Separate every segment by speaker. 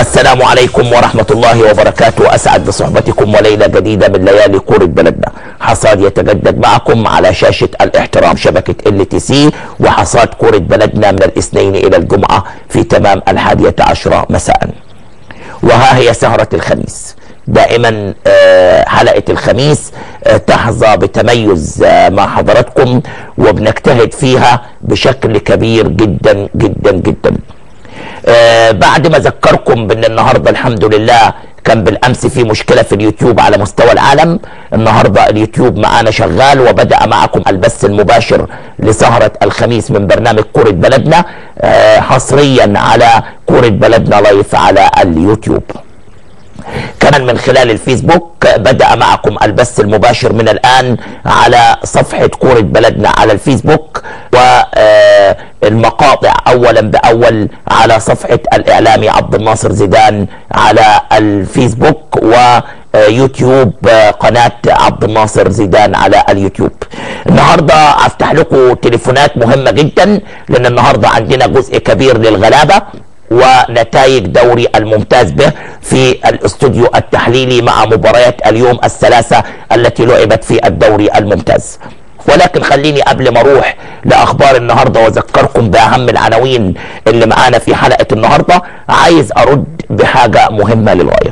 Speaker 1: السلام عليكم ورحمة الله وبركاته. أسعد بصحبتكم وليلة جديدة من ليالي كورة بلدنا. حصاد يتجدد معكم على شاشة الاحترام شبكة LTC، وحصاد كورة بلدنا من الاثنين إلى الجمعة في تمام 11 مساء. وها هي سهرة الخميس. دائما حلقة الخميس تحظى بتميز مع حضراتكم، وبنجتهد فيها بشكل كبير جدا جدا جدا. بعد ما اذكركم بان النهارده الحمد لله كان بالامس في مشكله في اليوتيوب على مستوى العالم، النهارده اليوتيوب معانا شغال، وبدا معكم البث المباشر لسهره الخميس من برنامج كوره بلدنا حصريا على كوره بلدنا لايف على اليوتيوب. كمان من خلال الفيسبوك بدأ معكم البث المباشر من الآن على صفحة كورة بلدنا على الفيسبوك، والمقاطع أولا بأول على صفحة الإعلامي عبد الناصر زيدان على الفيسبوك، ويوتيوب قناة عبد الناصر زيدان على اليوتيوب. النهاردة أفتح لكم تليفونات مهمة جدا، لأن النهاردة عندنا جزء كبير للغلابة ونتائج دوري الممتاز به في الاستوديو التحليلي مع مباريات اليوم الثلاثة التي لعبت في الدوري الممتاز. ولكن خليني قبل ما اروح لاخبار النهارده واذكركم باهم العناوين اللي معانا في حلقة النهارده، عايز ارد بحاجة مهمة للغاية.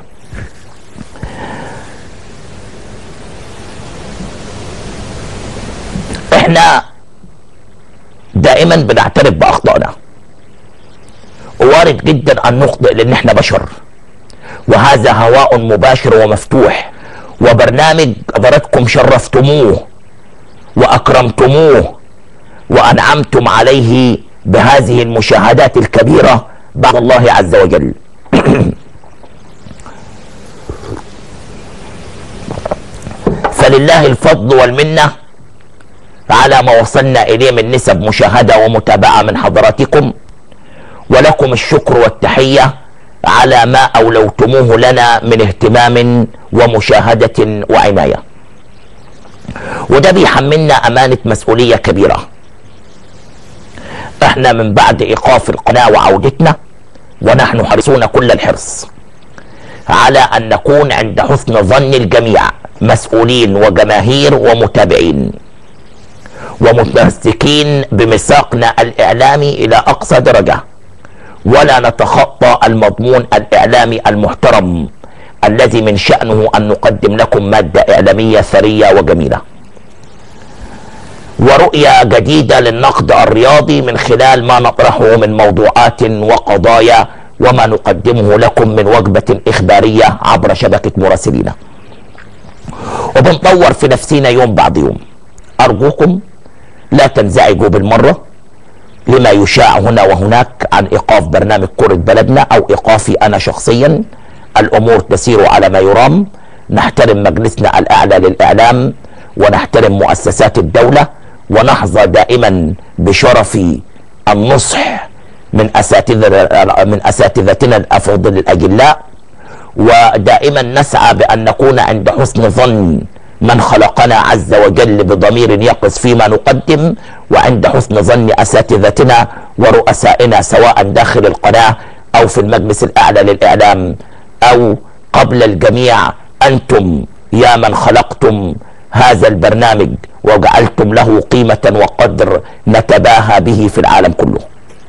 Speaker 1: احنا دائما بنعترف باخطائنا، وارد جدا ان نخطئ لان احنا بشر، وهذا هواء مباشر ومفتوح، وبرنامج حضراتكم شرفتموه واكرمتموه وانعمتم عليه بهذه المشاهدات الكبيره بعد الله عز وجل. فلله الفضل والمنه على ما وصلنا اليه من نسب مشاهده ومتابعه من حضراتكم، ولكم الشكر والتحية على ما أولوتموه لنا من اهتمام ومشاهدة وعناية، وده بيحملنا أمانة مسؤولية كبيرة. احنا من بعد إيقاف القناة وعودتنا ونحن حريصون كل الحرص على أن نكون عند حسن ظن الجميع، مسؤولين وجماهير ومتابعين، ومتمسكين بميثاقنا الإعلامي إلى أقصى درجة، ولا نتخطى المضمون الإعلامي المحترم الذي من شأنه أن نقدم لكم مادة إعلامية ثرية وجميلة، ورؤية جديدة للنقد الرياضي من خلال ما نطرحه من موضوعات وقضايا، وما نقدمه لكم من وجبة إخبارية عبر شبكة مراسلينا، وبنطور في نفسينا يوم بعد يوم. أرجوكم لا تنزعجوا بالمرة لما يشاع هنا وهناك عن إيقاف برنامج كرة بلدنا أو إيقافي أنا شخصيا. الأمور تسير على ما يرام. نحترم مجلسنا الأعلى للإعلام، ونحترم مؤسسات الدولة، ونحظى دائما بشرف النصح من أساتذتنا الأفاضل الأجلاء، ودائما نسعى بأن نكون عند حسن ظن من خلقنا عز وجل بضمير يقظ فيما نقدم، وعند حسن ظن أساتذتنا ورؤسائنا سواء داخل القناة أو في المجلس الأعلى للإعلام أو قبل الجميع. أنتم يا من خلقتم هذا البرنامج وجعلتم له قيمة وقدر نتباهى به في العالم كله.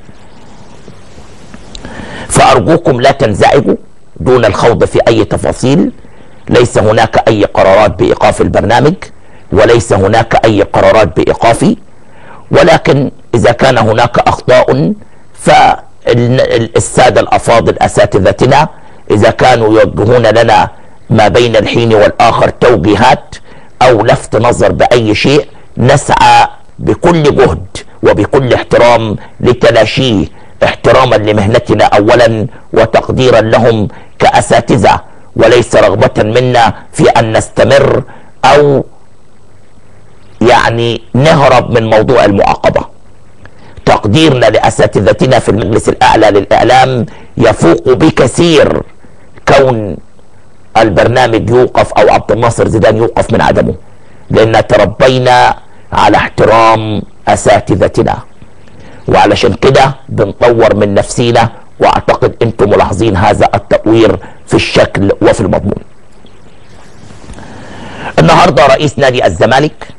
Speaker 1: فأرجوكم لا تنزعجوا دون الخوض في أي تفاصيل. ليس هناك أي قرارات بإيقاف البرنامج، وليس هناك أي قرارات بإيقافي، ولكن إذا كان هناك أخطاء فالسادة الأفاضل أساتذتنا إذا كانوا يوجهون لنا ما بين الحين والآخر توجيهات أو لفت نظر بأي شيء، نسعى بكل جهد وبكل احترام لتلاشيه، احتراما لمهنتنا أولا وتقديرا لهم كأساتذة، وليس رغبة منا في أن نستمر أو يعني نهرب من موضوع المعاقبة. تقديرنا لأساتذتنا في المجلس الأعلى للإعلام يفوق بكثير كون البرنامج يوقف أو عبد الناصر زيدان يوقف من عدمه، لأن تربينا على احترام أساتذتنا، وعلشان كده بنطور من نفسينا واعتقد انتم ملاحظين هذا التطوير في الشكل وفي المضمون. النهارده رئيس نادي الزمالك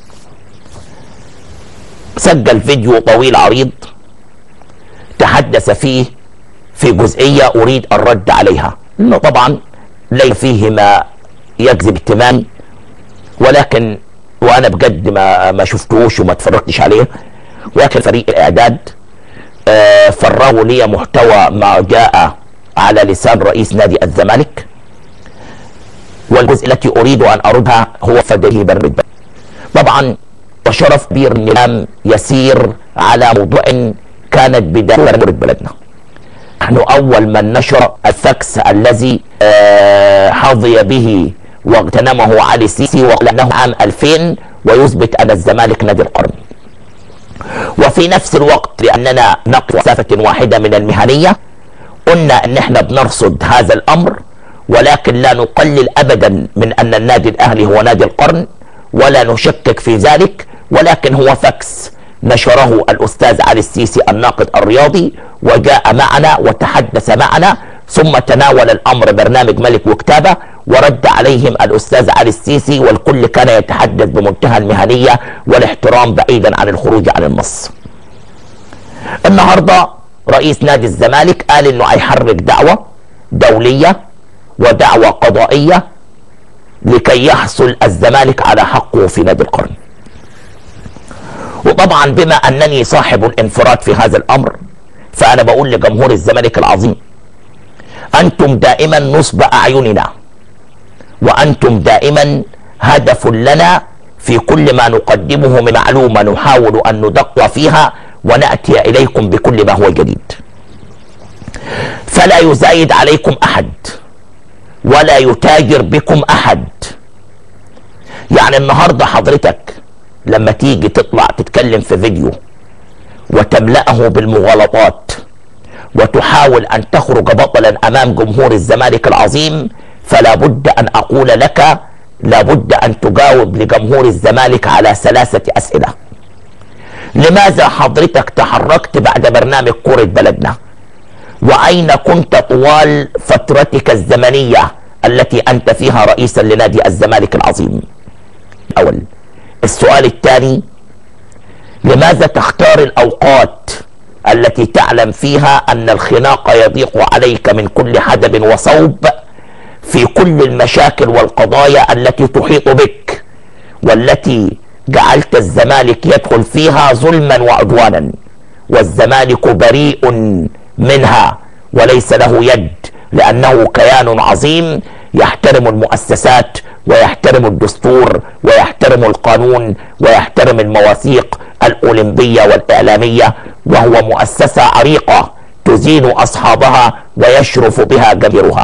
Speaker 1: سجل فيديو طويل عريض تحدث فيه في جزئية أريد الرد عليها، لأنه طبعا ليس فيه ما يجذب اهتمامي، ولكن وأنا بجد ما شفتوش وما اتفرجتش عليه، ولكن فريق الإعداد فرغوا لي محتوى ما جاء على لسان رئيس نادي الزمالك، والجزء التي أريد أن أردها هو فديه برد. طبعا وشرف كبير النظام يسير على موضوع كانت بداية بلدنا. نحن أول من نشر الفاكس الذي حظي به واغتنمه علي السيسي وقال أنه عام 2000 ويثبت أن الزمالك نادي القرن. وفي نفس الوقت لأننا نقف مسافة واحدة من المهنية قلنا أن احنا بنرصد هذا الأمر، ولكن لا نقلل أبدا من أن النادي الأهلي هو نادي القرن ولا نشكك في ذلك، ولكن هو فاكس نشره الأستاذ علي السيسي الناقد الرياضي وجاء معنا وتحدث معنا، ثم تناول الأمر برنامج ملك وكتابة ورد عليهم الأستاذ علي السيسي، والكل كان يتحدث بمنتهى المهنية والاحترام بعيدا عن الخروج عن النص. النهاردة رئيس نادي الزمالك قال انه هيحرك دعوة دولية ودعوة قضائية لكي يحصل الزمالك على حقه في نادي القرن. وطبعا بما انني صاحب الانفراد في هذا الامر فانا بقول لجمهور الزمالك العظيم انتم دائما نصب اعيننا، وانتم دائما هدف لنا في كل ما نقدمه من معلومة نحاول ان ندق فيها ونأتي اليكم بكل ما هو جديد. فلا يزايد عليكم احد ولا يتاجر بكم احد. يعني النهاردة حضرتك لما تيجي تطلع تتكلم في فيديو وتملأه بالمغالطات وتحاول ان تخرج بطلا امام جمهور الزمالك العظيم، فلا بد ان اقول لك لابد ان تجاوب لجمهور الزمالك على 3 اسئلة. لماذا حضرتك تحركت بعد برنامج كرة بلدنا؟ واين كنت طوال فترتك الزمنية التي انت فيها رئيسا لنادي الزمالك العظيم؟ اول. السؤال الثاني، لماذا تختار الاوقات التي تعلم فيها ان الخناق يضيق عليك من كل حدب وصوب في كل المشاكل والقضايا التي تحيط بك والتي جعلت الزمالك يدخل فيها ظلما وعدوانا، والزمالك بريء منها وليس له يد، لأنه كيان عظيم يحترم المؤسسات ويحترم الدستور ويحترم القانون ويحترم المواثيق الأولمبية والإعلامية، وهو مؤسسة عريقة تزين أصحابها ويشرف بها جميعها.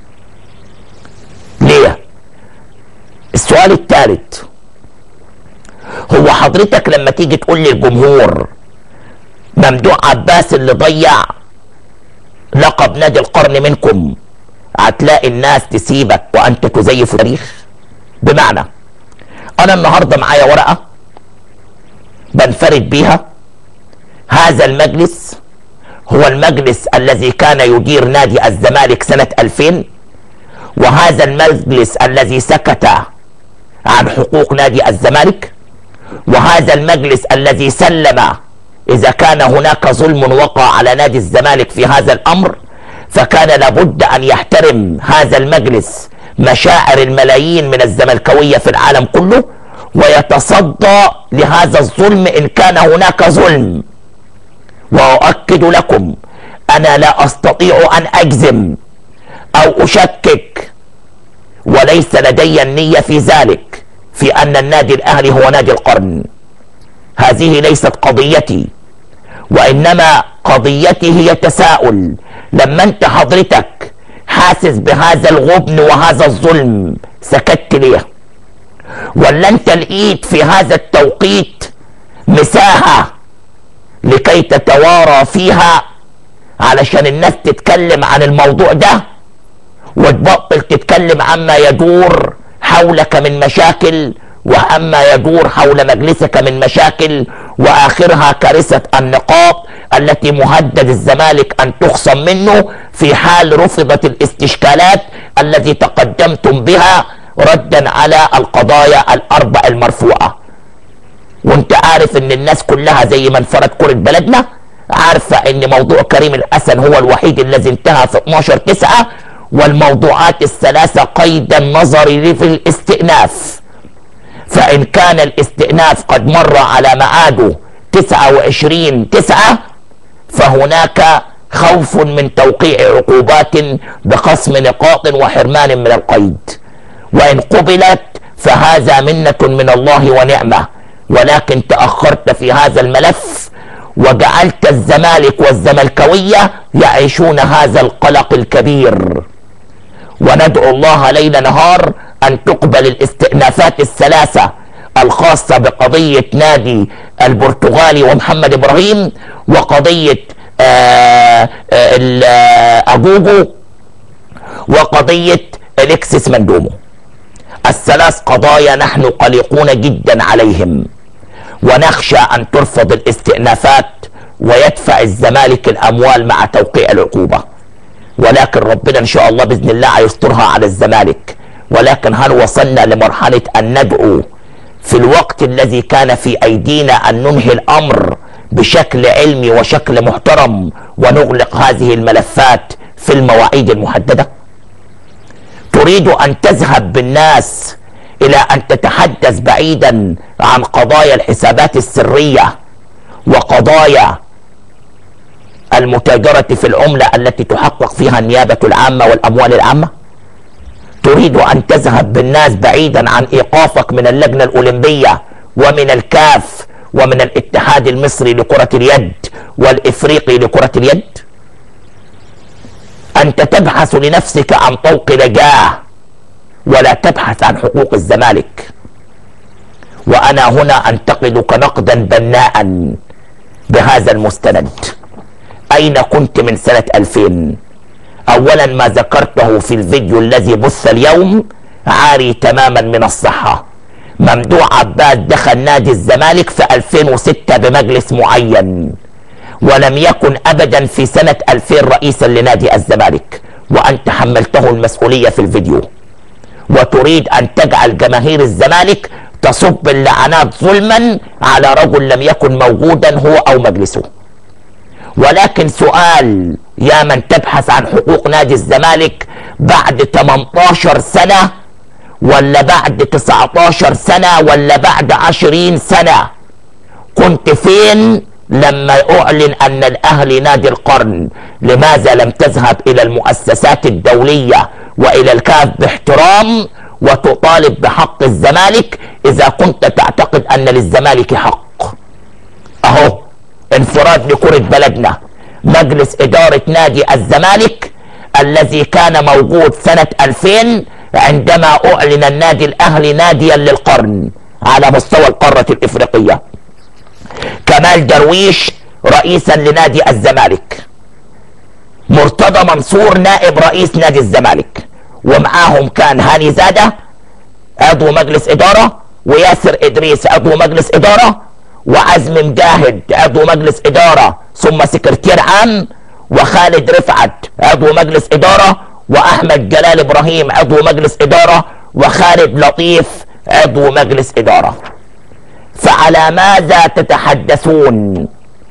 Speaker 1: ليه؟ السؤال الثالث، هو حضرتك لما تيجي تقول للجمهور ممدوح عباس اللي ضيع لقب نادي القرن منكم هتلاقي الناس تسيبك وانت تزيف التاريخ؟ بمعنى انا النهارده معايا ورقه بنفرد بيها، هذا المجلس هو المجلس الذي كان يدير نادي الزمالك سنة 2000، وهذا المجلس الذي سكت عن حقوق نادي الزمالك، وهذا المجلس الذي سلم إذا كان هناك ظلم وقع على نادي الزمالك في هذا الأمر، فكان لابد أن يحترم هذا المجلس مشاعر الملايين من الزملكاوية في العالم كله ويتصدى لهذا الظلم إن كان هناك ظلم. وأؤكد لكم أنا لا أستطيع أن أجزم أو أشكك، وليس لدي النية في ذلك، في أن النادي الأهلي هو نادي القرن. هذه ليست قضيتي، وإنما قضيتي هي تساؤل. لما أنت حضرتك حاسس بهذا الغبن وهذا الظلم سكت ليه؟ ولا أنت لقيت في هذا التوقيت مساحة لكي تتوارى فيها علشان الناس تتكلم عن الموضوع ده وتبطل تتكلم عما يدور حولك من مشاكل وأما يدور حول مجلسك من مشاكل، وآخرها كارثة النقاط التي مهدد الزمالك أن تخصم منه في حال رفضت الاستشكالات التي تقدمتم بها ردا على القضايا الأربع المرفوعة. وانت عارف ان الناس كلها زي ما انفرد كرة بلدنا عارفة ان موضوع كريم الحسن هو الوحيد الذي انتهى في 12/9، والموضوعات الثلاثة قيد النظر في الاستئناف. فإن كان الاستئناف قد مر على ميعاده 29/9 فهناك خوف من توقيع عقوبات بخصم نقاط وحرمان من القيد. وإن قبلت فهذا منة من الله ونعمة، ولكن تأخرت في هذا الملف وجعلت الزمالك والزملكاوية يعيشون هذا القلق الكبير. وندعو الله ليل نهار أن تقبل الاستئنافات الثلاثة الخاصة بقضية نادي البرتغالي ومحمد إبراهيم، وقضية أجوجو، وقضية اليكسيس مندومو. الثلاث قضايا نحن قلقون جدا عليهم، ونخشى أن ترفض الاستئنافات ويدفع الزمالك الأموال مع توقيع العقوبة. ولكن ربنا إن شاء الله بإذن الله هيسترها على الزمالك. ولكن هل وصلنا لمرحلة أن ندعو في الوقت الذي كان في أيدينا أن ننهي الأمر بشكل علمي وشكل محترم ونغلق هذه الملفات في المواعيد المحددة؟ تريد أن تذهب بالناس إلى أن تتحدث بعيدا عن قضايا الحسابات السرية وقضايا المتاجرة في العملة التي تحقق فيها النيابة العامة والأموال العامة؟ تريد أن تذهب بالناس بعيدا عن إيقافك من اللجنة الأولمبية ومن الكاف ومن الاتحاد المصري لكرة اليد والإفريقي لكرة اليد؟ أنت تبحث لنفسك عن طوق نجاة ولا تبحث عن حقوق الزمالك. وأنا هنا أنتقدك نقدا بناء بهذا المستند. أين كنت من سنة 2000؟ أولا ما ذكرته في الفيديو الذي بث اليوم عاري تماما من الصحة. ممدوح عباس دخل نادي الزمالك في 2006 بمجلس معين، ولم يكن أبدا في سنة 2000 رئيسا لنادي الزمالك، وأنت حملته المسؤولية في الفيديو. وتريد أن تجعل جماهير الزمالك تصب اللعنات ظلما على رجل لم يكن موجودا هو أو مجلسه. ولكن سؤال، يا من تبحث عن حقوق نادي الزمالك بعد 18 سنة ولا بعد 19 سنة ولا بعد 20 سنة؟ كنت فين لما أعلن أن الأهلي نادي القرن؟ لماذا لم تذهب إلى المؤسسات الدولية وإلى الكاف باحترام وتطالب بحق الزمالك إذا كنت تعتقد أن للزمالك حق؟ أهو انفراد لكرة بلدنا. مجلس إدارة نادي الزمالك الذي كان موجود سنة 2000 عندما أعلن النادي الأهلي ناديا للقرن على مستوى القارة الإفريقية. كمال درويش رئيسا لنادي الزمالك، مرتضى منصور نائب رئيس نادي الزمالك، ومعاهم كان هاني زادة عضو مجلس إدارة، وياسر إدريس عضو مجلس إدارة، وعزم مجاهد عضو مجلس إدارة ثم سكرتير عام، وخالد رفعت عضو مجلس إدارة، وأحمد جلال إبراهيم عضو مجلس إدارة، وخالد لطيف عضو مجلس إدارة. فعلى ماذا تتحدثون؟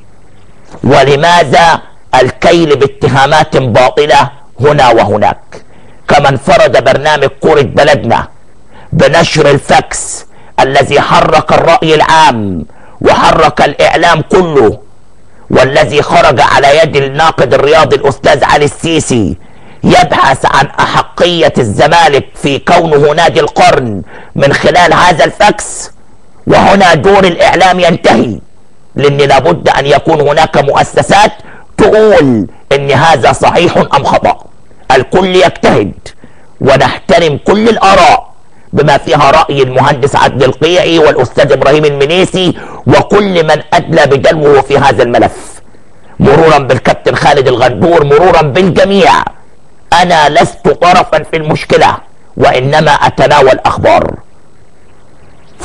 Speaker 1: ولماذا الكيل باتهامات باطلة هنا وهناك؟ كما انفرد برنامج كرة بلدنا بنشر الفاكس الذي حرك الرأي العام وحرك الإعلام كله، والذي خرج على يد الناقد الرياضي الأستاذ علي السيسي يبحث عن أحقية الزمالك في كونه نادي القرن من خلال هذا الفاكس. وهنا دور الإعلام ينتهي، لأن لابد أن يكون هناك مؤسسات تقول إن هذا صحيح أم خطأ. الكل يجتهد ونحترم كل الآراء بما فيها رأي المهندس عدل القيعي والأستاذ إبراهيم المنيسي وكل من أدلى بدلوه في هذا الملف، مرورا بالكابتن خالد الغندور، مرورا بالجميع. أنا لست طرفا في المشكلة وإنما أتناول أخبار.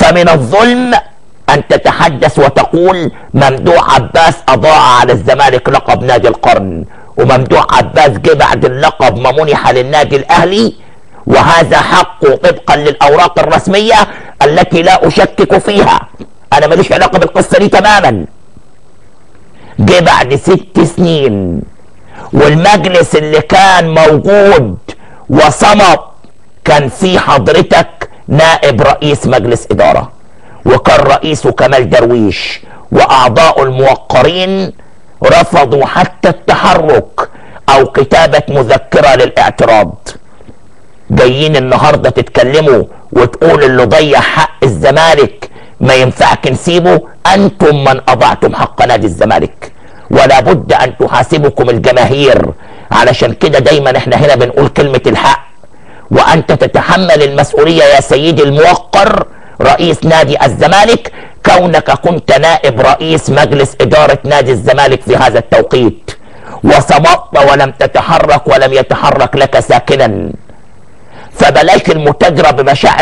Speaker 1: فمن الظلم ان تتحدث وتقول ممدوح عباس اضاع على الزمالك لقب نادي القرن، وممدوح عباس جه بعد اللقب ما منح للنادي الاهلي، وهذا حقه طبقا للاوراق الرسميه التي لا اشكك فيها. انا ماليش علاقه بالقصه دي تماما. جه بعد 6 سنين، والمجلس اللي كان موجود وصمت كان في حضرتك نائب رئيس مجلس اداره، وكان رئيسه كمال درويش، واعضاء الموقرين رفضوا حتى التحرك او كتابه مذكره للاعتراض. جايين النهارده تتكلموا وتقول اللي ضيع حق الزمالك ما ينفعك نسيبه. انتم من اضعتم حق نادي الزمالك، ولا بد ان تحاسبكم الجماهير. علشان كده دايما احنا هنا بنقول كلمه الحق، وانت تتحمل المسؤوليه يا سيدي الموقر رئيس نادي الزمالك، كونك كنت نائب رئيس مجلس اداره نادي الزمالك في هذا التوقيت، وصمت ولم تتحرك ولم يتحرك لك ساكنا. فبلاش المتاجره بمشاعر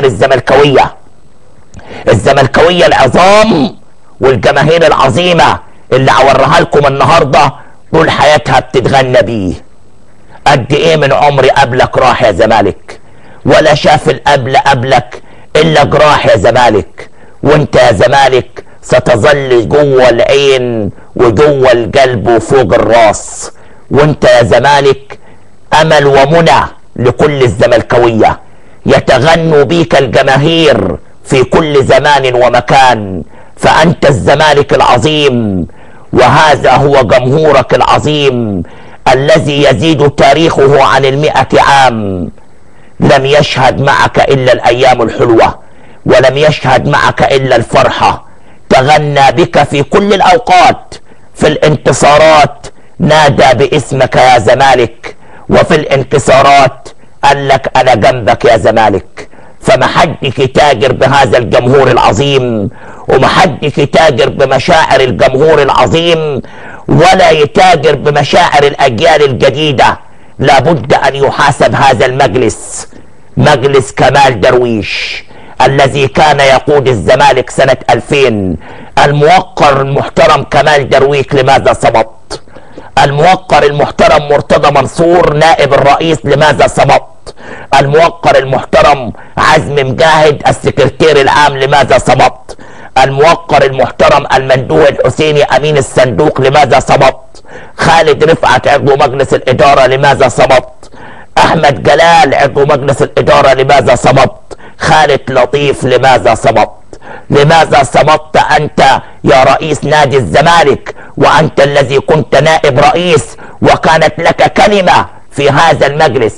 Speaker 1: الزملكاويه العظام والجماهير العظيمه اللي اوريها لكم النهارده طول حياتها بتتغنى بيه. قد ايه من عمري قبلك راح يا زمالك، ولا شاف القبل قبلك الا جراح يا زمالك، وانت يا زمالك ستظل جوه العين وجوه القلب وفوق الراس، وانت يا زمالك امل ومنى لكل الزملكاويه، يتغنوا بيك الجماهير في كل زمان ومكان، فانت الزمالك العظيم، وهذا هو جمهورك العظيم الذي يزيد تاريخه عن 100 عام. لم يشهد معك الا الايام الحلوه، ولم يشهد معك الا الفرحه. تغنى بك في كل الاوقات، في الانتصارات نادى باسمك يا زمالك، وفي الانكسارات قال لك انا جنبك يا زمالك. فمحدش يتاجر بهذا الجمهور العظيم، ومحدش يتاجر بمشاعر الجمهور العظيم، ولا يتاجر بمشاعر الاجيال الجديده. لابد ان يحاسب هذا المجلس، مجلس كمال درويش الذي كان يقود الزمالك سنه 2000. الموقر المحترم كمال درويش لماذا صمت؟ الموقر المحترم مرتضى منصور نائب الرئيس لماذا صمت؟ الموقر المحترم عزم مجاهد السكرتير العام لماذا صمت؟ الموقر المحترم المندوه الحسيني امين الصندوق لماذا صمت؟ خالد رفعت عضو مجلس الاداره لماذا صمت؟ احمد جلال عضو مجلس الاداره لماذا صمت؟ خالد لطيف لماذا صمت؟ لماذا صمت انت يا رئيس نادي الزمالك، وانت الذي كنت نائب رئيس وكانت لك كلمه في هذا المجلس،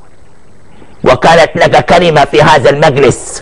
Speaker 1: وكانت لك كلمه في هذا المجلس،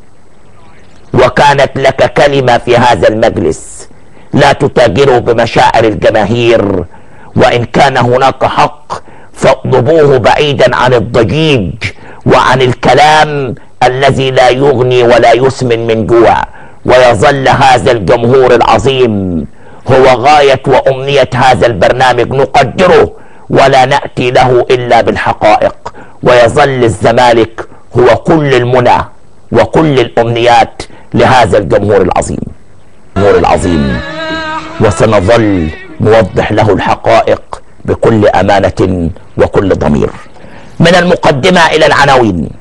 Speaker 1: وكانت لك كلمه في هذا المجلس. لا تتاجروا بمشاعر الجماهير، وان كان هناك حق فاطلبوه بعيدا عن الضجيج وعن الكلام الذي لا يغني ولا يسمن من جوع. ويظل هذا الجمهور العظيم هو غاية وأمنية هذا البرنامج، نقدره ولا نأتي له إلا بالحقائق. ويظل الزمالك هو كل المنى وكل الأمنيات لهذا الجمهور العظيم، وسنظل نوضح له الحقائق بكل أمانة وكل ضمير. من المقدمة إلى العناوين.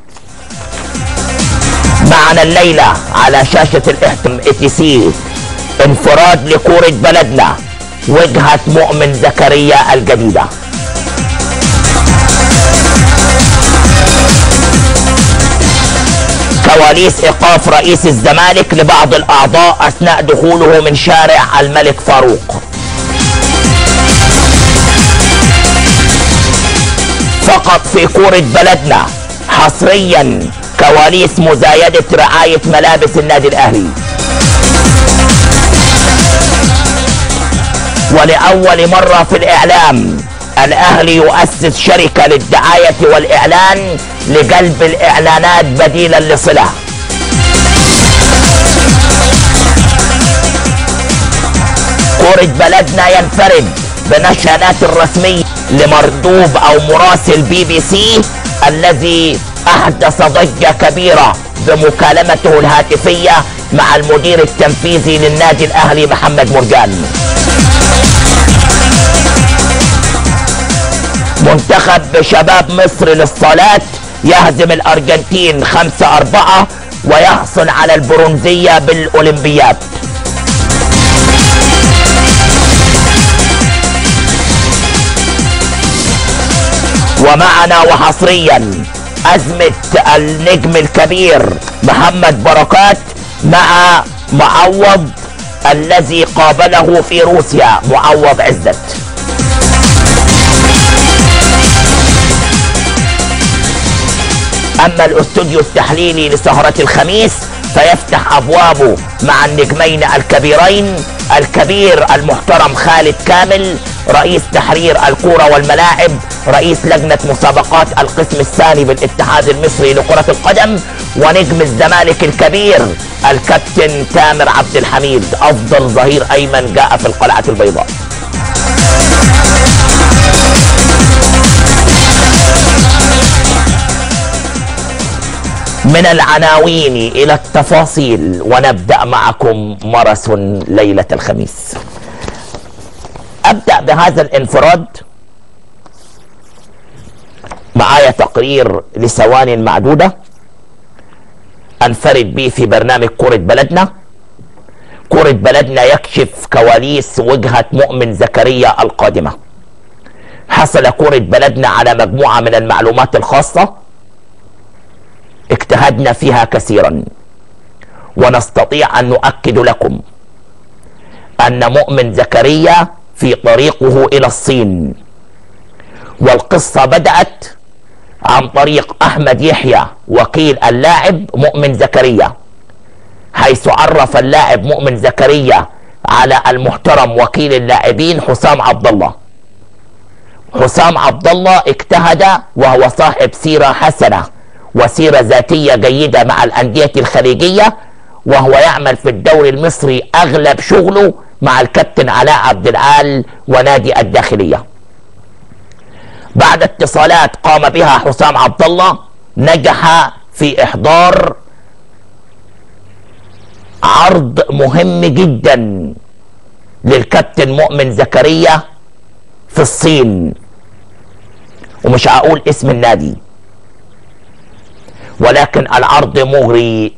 Speaker 1: معنا الليلة على شاشة الاحتم ATC انفراد لكورة بلدنا، وجهة مؤمن زكريا الجديدة. كواليس ايقاف رئيس الزمالك لبعض الاعضاء اثناء دخوله من شارع الملك فاروق. فقط في كورة بلدنا حصريا كواليس مزايدة رعاية ملابس النادي الاهلي. ولأول مرة في الاعلام الاهلي يؤسس شركة للدعاية والاعلان لجلب الاعلانات بديلا لصلة. كورة بلدنا ينفرد بنشانات الرسمية لمردوب او مراسل BBC الذي احدث ضجة كبيرة بمكالمته الهاتفية مع المدير التنفيذي للنادي الاهلي محمد مرجان. منتخب شباب مصر للصالات يهزم الارجنتين 5-4 ويحصل على البرونزية بالاولمبياد. ومعنا وحصريا أزمة النجم الكبير محمد بركات مع معوض الذي قابله في روسيا معوض عزت. أما الاستوديو التحليلي لسهرة الخميس فيفتح أبوابه مع النجمين الكبيرين، الكبير المحترم خالد كامل رئيس تحرير الكورة والملاعب، رئيس لجنة مسابقات القسم الثاني بالاتحاد المصري لكرة القدم، ونجم الزمالك الكبير الكابتن تامر عبد الحميد أفضل ظهير أيمن جاء في القلعة البيضاء. من العناوين إلى التفاصيل، ونبدأ معكم ماراثون ليلة الخميس. أبدأ بهذا الانفراد. معايا تقرير لثوان معدودة أنفرد به في برنامج كرة بلدنا. كرة بلدنا يكشف كواليس وجهة مؤمن زكريا القادمة. حصل كرة بلدنا على مجموعة من المعلومات الخاصة اجتهدنا فيها كثيرا، ونستطيع أن نؤكد لكم أن مؤمن زكريا في طريقه إلى الصين. والقصة بدأت عن طريق أحمد يحيى وكيل اللاعب مؤمن زكريا، حيث عرف اللاعب مؤمن زكريا على المحترم وكيل اللاعبين حسام عبد الله. حسام عبد الله اجتهد وهو صاحب سيرة حسنة وسيرة ذاتية جيدة مع الأندية الخليجية، وهو يعمل في الدوري المصري أغلب شغله مع الكابتن علاء عبد العال ونادي الداخلية. بعد اتصالات قام بها حسام عبد الله نجح في إحضار عرض مهم جدا للكابتن مؤمن زكريا في الصين، ومش هقول اسم النادي، ولكن العرض مغري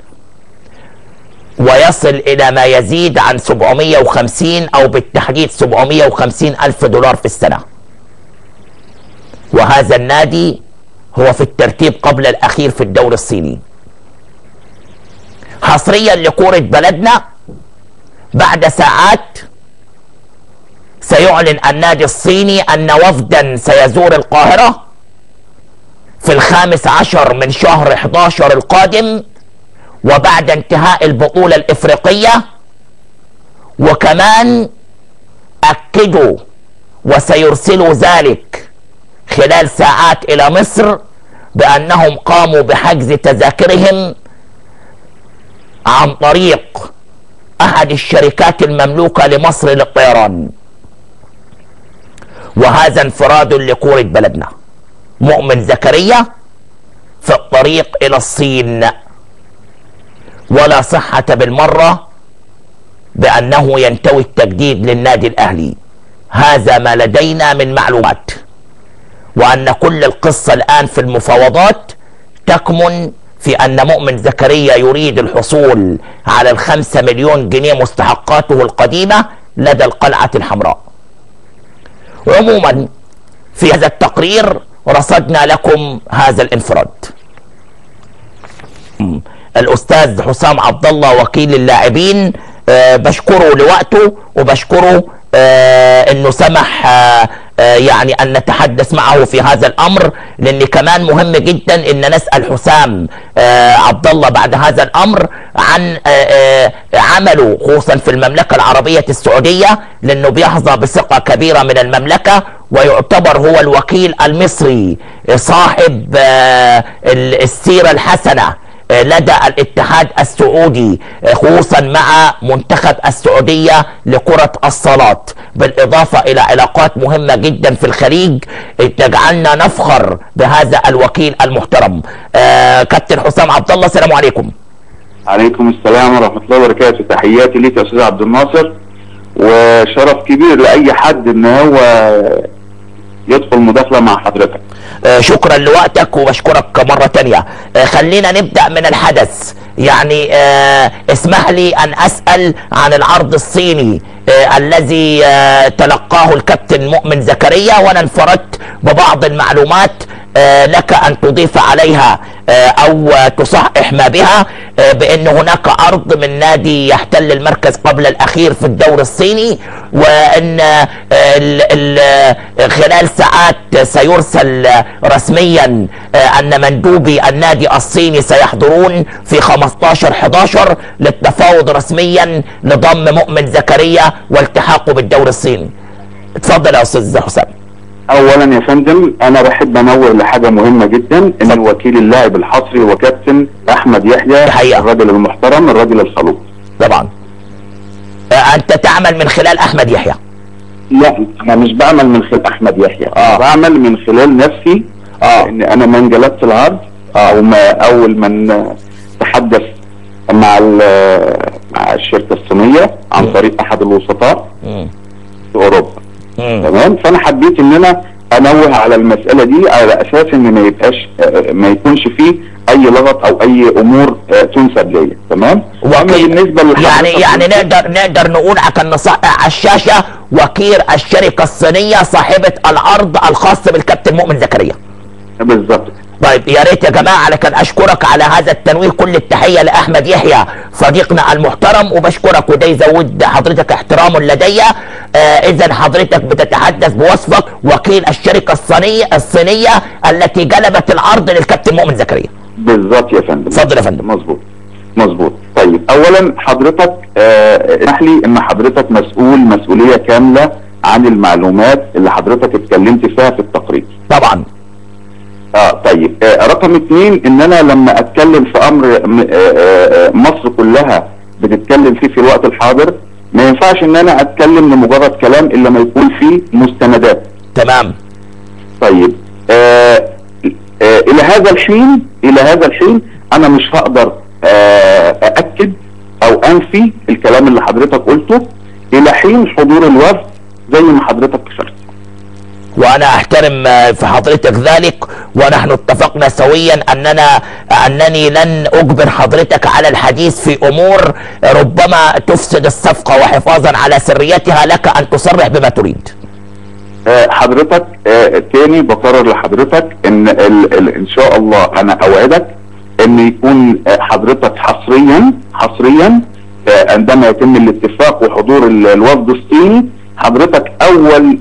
Speaker 1: ويصل إلى ما يزيد عن 750 أو بالتحديد 750 ألف دولار في السنة. وهذا النادي هو في الترتيب قبل الأخير في الدوري الصيني. حصريا لكرة بلدنا، بعد ساعات سيعلن النادي الصيني أن وفدا سيزور القاهرة في 15 من شهر 11 القادم، وبعد انتهاء البطولة الإفريقية. وكمان أكدوا وسيرسلوا ذلك خلال ساعات إلى مصر بأنهم قاموا بحجز تذاكرهم عن طريق أحد الشركات المملوكة لمصر للطيران. وهذا انفراد لكرة بلدنا. مؤمن زكريا في الطريق إلى الصين، ولا صحة بالمرة بأنه ينتوي التجديد للنادي الأهلي. هذا ما لدينا من معلومات، وأن كل القصة الآن في المفاوضات تكمن في أن مؤمن زكريا يريد الحصول على 5 مليون جنيه مستحقاته القديمة لدى القلعة الحمراء. عموما في هذا التقرير رصدنا لكم هذا الانفراد. الأستاذ حسام عبد الله وكيل اللاعبين بشكره لوقته، وبشكره انه سمح يعني ان نتحدث معه في هذا الامر، لان كمان مهم جدا ان نسال حسام عبد الله بعد هذا الامر عن عمله خصوصا في المملكه العربيه السعوديه، لانه بيحظى بثقه كبيره من المملكه، ويعتبر هو الوكيل المصري صاحب السيره الحسنه لدى الاتحاد السعودي خصوصا مع منتخب السعودية لكرة الصالات، بالإضافة إلى علاقات مهمة جدا في الخليج تجعلنا نفخر بهذا الوكيل المحترم. كابتن حسام عبد الله، السلام عليكم.
Speaker 2: عليكم السلام ورحمة الله وبركاته. تحياتي ليك يا أستاذ عبد الناصر، وشرف كبير لأي حد إن هو يدخل مداخلة مع حضرتك.
Speaker 1: شكرا لوقتك وبشكرك مرة تانية. خلينا نبدأ من الحدث. يعني اسمح لي أن أسأل عن العرض الصيني الذي تلقاه الكابتن مؤمن زكريا، وأنا انفردت ببعض المعلومات لك أن تضيف عليها أو تصحح ما بها، بأن هناك عرض من نادي يحتل المركز قبل الأخير في الدوري الصيني، وأن خلال ساعات سيرسل رسميا أن مندوبي النادي الصيني سيحضرون في 15/11 للتفاوض رسميا لضم مؤمن زكريا والتحاقه بالدوري الصيني. اتفضل يا أستاذ حسام.
Speaker 2: اولا يا فندم، انا بحب انور لحاجه مهمه جدا، ان الوكيل اللاعب الحصري هو كابتن احمد يحيى، الراجل المحترم، الراجل الخلوق.
Speaker 1: طبعا انت تعمل من خلال احمد يحيى؟
Speaker 2: لا، انا مش بعمل من خلال احمد يحيى. بعمل من خلال نفسي. ان انا من جلدت العرض او ما اول من تحدث مع الشركه الصينيه عن طريق احد الوسطاء في اوروبا. تمام. فانا حبيت ان انا انوه على المساله دي على اساس ان ما يكونش فيه اي لغط او اي امور تنسب ليا. تمام.
Speaker 1: بالنسبه يعني نقدر نقول عشان نصحح على الشاشه، وكيل الشركه الصينيه صاحبه العرض الخاص بالكابتن مؤمن زكريا.
Speaker 2: بالظبط.
Speaker 1: طيب يا ريت يا جماعه، لكن اشكرك على هذا التنويه. كل التحيه لاحمد يحيى صديقنا المحترم، وبشكرك، وده يزود حضرتك احترام لدي. اذا حضرتك بتتحدث بوصفك وكيل الشركه الصينيه التي جلبت العرض للكابتن مؤمن زكريا.
Speaker 2: بالظبط يا فندم.
Speaker 1: اتفضل يا فندم.
Speaker 2: مظبوط. طيب، اولا حضرتك اسمح لي ان حضرتك مسؤوليه كامله عن المعلومات اللي حضرتك اتكلمت فيها في التقرير.
Speaker 1: طبعا.
Speaker 2: طيب، رقم 2، ان انا لما اتكلم في امر مصر كلها بتتكلم فيه في الوقت الحاضر، ما ينفعش ان انا اتكلم لمجرد كلام الا ما يكون فيه مستندات.
Speaker 1: تمام.
Speaker 2: طيب، الى هذا الحين انا مش هقدر ااكد او انفي الكلام اللي حضرتك قلته الى حين حضور الوفد زي ما حضرتك اشرت.
Speaker 1: وانا احترم في حضرتك ذلك، ونحن اتفقنا سويا انني لن اجبر حضرتك على الحديث في امور ربما تفسد الصفقة، وحفاظا على سريتها لك ان تصرح بما تريد.
Speaker 2: حضرتك تاني بقرر لحضرتك ان شاء الله انا اوعدك ان يكون حضرتك حصريا عندما يتم الاتفاق وحضور الوفد الصيني، حضرتك اول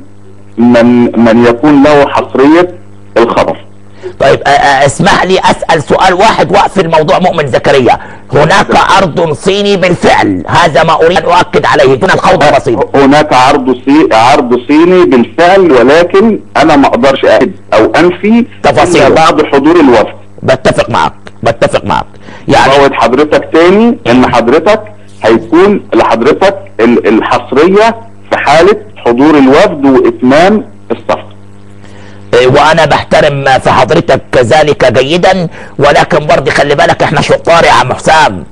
Speaker 2: من يكون له حصرية الخبر.
Speaker 1: طيب اسمح لي اسأل سؤال واحد واقفل موضوع مؤمن زكريا. هناك عرض صيني بالفعل، هذا ما اريد ان اؤكد عليه دون الخوض البسيط.
Speaker 2: هناك عرض صيني بالفعل، ولكن انا ما اقدرش اكد او انفي
Speaker 1: تفاصيل
Speaker 2: بعد حضور الوفد.
Speaker 1: بتفق معك يعني
Speaker 2: بوعد حضرتك تاني ان حضرتك هيكون لحضرتك الحصرية في حالة حضور الوفد واتمام الصفقة.
Speaker 1: وانا بحترم في حضرتك ذلك جيدا، ولكن برضه خلي بالك احنا شطار يا عم حسام.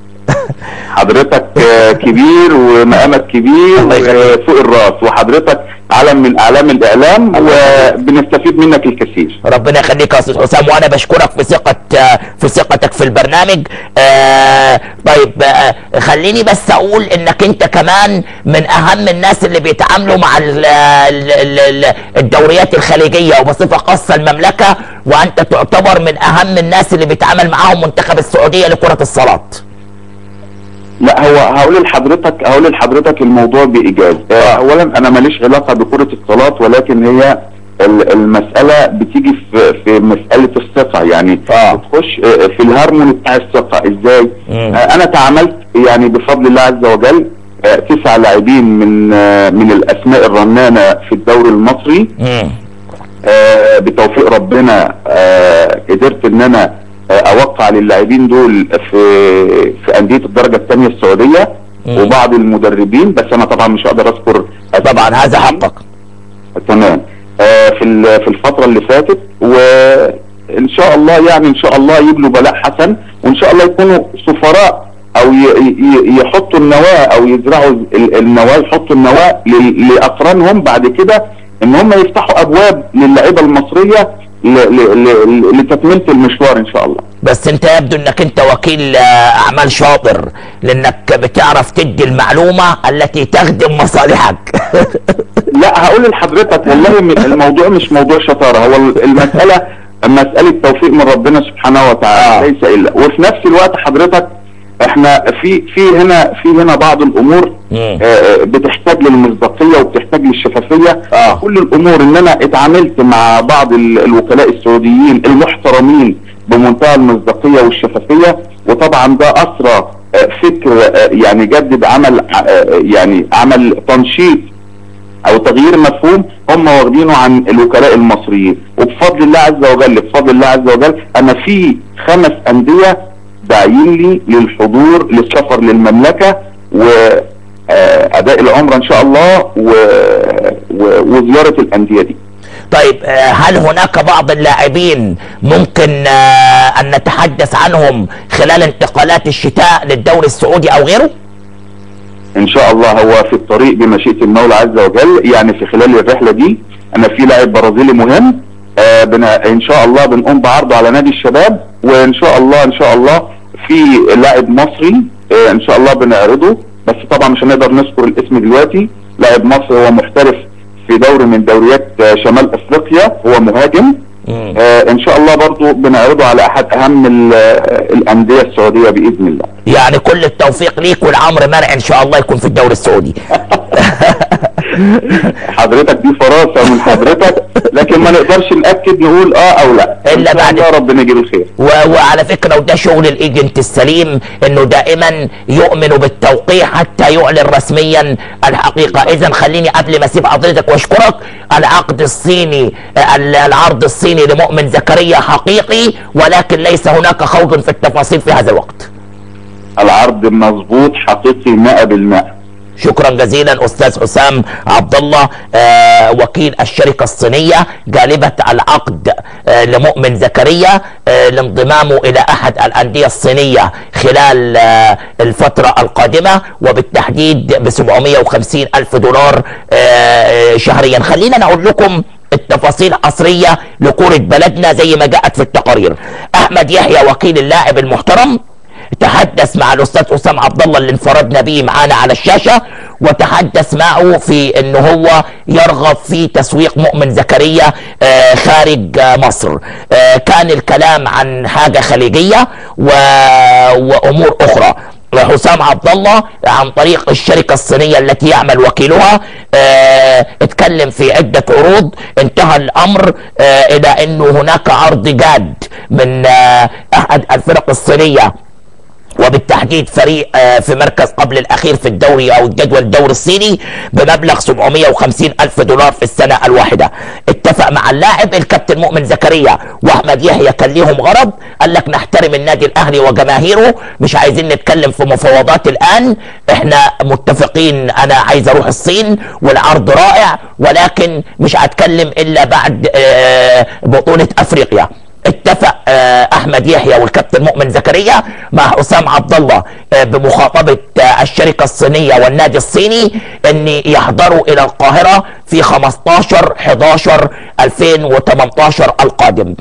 Speaker 2: حضرتك كبير ومقامك كبير وفوق الراس، وحضرتك علم من اعلام الاعلام وبنستفيد منك الكثير.
Speaker 1: ربنا يخليك يا استاذ حسام، وانا بشكرك في ثقتك في البرنامج. طيب خليني بس اقول انك انت كمان من اهم الناس اللي بيتعاملوا مع الدوريات الخليجيه وبصفه خاصه المملكه، وانت تعتبر من اهم الناس اللي بيتعامل معاهم منتخب السعوديه لكره الصالات.
Speaker 2: لا، هو هقول لحضرتك الموضوع بايجاز. اولا انا ماليش علاقه بكره الصالات، ولكن هي المساله بتيجي في مساله الثقه، يعني بتخش في الهارموني بتاع الثقه ازاي. انا تعاملت يعني بفضل الله عز وجل 9 لاعبين من الاسماء الرنانه في الدوري المصري. بتوفيق ربنا قدرت ان انا اوقع للاعبين دول في انديه الدرجه الثانيه السعوديه وبعض المدربين، بس انا طبعا مش هقدر اذكر.
Speaker 1: طبعا هذا حقك.
Speaker 2: تمام. في الفتره اللي فاتت، وان شاء الله يعني ان شاء الله يبلوا بلاء حسن، وان شاء الله يكونوا سفراء او يحطوا النواه او يزرعوا النواه، يحطوا النواه لاقرانهم بعد كده ان هم يفتحوا ابواب للاعيبه المصريه لتكمله المشوار ان شاء الله.
Speaker 1: بس انت يبدو انك انت وكيل اعمال شاطر، لانك بتعرف تدي المعلومه التي تخدم مصالحك.
Speaker 2: لا هقول لحضرتك والله الموضوع مش موضوع شطاره، هو المساله مساله توفيق من ربنا سبحانه وتعالى ليس الا. وفي نفس الوقت حضرتك احنا في هنا بعض الامور بتحتاج للمصداقيه وبتحتاج للشفافيه. كل الامور ان انا اتعاملت مع بعض الوكلاء السعوديين المحترمين بمنتهى المصداقيه والشفافيه، وطبعا ده اسرى فكر يعني جدد عمل تنشيط او تغيير مفهوم هم واخدينه عن الوكلاء المصريين. وبفضل الله عز وجل انا في 5 انديه داعيين لي للحضور للسفر للمملكه واداء العمره ان شاء الله وزياره الانديه دي.
Speaker 1: طيب هل هناك بعض اللاعبين ممكن ان نتحدث عنهم خلال انتقالات الشتاء للدوري السعودي او غيره؟
Speaker 2: ان شاء الله هو في الطريق بمشيئة المولى عز وجل. يعني في خلال الرحلة دي انا في لاعب برازيلي مهم ان شاء الله بنقوم بعرضه على نادي الشباب، وان شاء الله في لاعب مصري ان شاء الله بنعرضه، بس طبعا مش هنقدر نذكر الاسم دلوقتي. لاعب مصري هو محترف في دوري من دوريات شمال افريقيا، هو مهاجم. ان شاء الله برضو بنعرضه على احد اهم الانديه السعوديه باذن الله.
Speaker 1: يعني كل التوفيق ليك والعمر مرعي ان شاء الله يكون في الدوري السعودي.
Speaker 2: حضرتك دي فراسه من حضرتك، لكن ما نقدرش ناكد نقول او لا
Speaker 1: الا بعد
Speaker 2: ربنا يجيب الخير.
Speaker 1: وعلى فكره وده شغل الايجنت السليم، انه دائما يؤمن بالتوقيع حتى يعلن رسميا الحقيقه. اذا خليني قبل ما اسيب حضرتك واشكرك، العقد الصيني العرض الصيني لمؤمن زكريا حقيقي، ولكن ليس هناك خوض في التفاصيل في هذا الوقت.
Speaker 2: العرض مظبوط حقيقي 100%.
Speaker 1: شكرا جزيلا استاذ حسام عبد الله وكيل الشركه الصينيه جالبه العقد لمؤمن زكريا لانضمامه الى احد الانديه الصينيه خلال الفتره القادمه، وبالتحديد ب 750 الف دولار شهريا. خلينا نقول لكم التفاصيل حصريه لكره بلدنا زي ما جاءت في التقارير. احمد يحيى وكيل اللاعب المحترم تحدث مع الاستاذ حسام عبد الله اللي انفردنا به معانا على الشاشه، وتحدث معه في انه هو يرغب في تسويق مؤمن زكريا خارج مصر. كان الكلام عن حاجه خليجيه وامور اخرى. حسام عبد الله عن طريق الشركة الصينية التي يعمل وكيلها اتكلم في عدة عروض، انتهى الامر الى انه هناك عرض جاد من احد الفرق الصينية، وبالتحديد فريق في مركز قبل الاخير في الدوري او الجدول الدوري الصيني بمبلغ 750 الف دولار في السنه الواحده. اتفق مع اللاعب الكابتن مؤمن زكريا واحمد يحيى كان ليهم غرض، قال لك نحترم النادي الاهلي وجماهيره، مش عايزين نتكلم في مفاوضات الان، احنا متفقين انا عايز اروح الصين والعرض رائع، ولكن مش هتكلم الا بعد بطوله افريقيا. اتفق احمد يحيى والكابتن مؤمن زكريا مع حسام عبد الله بمخاطبه الشركه الصينيه والنادي الصيني ان يحضروا الى القاهره في 15/11/2018 القادم.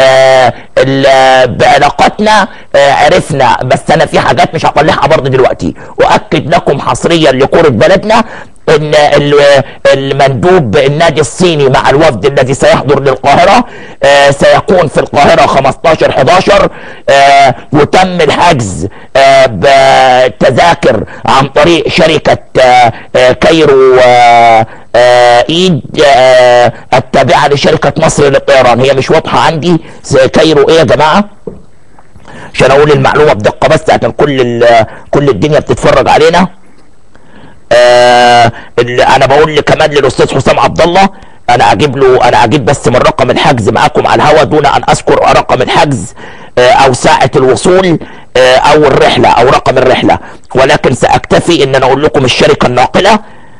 Speaker 1: بعلاقتنا عرفنا، بس انا في حاجات مش هطلعها برضه دلوقتي، واكد لكم حصريا لكره بلدنا ان المندوب النادي الصيني مع الوفد الذي سيحضر للقاهرة سيكون في القاهرة 15/11، وتم الحجز بتذاكر عن طريق شركة كايرو ايد التابعة لشركة مصر للطيران. هي مش واضحة عندي كايرو ايه يا جماعة عشان اقول المعلومة بدقة، بس عشان كل الدنيا بتتفرج علينا. اللي انا بقول كمان للاستاذ حسام عبد الله انا اجيب بس من رقم الحجز معاكم على الهواء دون ان اذكر رقم الحجز او ساعة الوصول او الرحلة او رقم الرحلة، ولكن ساكتفي ان انا اقول لكم الشركة الناقلة.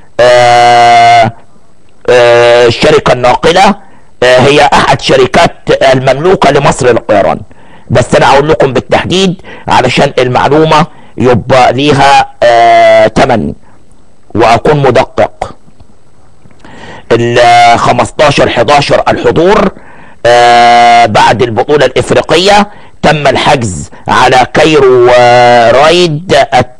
Speaker 1: الشركة الناقلة هي احد شركات المملوكة لمصر للطيران، بس انا اقول لكم بالتحديد علشان المعلومة يبقى ليها تمن واكون مدقق. ال 15/11 الحضور بعد البطولة الافريقية تم الحجز على كايرو رايد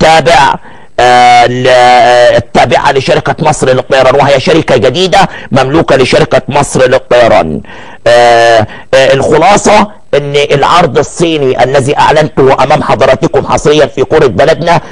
Speaker 1: التابعة لشركة مصر للطيران، وهي شركة جديدة مملوكة لشركة مصر للطيران. الخلاصة ان العرض الصيني الذي اعلنته امام حضراتكم حصريا في كرة بلدنا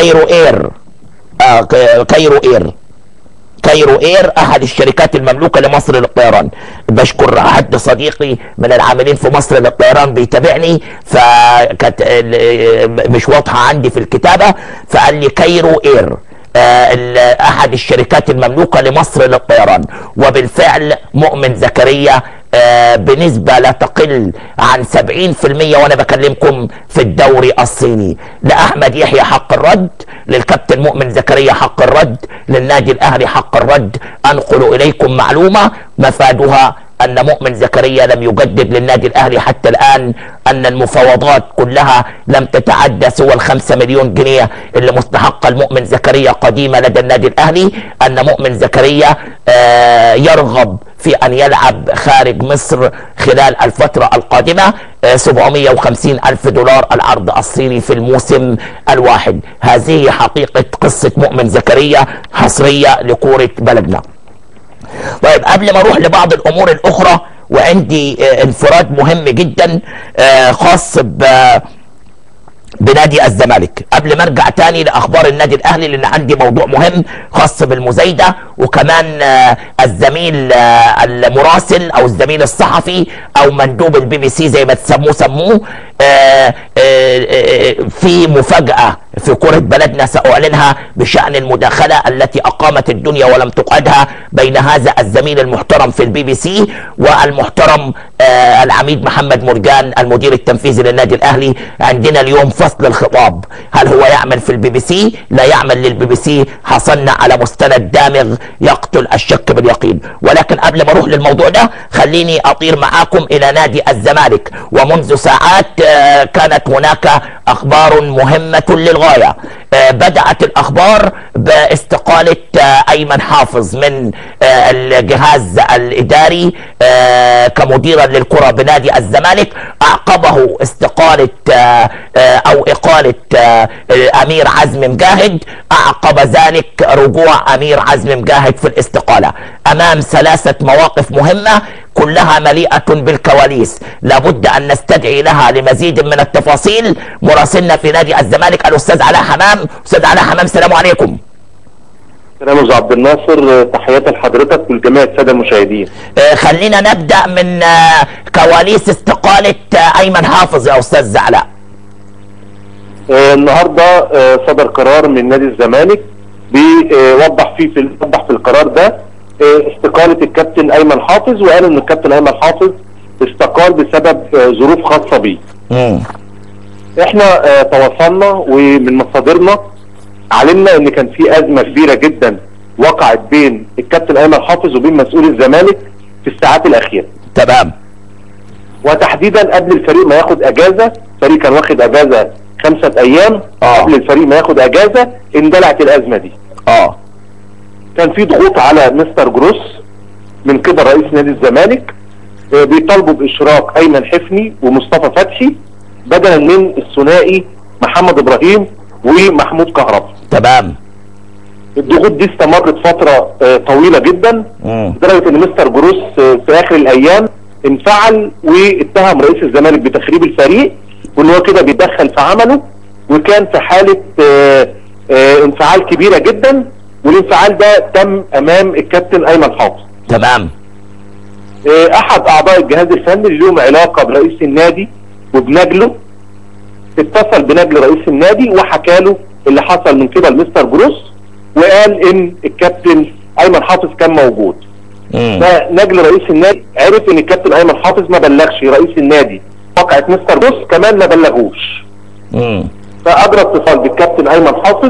Speaker 1: كايرو اير احد الشركات المملوكه لمصر للطيران. بشكر حد صديقي من العاملين في مصر للطيران بيتابعني، فكانت مش واضحه عندي في الكتابه، فقال لي كايرو اير احد الشركات المملوكه لمصر للطيران. وبالفعل مؤمن زكريا بنسبة لا تقل عن 70% وانا بكلمكم في الدوري الصيني. لأحمد يحيى حق الرد، للكابتن مؤمن زكريا حق الرد، للنادي الاهلي حق الرد. انقل اليكم معلومة مفادها ان مؤمن زكريا لم يجدد للنادي الاهلي حتى الان، ان المفاوضات كلها لم تتعدى سوى ال5 مليون جنيه اللي مستحقه المؤمن زكريا قديمة لدى النادي الاهلي. ان مؤمن زكريا يرغب في ان يلعب خارج مصر خلال الفترة القادمة. 750 ألف دولار العرض الصيني في الموسم الواحد. هذه حقيقة قصة مؤمن زكريا حصرية لكورة بلدنا. طيب قبل ما اروح لبعض الامور الاخرى، وعندي انفراد مهم جدا خاص بنادي الزمالك، قبل ما ارجع تاني لاخبار النادي الاهلي، لان عندي موضوع مهم خاص بالمزايده، وكمان الزميل المراسل او الزميل الصحفي او مندوب البي بي سي زي ما سموه في مفاجاه في كرة بلدنا سأعلنها بشأن المداخلة التي أقامت الدنيا ولم تقعدها بين هذا الزميل المحترم في البي بي سي والمحترم العميد محمد مرجان المدير التنفيذي للنادي الأهلي. عندنا اليوم فصل الخطاب، هل هو يعمل في البي بي سي؟ لا يعمل للبي بي سي. حصلنا على مستند دامغ يقتل الشك باليقين. ولكن قبل ما اروح للموضوع ده خليني أطير معاكم إلى نادي الزمالك. ومنذ ساعات كانت هناك أخبار مهمة للغاية. بدأت الأخبار باستقالة أيمن حافظ من الجهاز الإداري كمديرا للكرة بنادي الزمالك. أعقبه استقالة أو إقالة أمير عزمي مجاهد. أعقب ذلك رجوع أمير عزمي مجاهد في الاستقالة أمام 3 مواقف مهمة كلها مليئة بالكواليس، لابد أن نستدعي لها لمزيد من التفاصيل مراسلنا في نادي الزمالك الأستاذ علاء حمام. أستاذ علاء حمام، السلام عليكم.
Speaker 3: السلام أستاذ عبد الناصر، تحياتي لحضرتك ولجميع السادة المشاهدين.
Speaker 1: خلينا نبدأ من كواليس استقالة أيمن حافظ يا أستاذ علاء.
Speaker 3: النهارده صدر قرار من نادي الزمالك بيوضح في القرار ده استقالة الكابتن أيمن حافظ، وقال إن الكابتن أيمن حافظ استقال بسبب ظروف خاصة بيه. احنا تواصلنا ومن مصادرنا علمنا ان كان في ازمة كبيرة جدا وقعت بين الكابتن أيمن حافظ وبين مسؤول الزمالك في الساعات الأخيرة.
Speaker 1: تمام.
Speaker 3: وتحديدا قبل الفريق ما ياخد اجازة، الفريق كان واخد اجازة 5 أيام. قبل الفريق ما ياخد اجازة اندلعت الازمة دي. كان في ضغوط على مستر جروس من قبل رئيس نادي الزمالك، بيطالبوا باشراك ايمن حفني ومصطفى فتحي بدلا من الثنائي محمد ابراهيم ومحمود كهربا.
Speaker 1: تمام.
Speaker 3: الضغوط دي استمرت فتره طويله جدا، لدرجه ان مستر جروس في اخر الايام انفعل واتهم رئيس الزمالك بتخريب الفريق وان هو كده بيتدخل في عمله، وكان في حاله انفعال كبيره جدا، والانفعال ده تم امام الكابتن ايمن حافظ.
Speaker 1: تمام.
Speaker 3: احد اعضاء الجهاز الفني اللي لهم علاقه برئيس النادي وبنجله اتصل بنجل رئيس النادي وحكى له اللي حصل من كده لمستر جروس، وقال ان الكابتن ايمن حافظ كان موجود. فنجل رئيس النادي عرف ان الكابتن ايمن حافظ ما بلغش رئيس النادي واقعة مستر جروس، كمان ما بلغوش. فاجرى اتصال بالكابتن ايمن حافظ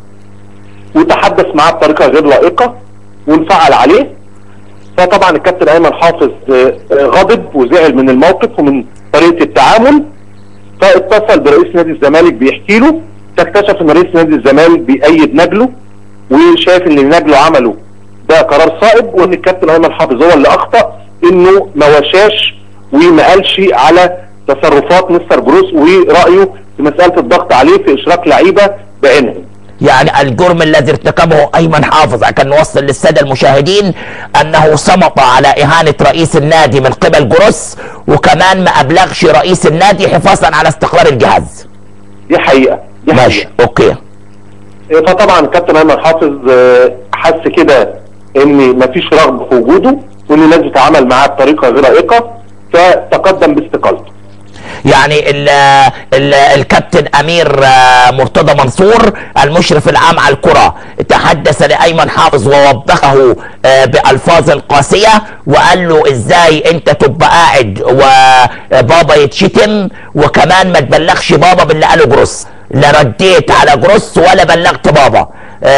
Speaker 3: وتحدث معاه بطريقه غير لائقه وانفعل عليه. فطبعا الكابتن ايمن حافظ غضب وزعل من الموقف ومن طريقه التعامل، فاتصل برئيس نادي الزمالك بيحكي له، فاكتشف ان رئيس نادي الزمالك بيأيد نجله وشايف ان اللي نجله عمله ده قرار صائب، وان الكابتن ايمن حافظ هو اللي اخطأ انه ما وشاش وما قالش على تصرفات مستر جروس ورأيه في مسألة الضغط عليه في اشراك لعيبة بعينهم.
Speaker 1: يعني الجرم الذي ارتكبه ايمن حافظ عشان نوصل للساده المشاهدين انه صمت على اهانه رئيس النادي من قبل جروس، وكمان ما ابلغش رئيس النادي حفاظا على استقرار الجهاز.
Speaker 3: دي حقيقه.
Speaker 1: ماشي اوكي.
Speaker 3: فطبعا الكابتن ايمن حافظ حس كده ان مفيش رغبه في وجوده وان الناس بتتعامل معاه بطريقه غير لائقه، فتقدم باستقالته.
Speaker 1: يعني الكابتن امير مرتضى منصور المشرف العام على الكرة تحدث لايمن حافظ ووبخه بالفاظ قاسية، وقال له ازاي انت تبقى قاعد وبابا يتشتم وكمان ما تبلغش بابا باللي قاله جروس. لا رديت على جروس ولا بلغت بابا.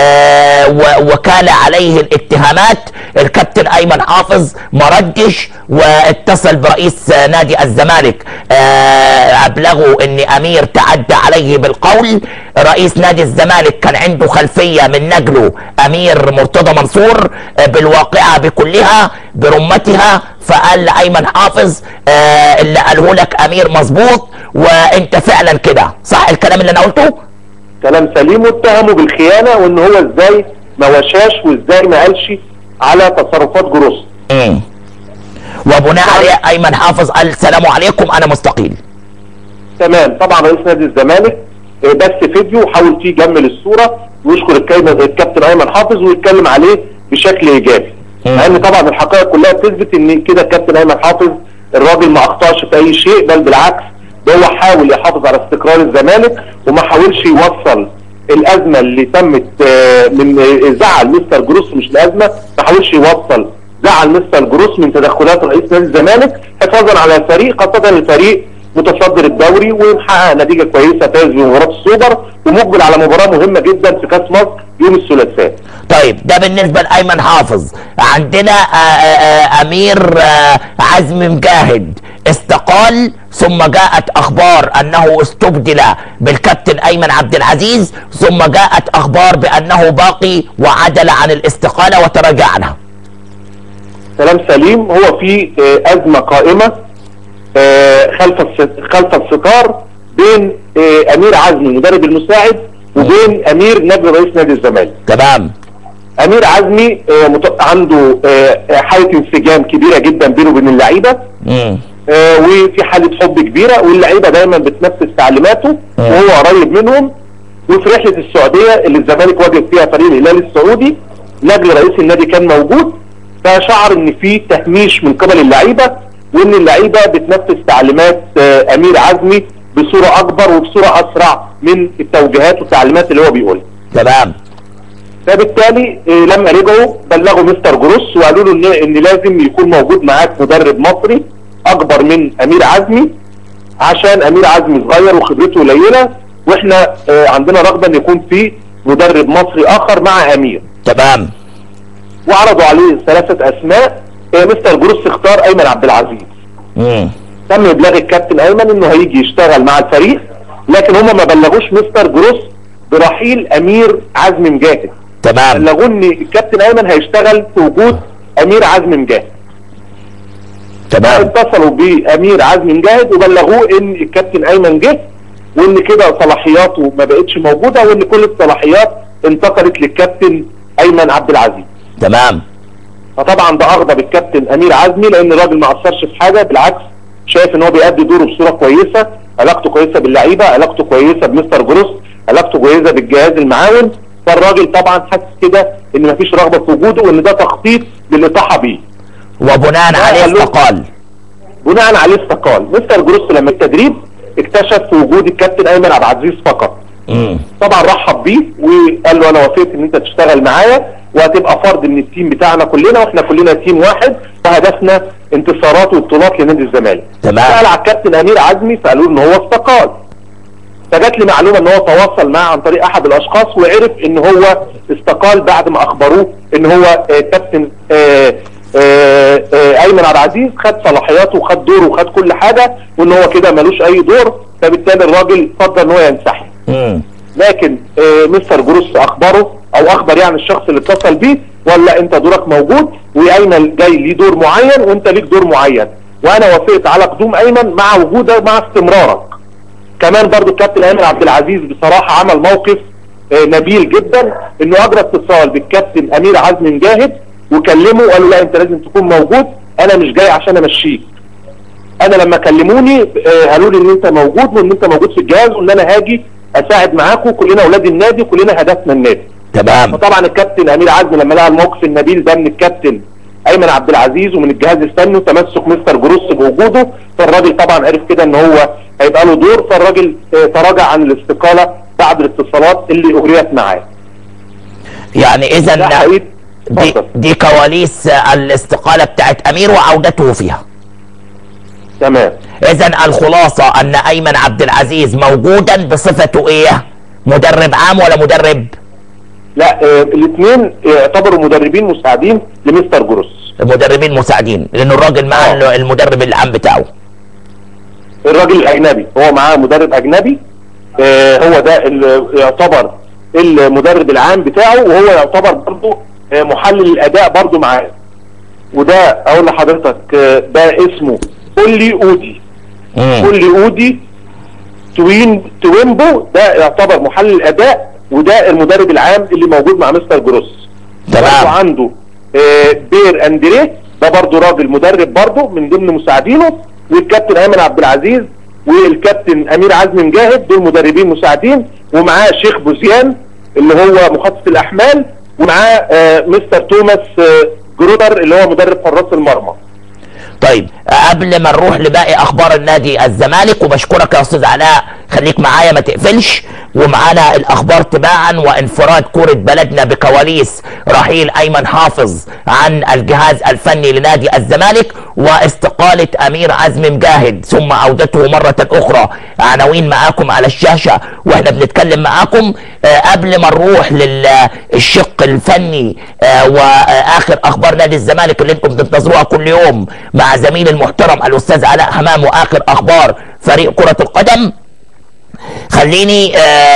Speaker 1: وكال عليه الاتهامات. الكابتن ايمن حافظ ما ردش واتصل برئيس نادي الزمالك ابلغوا ان امير تعدى عليه بالقول. رئيس نادي الزمالك كان عنده خلفيه من نجله امير مرتضى منصور بالواقعه بكلها برمتها، فقال لايمن حافظ اللي قاله لك امير مظبوط وانت فعلا كده صح الكلام اللي انا قلته؟
Speaker 3: كلام سليم، واتهمه بالخيانه وان هو ازاي ما وشاش وازاي ما قالش على تصرفات جروس.
Speaker 1: وبناء عليه ايمن حافظ قال السلام عليكم انا مستقيل.
Speaker 3: تمام. طبعا رئيس نادي الزمالك بث فيديو وحاول فيه يجمل الصوره ويشكر الكابتن ايمن حافظ ويتكلم عليه بشكل ايجابي. مع ان طبعا الحقائق كلها بتثبت ان كده الكابتن ايمن حافظ الراجل ما اخطاش في اي شيء، بل بالعكس ده هو حاول يحافظ على استقرار الزمالك وما حاولش يوصل الازمه اللي تمت من زعل مستر جروس، مش الازمه، ما حاولش يوصل زعل مستر جروس من تدخلات رئيس نادي الزمالك حفاظا على الفريق، خاصه الفريق متصدر الدوري ومحقق نتيجه كويسه، فاز بمباراه السوبر ومقبل على مباراه مهمه جدا في كاس مصر يوم الثلاثاء.
Speaker 1: طيب ده بالنسبه لايمن حافظ. عندنا امير عزمي مجاهد استقال، ثم جاءت اخبار انه استبدل بالكابتن ايمن عبد العزيز، ثم جاءت اخبار بانه باقي وعدل عن الاستقاله وتراجع عنها.
Speaker 3: كلام سليم. هو في ازمه قائمه خلف الستار بين امير عزمي المدرب المساعد وبين امير نجل رئيس نادي الزمالك.
Speaker 1: تمام.
Speaker 3: امير عزمي عنده حاله انسجام كبيره جدا بينه وبين اللعيبه، وفي حاله حب كبيره، واللعيبه دايما بتنفذ تعليماته وهو قريب منهم. وفي رحله السعوديه اللي الزمالك واجه فيها فريق الهلال السعودي نجل رئيس النادي كان موجود، فشعر ان في تهميش من قبل اللعيبه وان اللعيبه بتنفذ تعليمات امير عزمي بصوره اكبر وبصوره اسرع من التوجيهات والتعليمات اللي هو بيقولها.
Speaker 1: تمام.
Speaker 3: فبالتالي لما رجعوا بلغوا مستر جروس وقالوا له ان لازم يكون موجود معاك مدرب مصري اكبر من امير عزمي، عشان امير عزمي صغير وخبرته قليله، واحنا عندنا رغبه ان يكون في مدرب مصري اخر مع امير.
Speaker 1: تمام.
Speaker 3: وعرضوا عليه 3 اسماء. مستر جروس اختار ايمن عبد العزيز. تم ابلاغ الكابتن ايمن انه هيجي يشتغل مع الفريق، لكن هم ما بلغوش مستر جروس برحيل امير عزمي مجاهد.
Speaker 1: تمام.
Speaker 3: بلغوا ان الكابتن ايمن هيشتغل في وجود امير عزمي مجاهد.
Speaker 1: تمام.
Speaker 3: اتصلوا بامير عزمي مجاهد وبلغوه ان الكابتن ايمن جه، وان كده صلاحياته ما بقتش موجوده، وان كل الصلاحيات انتقلت للكابتن ايمن عبد العزيز.
Speaker 1: تمام.
Speaker 3: فطبعا ده اغضب الكابتن امير عزمي، لان الراجل ما اثرش في حاجه، بالعكس شايف ان هو بيأدي دوره بصوره كويسه، علاقته كويسه باللعيبه، علاقته كويسه بمستر جروس، علاقته كويسه بالجهاز المعاون. فالراجل طبعا حاسس كده ان مفيش رغبه في وجوده وان ده تخطيط للاطاحه بيه.
Speaker 1: وبناء عليه استقال.
Speaker 3: بناء عليه استقال. مستر جروس لما التدريب اكتشف في وجود الكابتن ايمن عبد العزيز فقط. طبعا رحب بيه وقال له انا وافقت ان انت تشتغل معايا، وهتبقى فرد من التيم بتاعنا كلنا، واحنا كلنا تيم واحد، وهدفنا انتصارات وبطولات لنادي الزمالك.
Speaker 1: تمام.
Speaker 3: سأل على الكابتن امير عزمي فقالوا ان هو استقال، فجات لي معلومه ان هو تواصل معاه عن طريق احد الاشخاص وعرف ان هو استقال بعد ما اخبروه ان هو كابتن ايمن عبد العزيز خد صلاحياته وخد دوره وخد كل حاجه، وان هو كده ملوش اي دور، فبالتالي الراجل فضل ان هو ينسحب. لكن مستر جروس اخبره او اخبر يعني الشخص اللي اتصل بيه ولا انت دورك موجود، وايمن جاي ليه دور معين وانت ليك دور معين، وانا وافقت على قدوم ايمن مع وجودك مع استمرارك. كمان برضو الكابتن ايمن عبد العزيز بصراحه عمل موقف نبيل جدا، انه اجرى اتصال بالكابتن امير عزمي مجاهد وكلمه وقال له لا انت لازم تكون موجود، انا مش جاي عشان امشيك. انا لما كلموني قالوا لي ان انت موجود وان انت موجود في الجهاز وان انا هاجي اساعد معاكم، كلنا اولاد النادي وكلنا هدفنا النادي.
Speaker 1: تمام.
Speaker 3: فطبعا الكابتن امير عزمي لما لقى الموقف النبيل ده من الكابتن ايمن عبد العزيز ومن الجهاز الفني وتمسك مستر جروس بوجوده، فالراجل طبعا عرف كده ان هو هيبقى له دور، فالراجل تراجع عن الاستقاله بعد الاتصالات اللي اجريت معاه.
Speaker 1: يعني اذا دي كواليس الاستقاله بتاعت امير وعودته فيها.
Speaker 3: تمام.
Speaker 1: اذا الخلاصه ان ايمن عبد العزيز موجودا بصفته ايه؟ مدرب عام ولا مدرب؟
Speaker 3: لا الاثنين يعتبروا مدربين مساعدين لمستر جروس.
Speaker 1: مدربين مساعدين لانه الراجل مع المدرب العام بتاعه.
Speaker 3: الراجل الاجنبي هو معاه مدرب اجنبي، هو ده اللي يعتبر المدرب العام بتاعه، وهو يعتبر برضه محلل الاداء برضه معاه. وده اقول لحضرتك ده اسمه اولي اودي. اولي اودي توينبو، ده يعتبر محلل الاداء، وده المدرب العام اللي موجود مع مستر جروس.
Speaker 1: تمام.
Speaker 3: عنده بير اندريه، ده برضه راجل مدرب برضه من ضمن مساعدينه، والكابتن ايمن عبد العزيز والكابتن امير عزمي مجاهد دول مدربين مساعدين، ومعاه شيخ بوزيان اللي هو مخطط الاحمال، ومعاه مستر توماس جرودر اللي هو مدرب حراس المرمى.
Speaker 1: طيب قبل ما نروح لباقي اخبار النادي الزمالك، وبشكرك يا استاذ علاء، خليك معايا ما تقفلش، ومعانا الاخبار تباعا وانفراد كرة بلدنا بكواليس رحيل ايمن حافظ عن الجهاز الفني لنادي الزمالك، واستقالة امير عزمي مجاهد ثم عودته مرة اخرى. عناوين معاكم على الشاشة واحنا بنتكلم معاكم. قبل ما نروح للشق الفني واخر اخبار نادي الزمالك اللي انتم بتنتظروها كل يوم مع زميل المحترم الاستاذ علاء حمام واخر اخبار فريق كرة القدم، خليني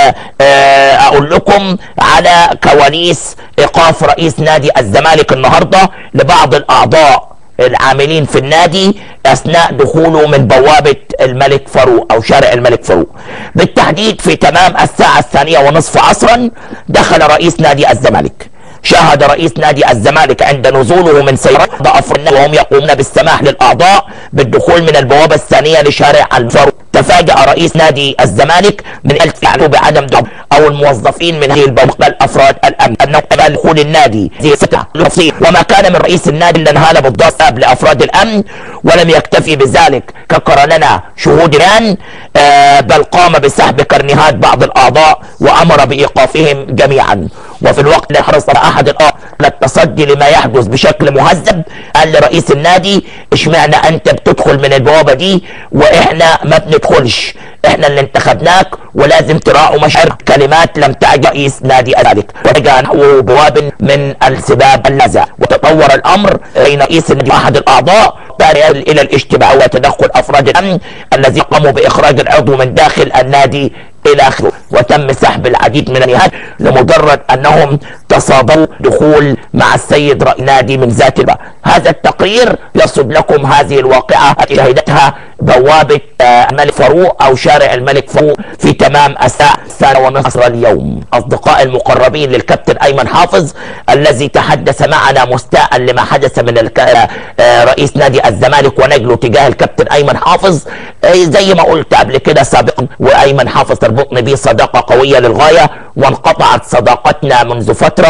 Speaker 1: اقول لكم على كواليس ايقاف رئيس نادي الزمالك النهارده لبعض الاعضاء العاملين في النادي اثناء دخوله من بوابة الملك فاروق او شارع الملك فاروق. بالتحديد في تمام الساعة 2:30 عصرا دخل رئيس نادي الزمالك. شاهد رئيس نادي الزمالك عند نزوله من سيارة افراد وهم يقومون بالسماح للاعضاء بالدخول من البوابة الثانية لشارع الفاروق. تفاجأ رئيس نادي الزمالك من الفعل بعدم دخول او الموظفين من هذه البوابة افراد الامن انه قبل دخول النادي وما كان من رئيس النادي الا انهال بالضرب لافراد الامن، ولم يكتفي بذلك كقر لنا شهود الان بل قام بسحب كرنيهات بعض الاعضاء وامر بايقافهم جميعا. وفي الوقت اللي حرص احد الاعضاء للتصدي لما يحدث بشكل مهذب قال لرئيس النادي اشمعنى انت بتدخل من البوابه دي واحنا ما بندخلش؟ احنا اللي انتخبناك ولازم تراعوا مشاعر. كلمات لم تعجب رئيس نادي الزمالك ورجع نحو بواب من السباب اللاذع، وتطور الامر بين رئيس النادي واحد الاعضاء الى الاشتباك وتدخل افراد الامن الذين قاموا باخراج العضو من داخل النادي الى اخره، وتم سحب العديد من النهايات لمجرد انهم تصادوا دخول مع السيد رئيس النادي من ذات الباب. هذا التقرير يصب لكم هذه الواقعه التي شهدتها بوابه الملك فاروق او شارع الملك فاروق في تمام الساعه 2:30 اليوم. اصدقاء المقربين للكابتن ايمن حافظ الذي تحدث معنا مستاء لما حدث من رئيس نادي الزمالك ونجله تجاه الكابتن ايمن حافظ، زي ما قلت قبل كده سابقا، وايمن حافظ تربطني به صداقه قويه للغايه، وانقطعت صداقتنا منذ فتره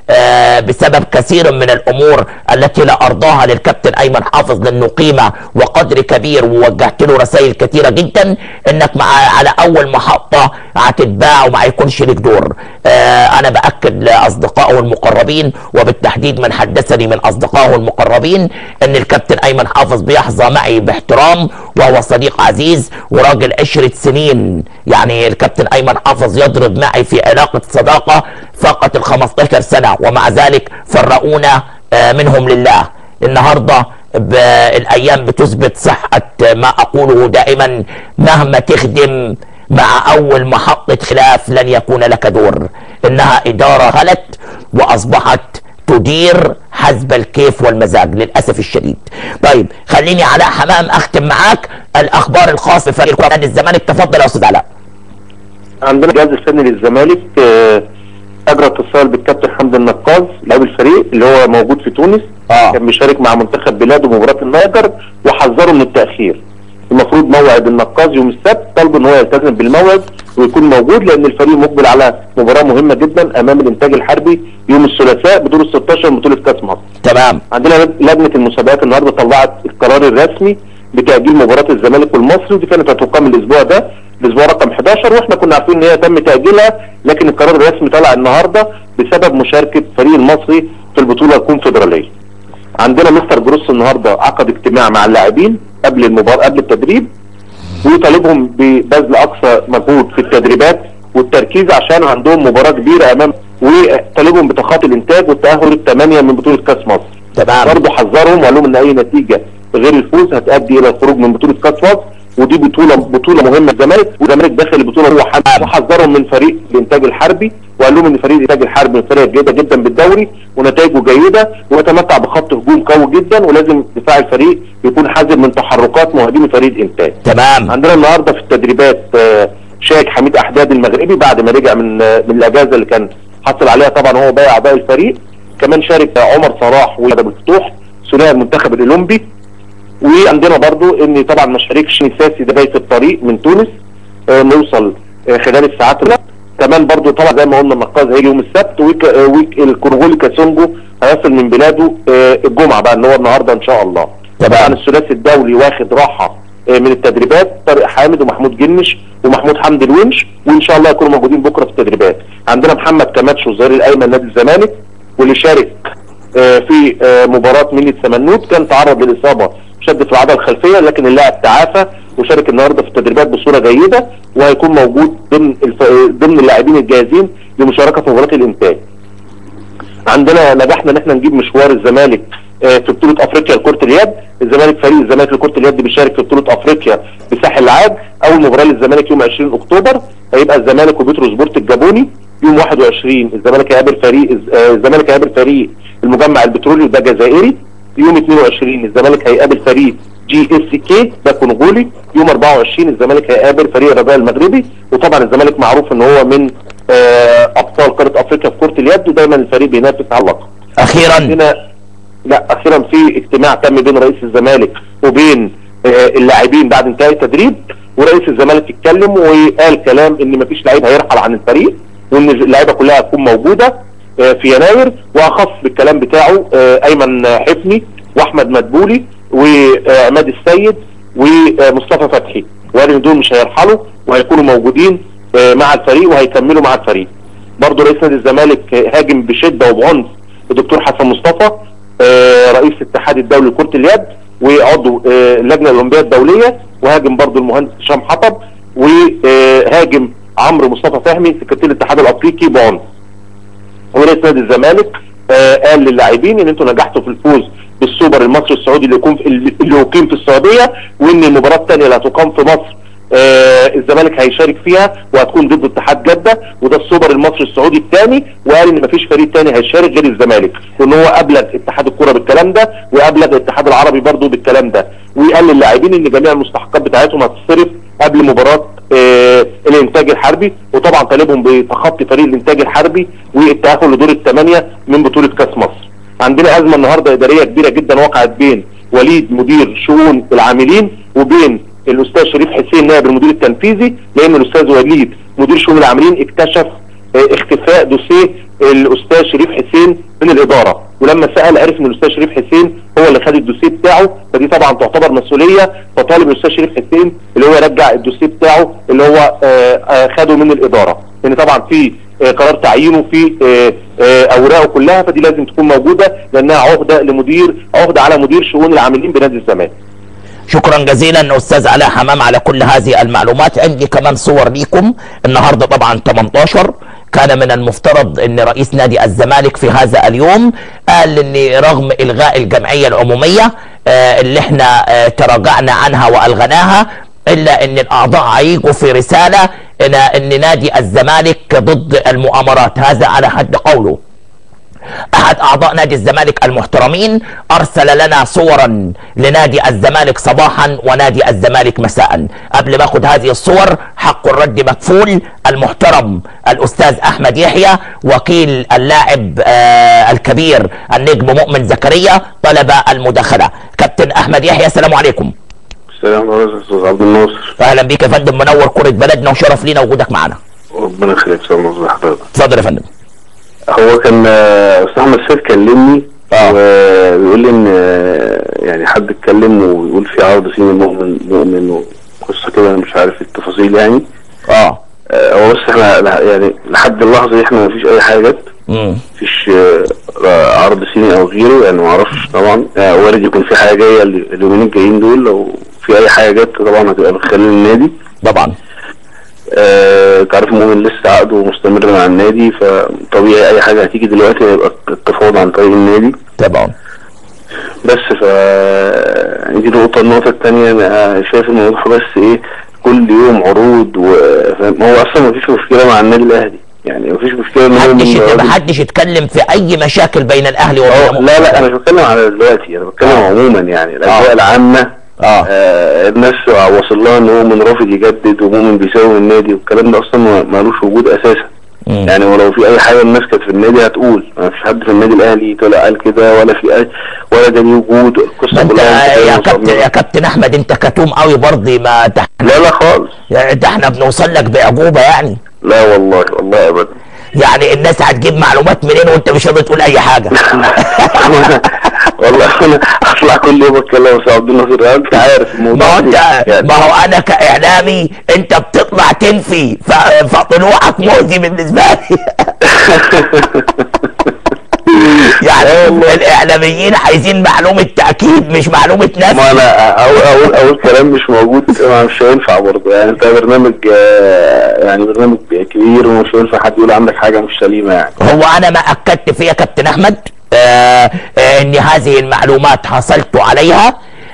Speaker 1: بسبب كثير من الامور التي لا ارضاها للكابتن ايمن حافظ، لانه قيمه وقدر كبير، ووجهت له رسائل كثيره جدا انك على اول محطه هتتباع وما يكونش لك دور. انا باكد لاصدقائه المقربين، وبالتحديد من حدثني من اصدقائه المقربين، ان الكابتن ايمن حافظ بيحظى معي باحترام، وهو صديق عزيز وراجل 10 سنين. يعني الكابتن ايمن حافظ يضرب معي في علاقه صداقه فقط ال 15 سنه، ومع ذلك فرقونا منهم لله. النهارده الايام بتثبت صحه ما اقوله دائما، مهما تخدم مع اول محطه خلاف لن يكون لك دور. انها اداره غلط واصبحت تدير حسب الكيف والمزاج للاسف الشديد. طيب خليني علاء حمام اختم معاك الاخبار الخاصه بفريق نادي الزمالك. تفضل يا استاذ علاء.
Speaker 3: عندنا الجهاز الفني للزمالك اجرى اتصال بالكابتن حمدي النقاز لاعب الفريق اللي هو موجود في تونس. كان بيشارك مع منتخب بلاده مباراه النيجر، وحذره من التاخير. المفروض موعد النقاز يوم السبت، طلب ان هو يلتزم بالموعد ويكون موجود، لان الفريق مقبل على مباراه مهمه جدا امام الانتاج الحربي يوم الثلاثاء بدور ال 16 من بطوله كاس مصر.
Speaker 1: تمام.
Speaker 3: عندنا لجنه المسابقات النهارده طلعت القرار الرسمي بتاجيل مباراه الزمالك والمصري، ودي كانت هتقام الاسبوع ده، الاسبوع رقم 11، واحنا كنا عارفين ان هي تم تاجيلها، لكن القرار الرسمي طلع النهارده بسبب مشاركه فريق المصري في البطوله الكونفدراليه. عندنا مستر جروس النهارده عقد اجتماع مع اللاعبين قبل المباراه قبل التدريب، ويطالبهم ببذل اقصى مجهود في التدريبات والتركيز عشان عندهم مباراه كبيره امام، وطالبهم بتخطي الانتاج والتاهل الثمانيه من بطوله كاس مصر.
Speaker 1: تمام.
Speaker 3: برضه حذرهم وقال لهم ان اي نتيجه غير الفوز هتؤدي الى الخروج من بطوله كاس مصر، ودي بطوله مهمه للزمالك، والزمالك داخل البطوله هو حامل. وحذرهم من فريق الانتاج الحربي، وقال لهم ان فريق الانتاج الحربي فريق جيده جدا بالدوري ونتائجه جيده، ويتمتع بخط هجوم قوي جدا، ولازم دفاع الفريق يكون حذر من تحركات مهاجمي فريق الانتاج.
Speaker 1: تمام.
Speaker 3: عندنا النهارده في التدريبات شارك حميد احداد المغربي بعد ما رجع من الاجازه اللي كان حصل عليها، طبعا هو بايع اعضاء الفريق. كمان شارك عمر صلاح وادم الفتوح ثنائي المنتخب الاولمبي. وعندنا برضو ان طبعا ما شاركش ساسي ده بايت الطريق من تونس نوصل خلال الساعات. كمان برضو طبعا زي ما قلنا النقاز هيجي يوم السبت، والكونغولي كاسونجو هيصل من بلاده الجمعه بقى اللي هو النهارده ان شاء الله. طبعا الثلاثي الدولي واخد راحه من التدريبات، طارق حامد ومحمود جنش ومحمود حمدي الونش، وان شاء الله يكونوا موجودين بكره في التدريبات. عندنا محمد كماتش والظهير الايمن نادي الزمالك، واللي شارك في مباراه مني السمنود كان تعرض للاصابه شد في العضله الخلفيه، لكن اللاعب تعافى وشارك النهارده في التدريبات بصوره جيده، وهيكون موجود ضمن اللاعبين الجاهزين لمشاركه في مباراه الانتاج. عندنا نجحنا ان احنا نجيب مشوار الزمالك في بطوله افريقيا لكره اليد. فريق الزمالك لكره اليد بيشارك في بطوله افريقيا بساحل العاج. اول مباراه للزمالك يوم 20 اكتوبر هيبقى الزمالك وبيترو سبورت الجابوني. يوم 21 الزمالك هيقابل فريق المجمع البترولي ده جزائري. يوم 22 الزمالك هيقابل فريق GSK ده كونغولي. يوم 24 الزمالك هيقابل فريق الرجاء المغربي. وطبعا الزمالك معروف ان هو من ابطال قاره افريقيا في كره اليد، ودايما الفريق بينافس على اللقب. اخيرا في اجتماع تم بين رئيس الزمالك وبين اللاعبين بعد انتهاء التدريب، ورئيس الزمالك اتكلم وقال كلام ان مفيش لعيب هيرحل عن الفريق، وان اللعيبه كلها هتكون موجوده في يناير. واخص بالكلام بتاعه ايمن حفني واحمد مدبولي وعماد السيد ومصطفى فتحي، وقال ان دول مش هيرحلوا وهيكونوا موجودين مع الفريق وهيكملوا مع الفريق. برضه رئيس نادي الزمالك هاجم بشده وبعنف الدكتور حسن مصطفى رئيس الاتحاد الدولي لكره اليد وعضو اللجنه الاولمبيه الدوليه، وهاجم برضه المهندس هشام حطب، وهاجم عمرو مصطفى فهمي سكرتير الاتحاد الافريقي بعنف. ورئيس نادي الزمالك قال للاعبين ان انتم نجحتوا في الفوز بالسوبر المصري السعودي اللي اقيم في السعوديه، وان المباراه الثانيه اللي هتقام في مصر الزمالك هيشارك فيها وهتكون ضد اتحاد جده، وده السوبر المصري السعودي الثاني. وقال ان مفيش فريق ثاني هيشارك غير الزمالك، وان هو ابلغ اتحاد الكره بالكلام ده وابلغ الاتحاد العربي برضه بالكلام ده. وقال للاعبين ان جميع المستحقات بتاعتهم هتصرف قبل مباراه الانتاج الحربي، وطبعا طالبهم بتخطي فريق الانتاج الحربي والتاهل لدور الثمانيه من بطوله كاس مصر. عندنا ازمه النهارده اداريه كبيره جدا وقعت بين وليد مدير شؤون العاملين وبين الاستاذ شريف حسين نائب المدير التنفيذي، لان الاستاذ وليد مدير شؤون العاملين اكتشف اختفاء دوسيه الاستاذ شريف حسين من الاداره، ولما سال عرف ان الاستاذ شريف حسين هو اللي خد الدوسيه بتاعه، فدي طبعا تعتبر مسؤوليه، فطالب الاستاذ شريف حسين اللي هو يرجع الدوسيه بتاعه اللي هو خده من الاداره، لان طبعا في قرار تعيينه في اوراقه كلها، فدي لازم تكون موجوده لانها عقده على مدير شؤون العاملين بنادي الزمالك.
Speaker 1: شكرا جزيلا استاذ علاء حمام على كل هذه المعلومات. عندي كمان صور ليكم النهارده. طبعا 18 كان من المفترض ان رئيس نادي الزمالك في هذا اليوم قال ان رغم الغاء الجمعيه العموميه اللي احنا تراجعنا عنها والغناها، الا ان الاعضاء هيجوا في رساله ان نادي الزمالك ضد المؤامرات. هذا على حد قوله. احد اعضاء نادي الزمالك المحترمين ارسل لنا صورا لنادي الزمالك صباحا ونادي الزمالك مساء. قبل ما اخد هذه الصور، حق الرد مكفول. المحترم الاستاذ احمد يحيى وكيل اللاعب الكبير النجم مؤمن زكريا طلب المداخله. كابتن احمد يحيى السلام عليكم.
Speaker 4: السلام عليكم استاذ عبد الناصر.
Speaker 1: اهلا بيك يا فندم، منور كرة بلدنا وشرف لينا وجودك معانا.
Speaker 4: ربنا يخليك استاذ ناصر حضرتك.
Speaker 1: اتفضل يا فندم.
Speaker 4: هو كان استاذ احمد سيف كلمني وبيقول لي ان يعني حد اتكلم ويقول في عرض صيني مؤمن وقصه كده، انا مش عارف التفاصيل يعني. هو بس احنا يعني لحد اللحظه دي احنا مفيش اي حاجه جت. مفيش عرض صيني او غيره يعني، ما اعرفش طبعا. وارد يكون في حاجه جايه اليومين الجايين دول، لو في اي حاجه جت طبعا هتبقى من خلال النادي طبعا. تعرف مؤمن لسه عقده مستمر مع النادي، فطبيعي اي حاجه هتيجي دلوقتي هيبقى التفاوض عن طريق النادي
Speaker 1: طبعا.
Speaker 4: بس دي نقطه. النقطه الثانيه انا شايف الموضوع بس ايه، كل يوم عروض هو اصلا مفيش مشكله مع النادي الاهلي يعني، مفيش مشكله ان
Speaker 1: محدش يتكلم في اي مشاكل بين الاهلي وبين
Speaker 4: لا انا مش بتكلم على دلوقتي، انا بتكلم عموما يعني الاجواء العامه. الناس وصل لها ان مؤمن رافض يجدد ومؤمن بيساوي النادي، والكلام ده اصلا مالوش وجود اساسا. يعني ولو في اي حاجه الناس كانت في النادي هتقول، ما فيش حد في النادي الاهلي طلع قال كده، ولا في ولا ده ليه وجود. القصه كلها
Speaker 1: يا كابتن احمد انت كتوم قوي برضه. ما
Speaker 4: لا خالص،
Speaker 1: ده احنا بنوصل لك بعجوبه يعني.
Speaker 4: لا والله ابدا.
Speaker 1: يعني الناس هتجيب معلومات منين وانت مش راضي تقول اي حاجه؟
Speaker 4: والله انا اطلع كل يوم اتكلم يا عبد الناصر، انت عارف الموضوع.
Speaker 1: ما هو انا كاعلامي انت بتطلع تنفي، فطلوعك مؤذي بالنسبه لي. يعني الاعلاميين عايزين معلومه تاكيد مش معلومه نفي.
Speaker 4: ما انا اقول كلام مش موجود مش هينفع برضه يعني. انت برنامج برنامج كبير ومش هينفع حد يقول عندك حاجه مش سليمه يعني.
Speaker 1: هو انا ما اكدت فيها كابتن احمد ان هذه المعلومات حصلت عليها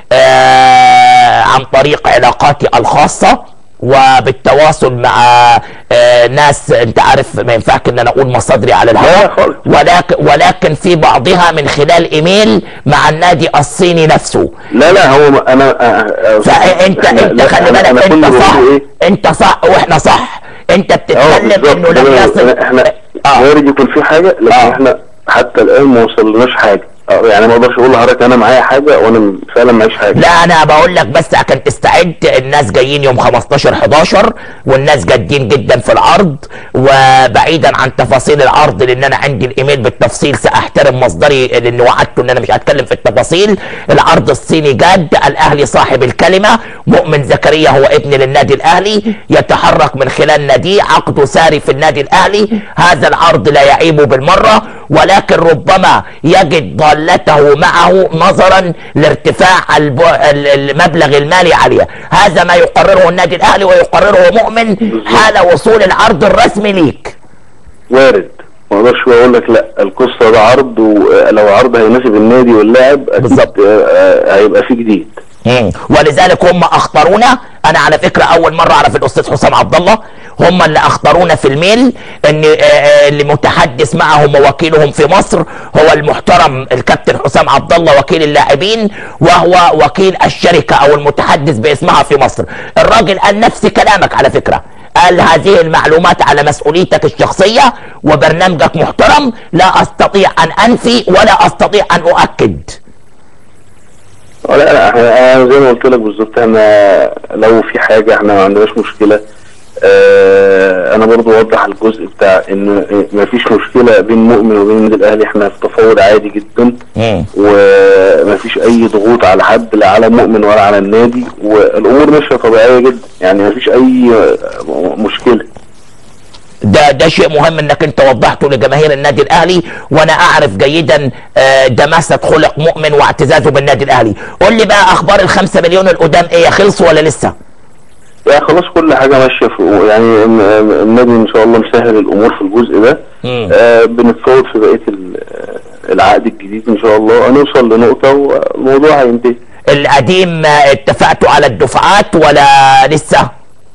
Speaker 1: عن طريق علاقاتي الخاصه وبالتواصل مع ناس. انت عارف ما ينفعش ان انا اقول مصادري على الهواء، ولكن في بعضها من خلال ايميل مع النادي الصيني نفسه.
Speaker 4: لا هو انا
Speaker 1: فانت خلي بالك، انت صح واحنا صح. انت بتتكلم انه لم يصل.
Speaker 4: احنا وارد يكون في حاجه، لكن احنا حتى الان ما وصلناش حاجه. يعني ما اقدرش اقول لحضرتك انا معايا حاجه وانا فعلا معيش حاجه.
Speaker 1: لا انا بقول لك بس عشان تستعد. الناس جايين يوم 15/11 والناس جادين جدا في العرض، وبعيدا عن تفاصيل العرض لان انا عندي الايميل بالتفصيل ساحترم مصدري لان وعدته ان انا مش هتكلم في التفاصيل. العرض الصيني جاد، الاهلي صاحب الكلمه، مؤمن زكريا هو ابن للنادي الاهلي، يتحرك من خلال ناديه، عقده ساري في النادي الاهلي. هذا العرض لا يعيب بالمره، ولكن ربما يجد ضالته معه نظرا لارتفاع المبلغ المالي عليه. هذا ما يقرره النادي الاهلي ويقرره مؤمن حال وصول العرض الرسمي ليك.
Speaker 4: وارد، ما اقدرش اقول لك لا. القصه ده عرض، ولو عرض هيناسب النادي واللاعب بالظبط هيبقى فيه جديد.
Speaker 1: ولذلك هم اخطرونا. انا على فكره اول مره اعرف الاستاذ حسام عبد الله، هم اللي اخطرونا في الميل ان اللي متحدث معهم ووكيلهم في مصر هو المحترم الكابتن حسام عبد الله وكيل اللاعبين، وهو وكيل الشركه او المتحدث باسمها في مصر. الراجل قال نفس كلامك على فكره، قال هذه المعلومات على مسؤوليتك الشخصيه وبرنامجك محترم، لا استطيع ان انفي ولا استطيع ان اؤكد.
Speaker 4: لا انا زي ما قلت لك بالظبط، احنا لو في حاجه احنا ما عندناش مشكله انا برضو اوضح الجزء بتاع ان مفيش مشكله بين مؤمن وبين النادي الاهلي، احنا في تفاوض عادي جدا ومفيش اي ضغوط على حد، لا على مؤمن ولا على النادي، والامور ماشيه طبيعيه جدا، يعني مفيش اي مشكله.
Speaker 1: ده شيء مهم انك انت وضحته لجماهير النادي الاهلي، وانا اعرف جيدا دماسة خلق مؤمن واعتزازه بالنادي الاهلي. قول لي بقى اخبار ال5 مليون القدام ايه، خلصوا ولا لسه؟
Speaker 4: لا خلاص كل حاجه ماشيه يعني النادي ان شاء الله مسهل الامور في الجزء ده. بنتفاوض في بقيه العقد الجديد ان شاء الله، هنوصل لنقطه والموضوع هينتهي.
Speaker 1: القديم اتفقتوا على الدفعات ولا لسه؟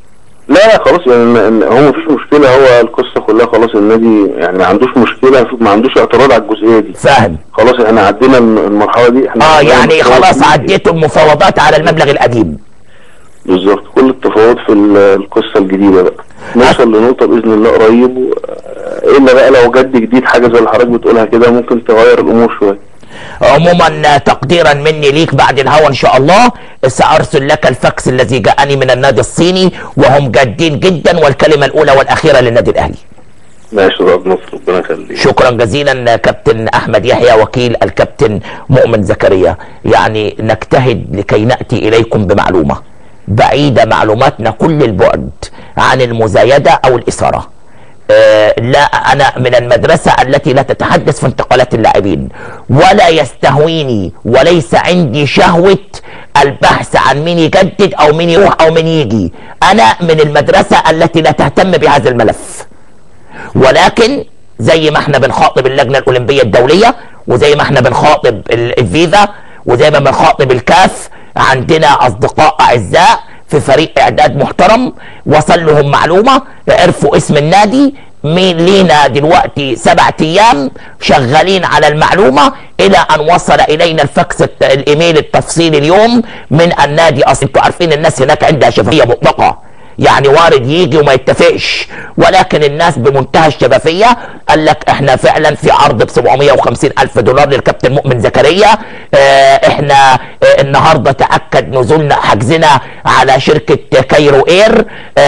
Speaker 4: لا خلاص يعني هو مفيش مشكله، هو القصه كلها خلاص النادي يعني ما عندوش مشكله، ما عندوش اعتراض على الجزئيه دي.
Speaker 1: فاهم.
Speaker 4: خلاص احنا عدينا المرحله دي، احنا
Speaker 1: يعني خلاص عديتوا المفاوضات على المبلغ القديم.
Speaker 4: بالظبط، كل التفاوض في القصه الجديده بقى نوصل لنقطه باذن الله قريب، الا بقى لو جد جديد حاجه زي اللي حضرتك بتقولها كده ممكن تغير الامور شويه.
Speaker 1: عموما تقديرا مني ليك بعد الهوا ان شاء الله سارسل لك الفاكس الذي جاءني من النادي الصيني، وهم جادين جدا، والكلمه الاولى والاخيره للنادي الاهلي.
Speaker 4: ماشي ربنا يخليك.
Speaker 1: شكرا جزيلا كابتن احمد يحيى وكيل الكابتن مؤمن زكريا. يعني نجتهد لكي ناتي اليكم بمعلومه بعيده معلوماتنا كل البعد عن المزايده او الاثاره. لا، انا من المدرسة التي لا تتحدث في انتقالات اللاعبين، ولا يستهويني وليس عندي شهوة البحث عن مين يجدد او مين يروح او مين يجي. انا من المدرسة التي لا تهتم بهذا الملف، ولكن زي ما احنا بنخاطب اللجنة الاولمبية الدولية، وزي ما احنا بنخاطب الفيفا، وزي ما بنخاطب الكاف، عندنا اصدقاء اعزاء في فريق اعداد محترم وصل لهم معلومه، عرفوا اسم النادي. مين لينا دلوقتي 7 ايام شغالين على المعلومه الى ان وصل الينا الفاكس الايميل التفصيلي اليوم من النادي. اصلا انتوا عارفين الناس هناك عندها شفافيه مطلقه، يعني وارد يجي وما يتفقش، ولكن الناس بمنتهى الشفافيه قال لك احنا فعلا في عرض ب 750 الف دولار للكابتن مؤمن زكريا. احنا النهارده تاكد نزولنا حجزنا على شركه كايرو اير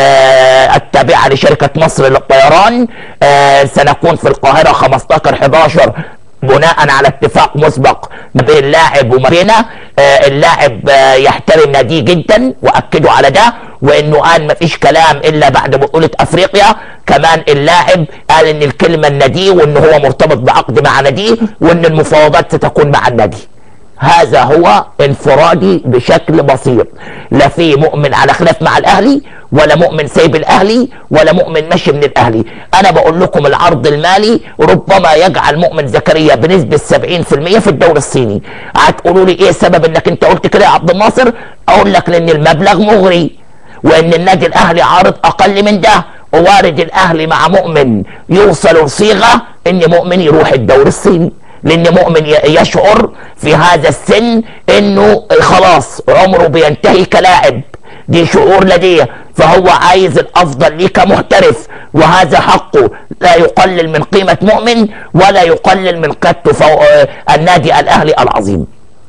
Speaker 1: التابعه لشركه مصر للطيران. سنكون في القاهره 15/11 بناء على اتفاق مسبق ما بين اللاعب وما بيننا. اللاعب يحترم ناديه جدا واكدوا على ده، وانه قال ما فيش كلام الا بعد بطولة افريقيا. كمان اللاعب قال ان الكلمة النادي، وان هو مرتبط بعقد مع ناديه، وان المفاوضات ستكون مع النادي. هذا هو انفرادي بشكل بسيط، لا في مؤمن على خلاف مع الاهلي، ولا مؤمن سايب الاهلي، ولا مؤمن ماشي من الاهلي. انا بقول لكم العرض المالي ربما يجعل مؤمن زكريا بنسبة 70% في الدوري الصيني. هتقولوا لي ايه سبب انك انت قلت كده يا عبد الناصر؟ اقول لك لان المبلغ مغري، وان النادي الاهلي عارض اقل من ده، ووارد الاهلي مع مؤمن يوصلوا لصيغة ان مؤمن يروح الدوري الصيني، لان مؤمن يشعر في هذا السن انه خلاص عمره بينتهي كلاعب، دي شعور لديه، فهو عايز الافضل ليه كمحترف، وهذا حقه، لا يقلل من قيمة مؤمن ولا يقلل من قيمته النادي الاهلي العظيم.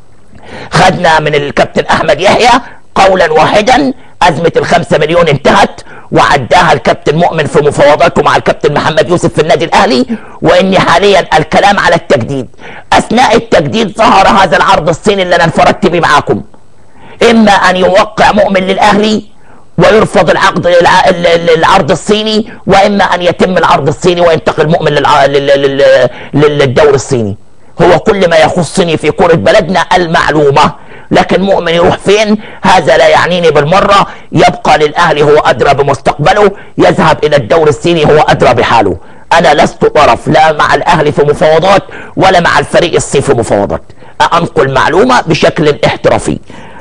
Speaker 1: خدنا من الكابتن احمد يحيى قولا واحدا ازمة ال5 مليون انتهت، وعداها الكابتن مؤمن في مفاوضاته مع الكابتن محمد يوسف في النادي الاهلي، وان حاليا الكلام على التجديد. اثناء التجديد ظهر هذا العرض الصيني اللي انا انفردت بيه معاكم، اما ان يوقع مؤمن للاهلي ويرفض العرض الصيني، واما ان يتم العرض الصيني وينتقل مؤمن للدوري الصيني. هو كل ما يخصني في كرة بلدنا المعلومة، لكن مؤمن يروح فين هذا لا يعنيني بالمرة. يبقى للاهلي هو ادرى بمستقبله، يذهب الى الدوري الصيني هو ادرى بحاله. انا لست طرف لا مع الاهلي في مفاوضات ولا مع الفريق الصيني في مفاوضات، انقل معلومة بشكل احترافي.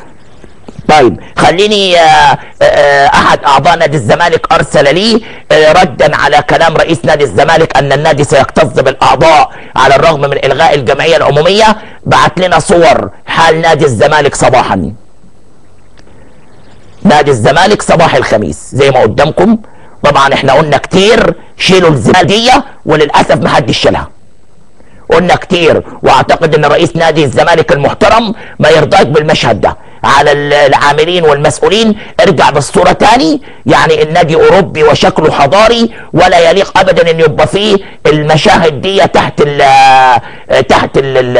Speaker 1: طيب خليني احد اعضاء نادي الزمالك ارسل لي ردا على كلام رئيس نادي الزمالك ان النادي سيكتظ بالاعضاء على الرغم من الغاء الجمعيه العموميه. بعت لنا صور حال نادي الزمالك صباحا. نادي الزمالك صباح الخميس زي ما قدامكم. طبعا احنا قلنا كتير شيلوا الزمالكيه، وللاسف ما حدش شالها. قلنا كتير، واعتقد ان رئيس نادي الزمالك المحترم ما يرضاك بالمشهد ده. على العاملين والمسؤولين. ارجع بالصوره تاني، يعني النادي اوروبي وشكله حضاري، ولا يليق ابدا ان يبقى فيه المشاهد دي تحت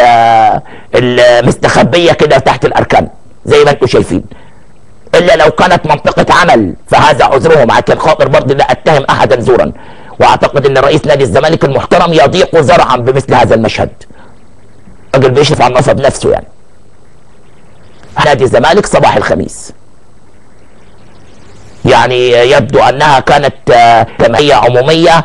Speaker 1: المستخبيه كده تحت الاركان زي ما انتم شايفين. الا لو كانت منطقه عمل فهذا عذرهم، عشان خاطر برضه لا اتهم احدا زورا. واعتقد ان رئيس نادي الزمالك المحترم يضيق ذرعا بمثل هذا المشهد. راجل بيشرف على النصب نفسه يعني. نادي الزمالك صباح الخميس. يعني يبدو انها كانت جمعيه عموميه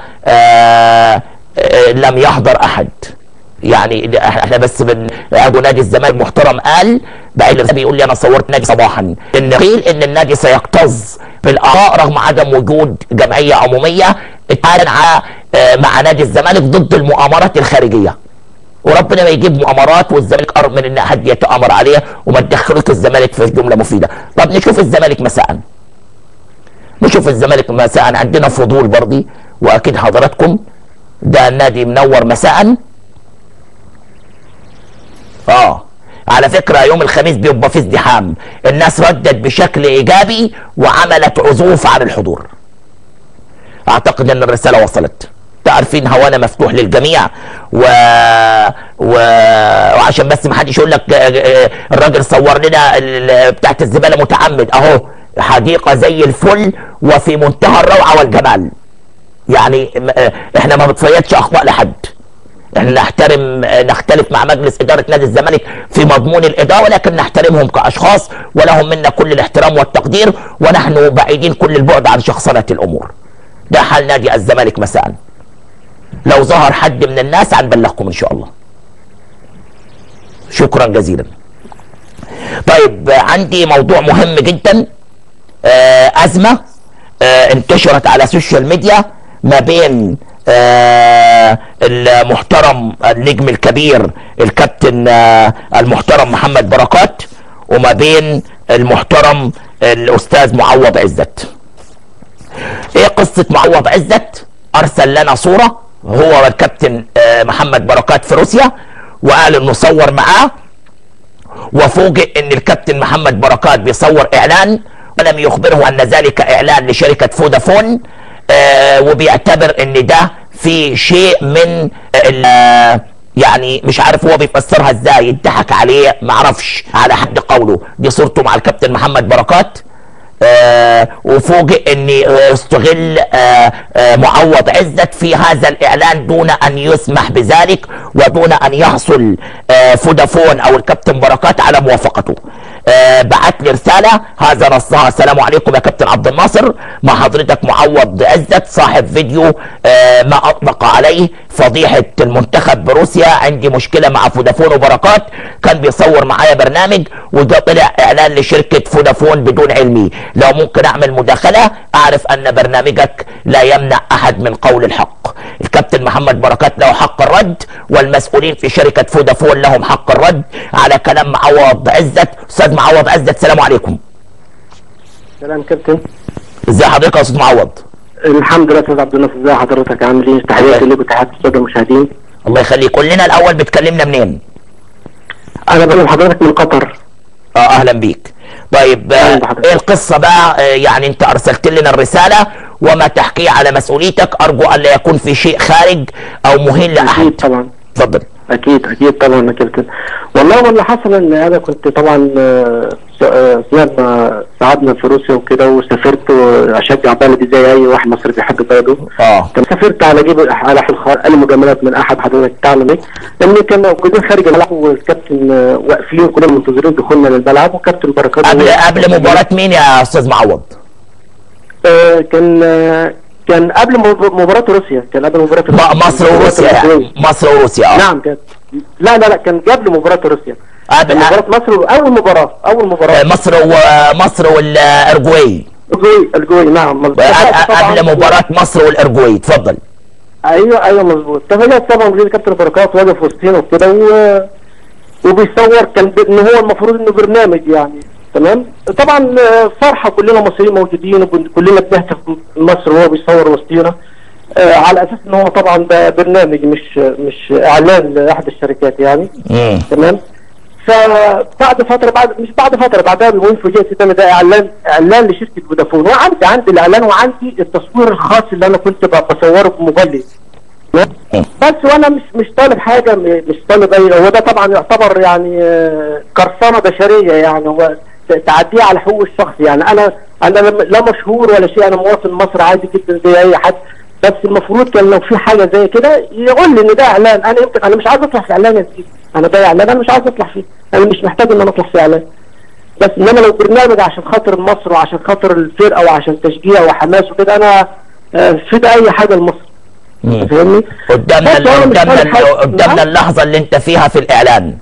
Speaker 1: لم يحضر احد. يعني احنا بس ابو نادي الزمالك محترم قال بعد بيقول لي انا صورت نادي صباحا ان قيل ان النادي سيكتظ بالاعضاء رغم عدم وجود جمعيه عموميه اتعلن مع نادي الزمالك ضد المؤامرات الخارجيه. وربنا ما يجيب مؤامرات والزمالك قرب من ان حد يتامر عليه وما تدخلوش الزمالك في جمله مفيده. طب نشوف الزمالك مساء. نشوف الزمالك مساء، عندنا فضول برضي واكيد حضراتكم. ده النادي منور مساء. على فكره يوم الخميس بيبقى فيه ازدحام، الناس ردت بشكل ايجابي وعملت عزوف عن الحضور. اعتقد ان الرساله وصلت. عارفين هوانا مفتوح للجميع وعشان بس ما حدش يقول لك الراجل صور لنا بتاعت الزباله متعمد. اهو حديقه زي الفل وفي منتهى الروعه والجمال. يعني احنا ما بنصيدش اخطاء لحد، احنا نختلف مع مجلس اداره نادي الزمالك في مضمون الاداره، ولكن نحترمهم كاشخاص ولهم منا كل الاحترام والتقدير، ونحن بعيدين كل البعد عن شخصنه الامور. ده حال نادي الزمالك مساء. لو ظهر حد من الناس هنبلغكم ان شاء الله. شكرا جزيلا. طيب عندي موضوع مهم جدا. ازمه انتشرت على السوشيال ميديا ما بين المحترم النجم الكبير الكابتن المحترم محمد بركات وما بين المحترم الاستاذ معوض عزت. ايه قصة معوض عزت؟ ارسل لنا صورة هو والكابتن محمد بركات في روسيا، وقال انه صور معاه، وفوجئ ان الكابتن محمد بركات بيصور اعلان ولم يخبره ان ذلك اعلان لشركة فودافون، وبيعتبر ان ده في شيء من يعني مش عارف هو بيفسرها ازاي، يضحك عليه معرفش على حد قوله. دي صورته مع الكابتن محمد بركات. وفوجئ ان استغل معوض عزت في هذا الاعلان دون ان يسمح بذلك ودون ان يحصل فودافون او الكابتن بركات على موافقته. بعت لي رساله هذا نصها: السلام عليكم يا كابتن عبد الناصر، مع حضرتك معوض عزت صاحب فيديو ما اطلق عليه فضيحه المنتخب بروسيا. عندي مشكله مع فودافون وبركات، كان بيصور معايا برنامج وده طلع اعلان لشركه فودافون بدون علمي. لو ممكن اعمل مداخله، اعرف ان برنامجك لا يمنع احد من قول الحق. الكابتن محمد بركات له حق الرد، والمسؤولين في شركه فودافون لهم حق الرد على كلام معوض عزت. استاذ معوض عزت، السلام عليكم.
Speaker 5: سلام كابتن.
Speaker 1: ازي حضرتك يا استاذ معوض؟
Speaker 5: الحمد لله استاذ عبد الناصر، ازي حضرتك؟ عامل ايه؟ تحياتي ليك وتحياتي للساده المشاهدين.
Speaker 1: الله يخليك. قول لنا الاول بتكلمنا منين؟
Speaker 5: انا بكلم حضرتك من قطر.
Speaker 1: اهلا بيك. طيب ايه القصه بقى؟ يعني انت ارسلت لنا الرساله وما تحكيه على مسؤوليتك، ارجو ان لا يكون في شيء خارج او مهين لاحد.
Speaker 5: اكيد طبعا.
Speaker 1: اتفضل.
Speaker 5: اكيد طبعا يا كابتن. والله واللي حصل ان انا كنت طبعا ساعدنا في روسيا وكده، وسافرت اشجع بلدي زي اي واحد مصري بيحب بلده. سافرت على حلقه المجاملات من احد حضرتك تعلم ايه، لان كنا موجودين خارج الملعب والكابتن واقفين كلنا منتظرين دخولنا للملعب، وكابتن بركات
Speaker 1: قبل مباراه مين يا استاذ معوض؟
Speaker 5: كان قبل مباراة روسيا، كان قبل مباراة روسيا.
Speaker 1: مصر وروسيا يعني. مصر وروسيا.
Speaker 5: نعم كان. لا كان قبل مباراة روسيا. قبل مباراة مصر، أول مباراة
Speaker 1: مصر والأرجواي.
Speaker 5: الأرجواي نعم.
Speaker 1: قبل مباراة مصر والأرجواي. اتفضل.
Speaker 5: ايوه مظبوط. تفاجأت طبعا بجد كابتن بركات واقف وسطينا وكده وبيصور، كان ان هو المفروض انه برنامج يعني. تمام. طبعا فرحه، كلنا مصريين موجودين وكلنا بنهتف مصر وهو بيصور وسطينا، على اساس ان هو طبعا ده برنامج مش اعلان لاحد الشركات يعني. تمام. فبعد فتره مش بعد فتره بعدها بيومين فوجئت ان ده اعلان لشركه فودافون، وعندي الاعلان وعندي التصوير الخاص اللي انا كنت بصوره بموبايلي. بس وانا مش طالب حاجه، مش طالب اي، هو ده طبعا يعتبر يعني قرصنه بشريه، يعني هو تعديه على حقوق الشخص. يعني انا لا مشهور ولا شيء، انا مواطن مصري عادي جدا زي اي حد، بس المفروض كان لو في حاجه زي كده يقول لي ان ده اعلان. انا يمكن انا مش عايز اطلع في اعلان يا سيدي، انا ده اعلان انا مش عايز اطلع فيه، انا مش محتاج ان انا اطلع في اعلان. بس انما لو برنامج عشان خاطر مصر وعشان خاطر الفرقه وعشان تشجيع وحماس وكده، انا في ده اي حاجه لمصر. فاهمني؟
Speaker 1: قدامنا اللحظه اللي انت فيها في الاعلان.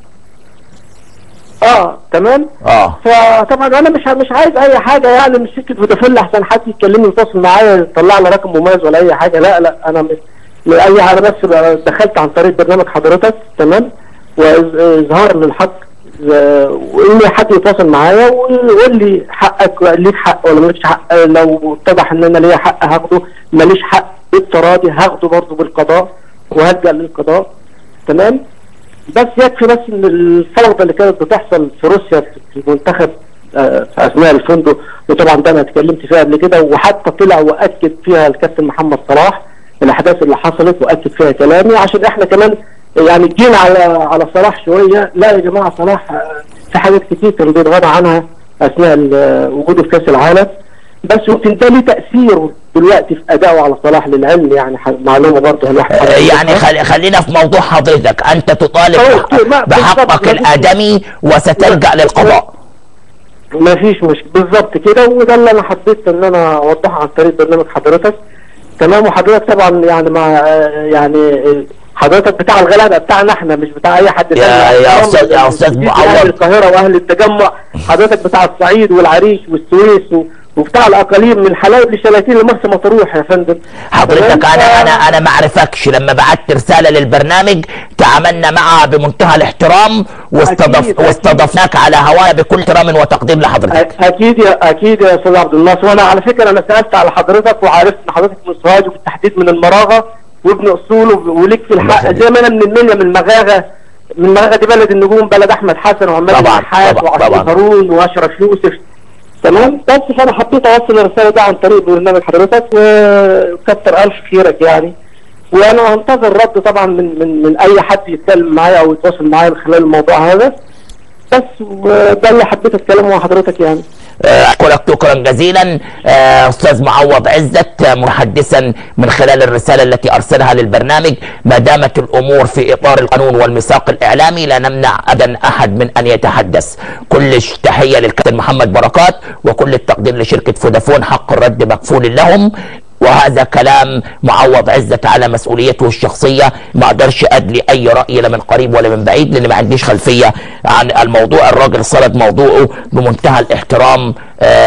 Speaker 5: تمام. فطبعا انا مش عايز اي حاجه، يعني مش شركه فودافون احسن حد يكلمني يتواصل معايا يطلع لي رقم مميز ولا اي حاجه، لا انا مش اي حاجه، بس دخلت عن طريق برنامج حضرتك، تمام، واظهار للحق، وان حد يتواصل معايا ويقول لي حقك، ليك حق ولا مالكش حق. لو اتضح ان انا ليا حق هاخده، ماليش حق بالتراضي هاخده برضه بالقضاء وهلجأ للقضاء. تمام. بس يكفي بس ان الفوضى اللي كانت بتحصل في روسيا في المنتخب في اثناء الفندق، وطبعا ده انا اتكلمت فيها قبل كده، وحتى طلع واكد فيها الكابتن محمد صلاح الاحداث اللي حصلت، واكد فيها كلامي عشان احنا كمان يعني جينا على صلاح شويه. لا يا جماعه، صلاح في حاجات كتير كان بيتغاضى عنها اثناء وجوده في كاس العالم، بس يمكن ده ليه تاثير دلوقتي في ادائه على صلاح للعلم. يعني معلومه برضه
Speaker 1: يعني خلينا في موضوع حضرتك، انت تطالب بحقك الادمي وستلجأ للقضاء.
Speaker 5: ما فيش مشكله، بالظبط كده، وده اللي انا حبيت ان انا اوضحه عن طريق برنامج حضرتك. تمام. وحضرتك طبعا يعني مع يعني حضرتك بتاع الغلابه بتاعنا احنا، مش بتاع اي حد تاني.
Speaker 1: يا استاذ معوض،
Speaker 5: اهل القاهره واهل التجمع، حضرتك بتاع الصعيد والعريش والسويس وبتاع الاقاليم من حلاوه لشلاتين لمرسى مطروح يا فندم.
Speaker 1: حضرتك انا ما اعرفكش، لما بعت رساله للبرنامج تعاملنا معها بمنتهى الاحترام واستضفناك على هوانا بكل احترام وتقدير لحضرتك.
Speaker 5: اكيد يا استاذ عبد الناصر. وانا على فكره انا سالت على حضرتك وعرفت ان حضرتك من سوهاج، وبالتحديد من المراغه وابن اصول، وليك في الحق زي ما انا من المنيا، من المغاغه دي بلد النجوم، بلد احمد حسن وعماد النحاس وعصام هارون واشرف يوسف. تمام. بس فانا حبيت اوصل الرساله دي عن طريق برنامج حضرتك، وكتر الف خيرك يعني. وانا هنتظر رد طبعا من اي حد يتكلم معايا او يتواصل معايا من خلال الموضوع هذا. بس ده اللي حبيت اتكلم مع حضرتك يعني.
Speaker 1: أشكرك شكرا جزيلا أستاذ معوض عزت، محدثا من خلال الرسالة التي أرسلها للبرنامج. ما دامت الأمور في إطار القانون والميثاق الإعلامي لا نمنع أبدا أحد من أن يتحدث. كل تحية للكابتن محمد بركات، وكل التقدير لشركة فودافون، حق الرد مكفول لهم. وهذا كلام معوض عزت على مسؤوليته الشخصية، ما اقدرش ادلي اي رأي لا من قريب ولا من بعيد، لان ما عنديش خلفية عن الموضوع. الراجل سرد موضوعه بمنتهى الاحترام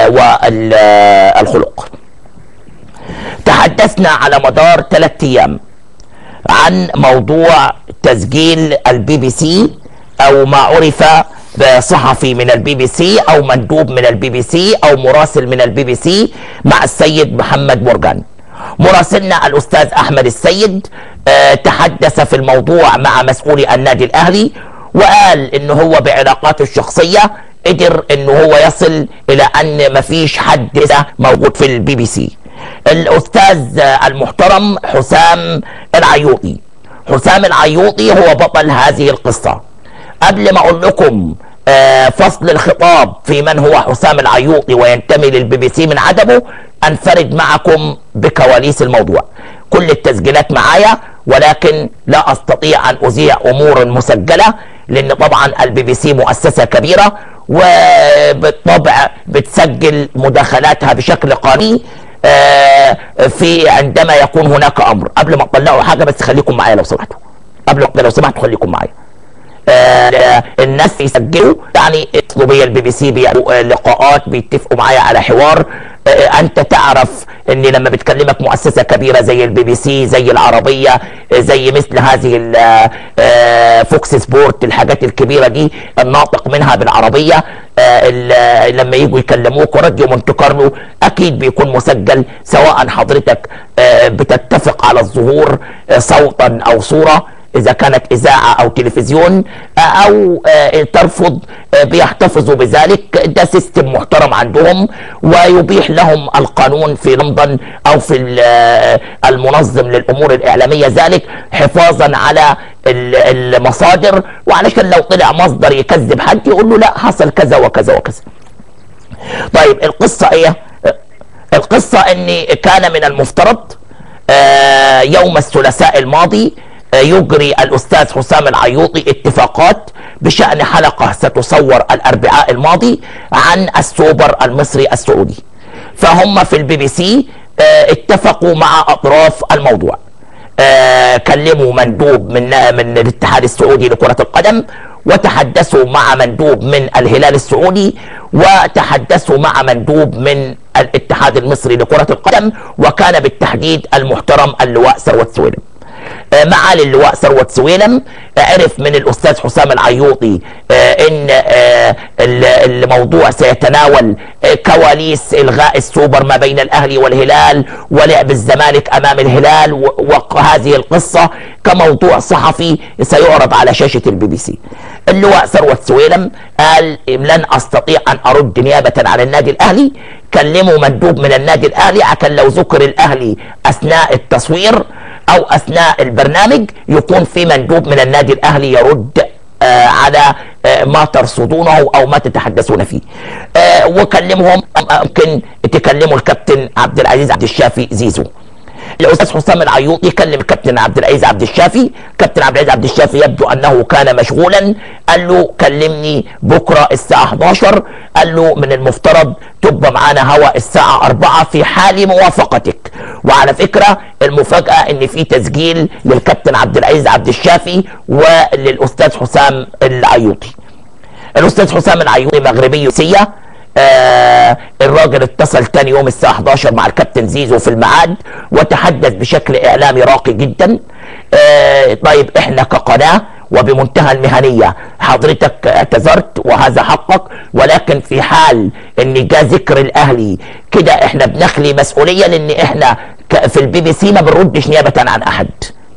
Speaker 1: والخلق. تحدثنا على مدار 3 ايام عن موضوع تسجيل البي بي سي، او ما عرف صحفي من البي بي سي او مندوب من البي بي سي او مراسل من البي بي سي مع السيد محمد مرجان. مراسلنا الاستاذ احمد السيد تحدث في الموضوع مع مسؤولي النادي الاهلي، وقال انه هو بعلاقاته الشخصيه قدر انه هو يصل الى ان مفيش حد موجود في البي بي سي. الاستاذ المحترم حسام العيوطي، حسام العيوطي هو بطل هذه القصه. قبل ما اقول لكم فصل الخطاب في من هو حسام العيوطي وينتمي للبي بي سي من عدمه، انفرد معكم بكواليس الموضوع. كل التسجيلات معايا، ولكن لا استطيع ان اذيع امور مسجله، لان طبعا البي بي سي مؤسسه كبيره وبالطبع بتسجل مداخلاتها بشكل قانوني في عندما يكون هناك امر. قبل ما تطلعوا حاجه بس خليكم معايا لو سمحتوا، لو سمحتوا خليكم معايا. الناس يسجلوا، يعني اطلبوا بيا البي بي سي بيعملوا لقاءات، بيتفقوا معايا على حوار. انت تعرف ان لما بتكلمك مؤسسه كبيره زي البي بي سي، زي العربيه، زي مثل هذه فوكس سبورت، الحاجات الكبيره دي الناطق منها بالعربيه، لما يجوا يكلموك وراديو مونت كارلو اكيد بيكون مسجل، سواء حضرتك بتتفق على الظهور صوتا او صوره. اذا كانت اذاعه او تلفزيون او ترفض بيحتفظوا بذلك. ده سيستم محترم عندهم، ويبيح لهم القانون في لندن او في المنظم للامور الاعلاميه ذلك، حفاظا على المصادر، وعلشان لو طلع مصدر يكذب حد يقول له لا حصل كذا وكذا وكذا. طيب القصه ايه؟ القصه ان كان من المفترض يوم الثلاثاء الماضي يجري الأستاذ حسام العيوطي اتفاقات بشأن حلقة ستصور الأربعاء الماضي عن السوبر المصري السعودي. فهم في البي بي سي اتفقوا مع أطراف الموضوع، كلموا مندوب من الاتحاد السعودي لكرة القدم، وتحدثوا مع مندوب من الهلال السعودي، وتحدثوا مع مندوب من الاتحاد المصري لكرة القدم، وكان بالتحديد المحترم اللواء ثروت سويلم. معالي اللواء ثروت سويلم عرف من الأستاذ حسام العيوطي ان الموضوع سيتناول كواليس إلغاء السوبر ما بين الأهلي والهلال ولعب الزمالك أمام الهلال، وهذه القصة كموضوع صحفي سيعرض على شاشة البي بي سي. اللواء ثروت سويلم قال لن أستطيع أن أرد نيابة عن النادي الأهلي، كلموا مندوب من النادي الأهلي عشان لو ذكر الأهلي أثناء التصوير أو أثناء البرنامج يكون في مندوب من النادي الأهلي يرد على ما ترصدونه أو ما تتحدثون فيه. وكلمهم، ممكن تكلموا الكابتن عبد العزيز عبد الشافي زيزو. الأستاذ حسام العيوطي كلم الكابتن عبد العزيز عبد الشافي، كابتن عبد العزيز عبد الشافي يبدو أنه كان مشغولا، قال له كلمني بكرة الساعة 11، قال له من المفترض تبقى معانا هوا الساعة 4 في حال موافقتك. وعلى فكرة المفاجأة ان في تسجيل للكابتن عبد العزيز عبد الشافي وللأستاذ حسام العيوطي. الأستاذ حسام العيوطي مغربي جنسية، الراجل اتصل تاني يوم الساعة 11 مع الكابتن زيزو في الميعاد وتحدث بشكل إعلامي راقي جدا. طيب احنا كقناة وبمنتهى المهنية حضرتك اعتذرت وهذا حقك، ولكن في حال ان جاء ذكر الأهلي كده احنا بنخلي مسؤولية، لان احنا في البي بي سي ما بنردش نيابة عن أحد.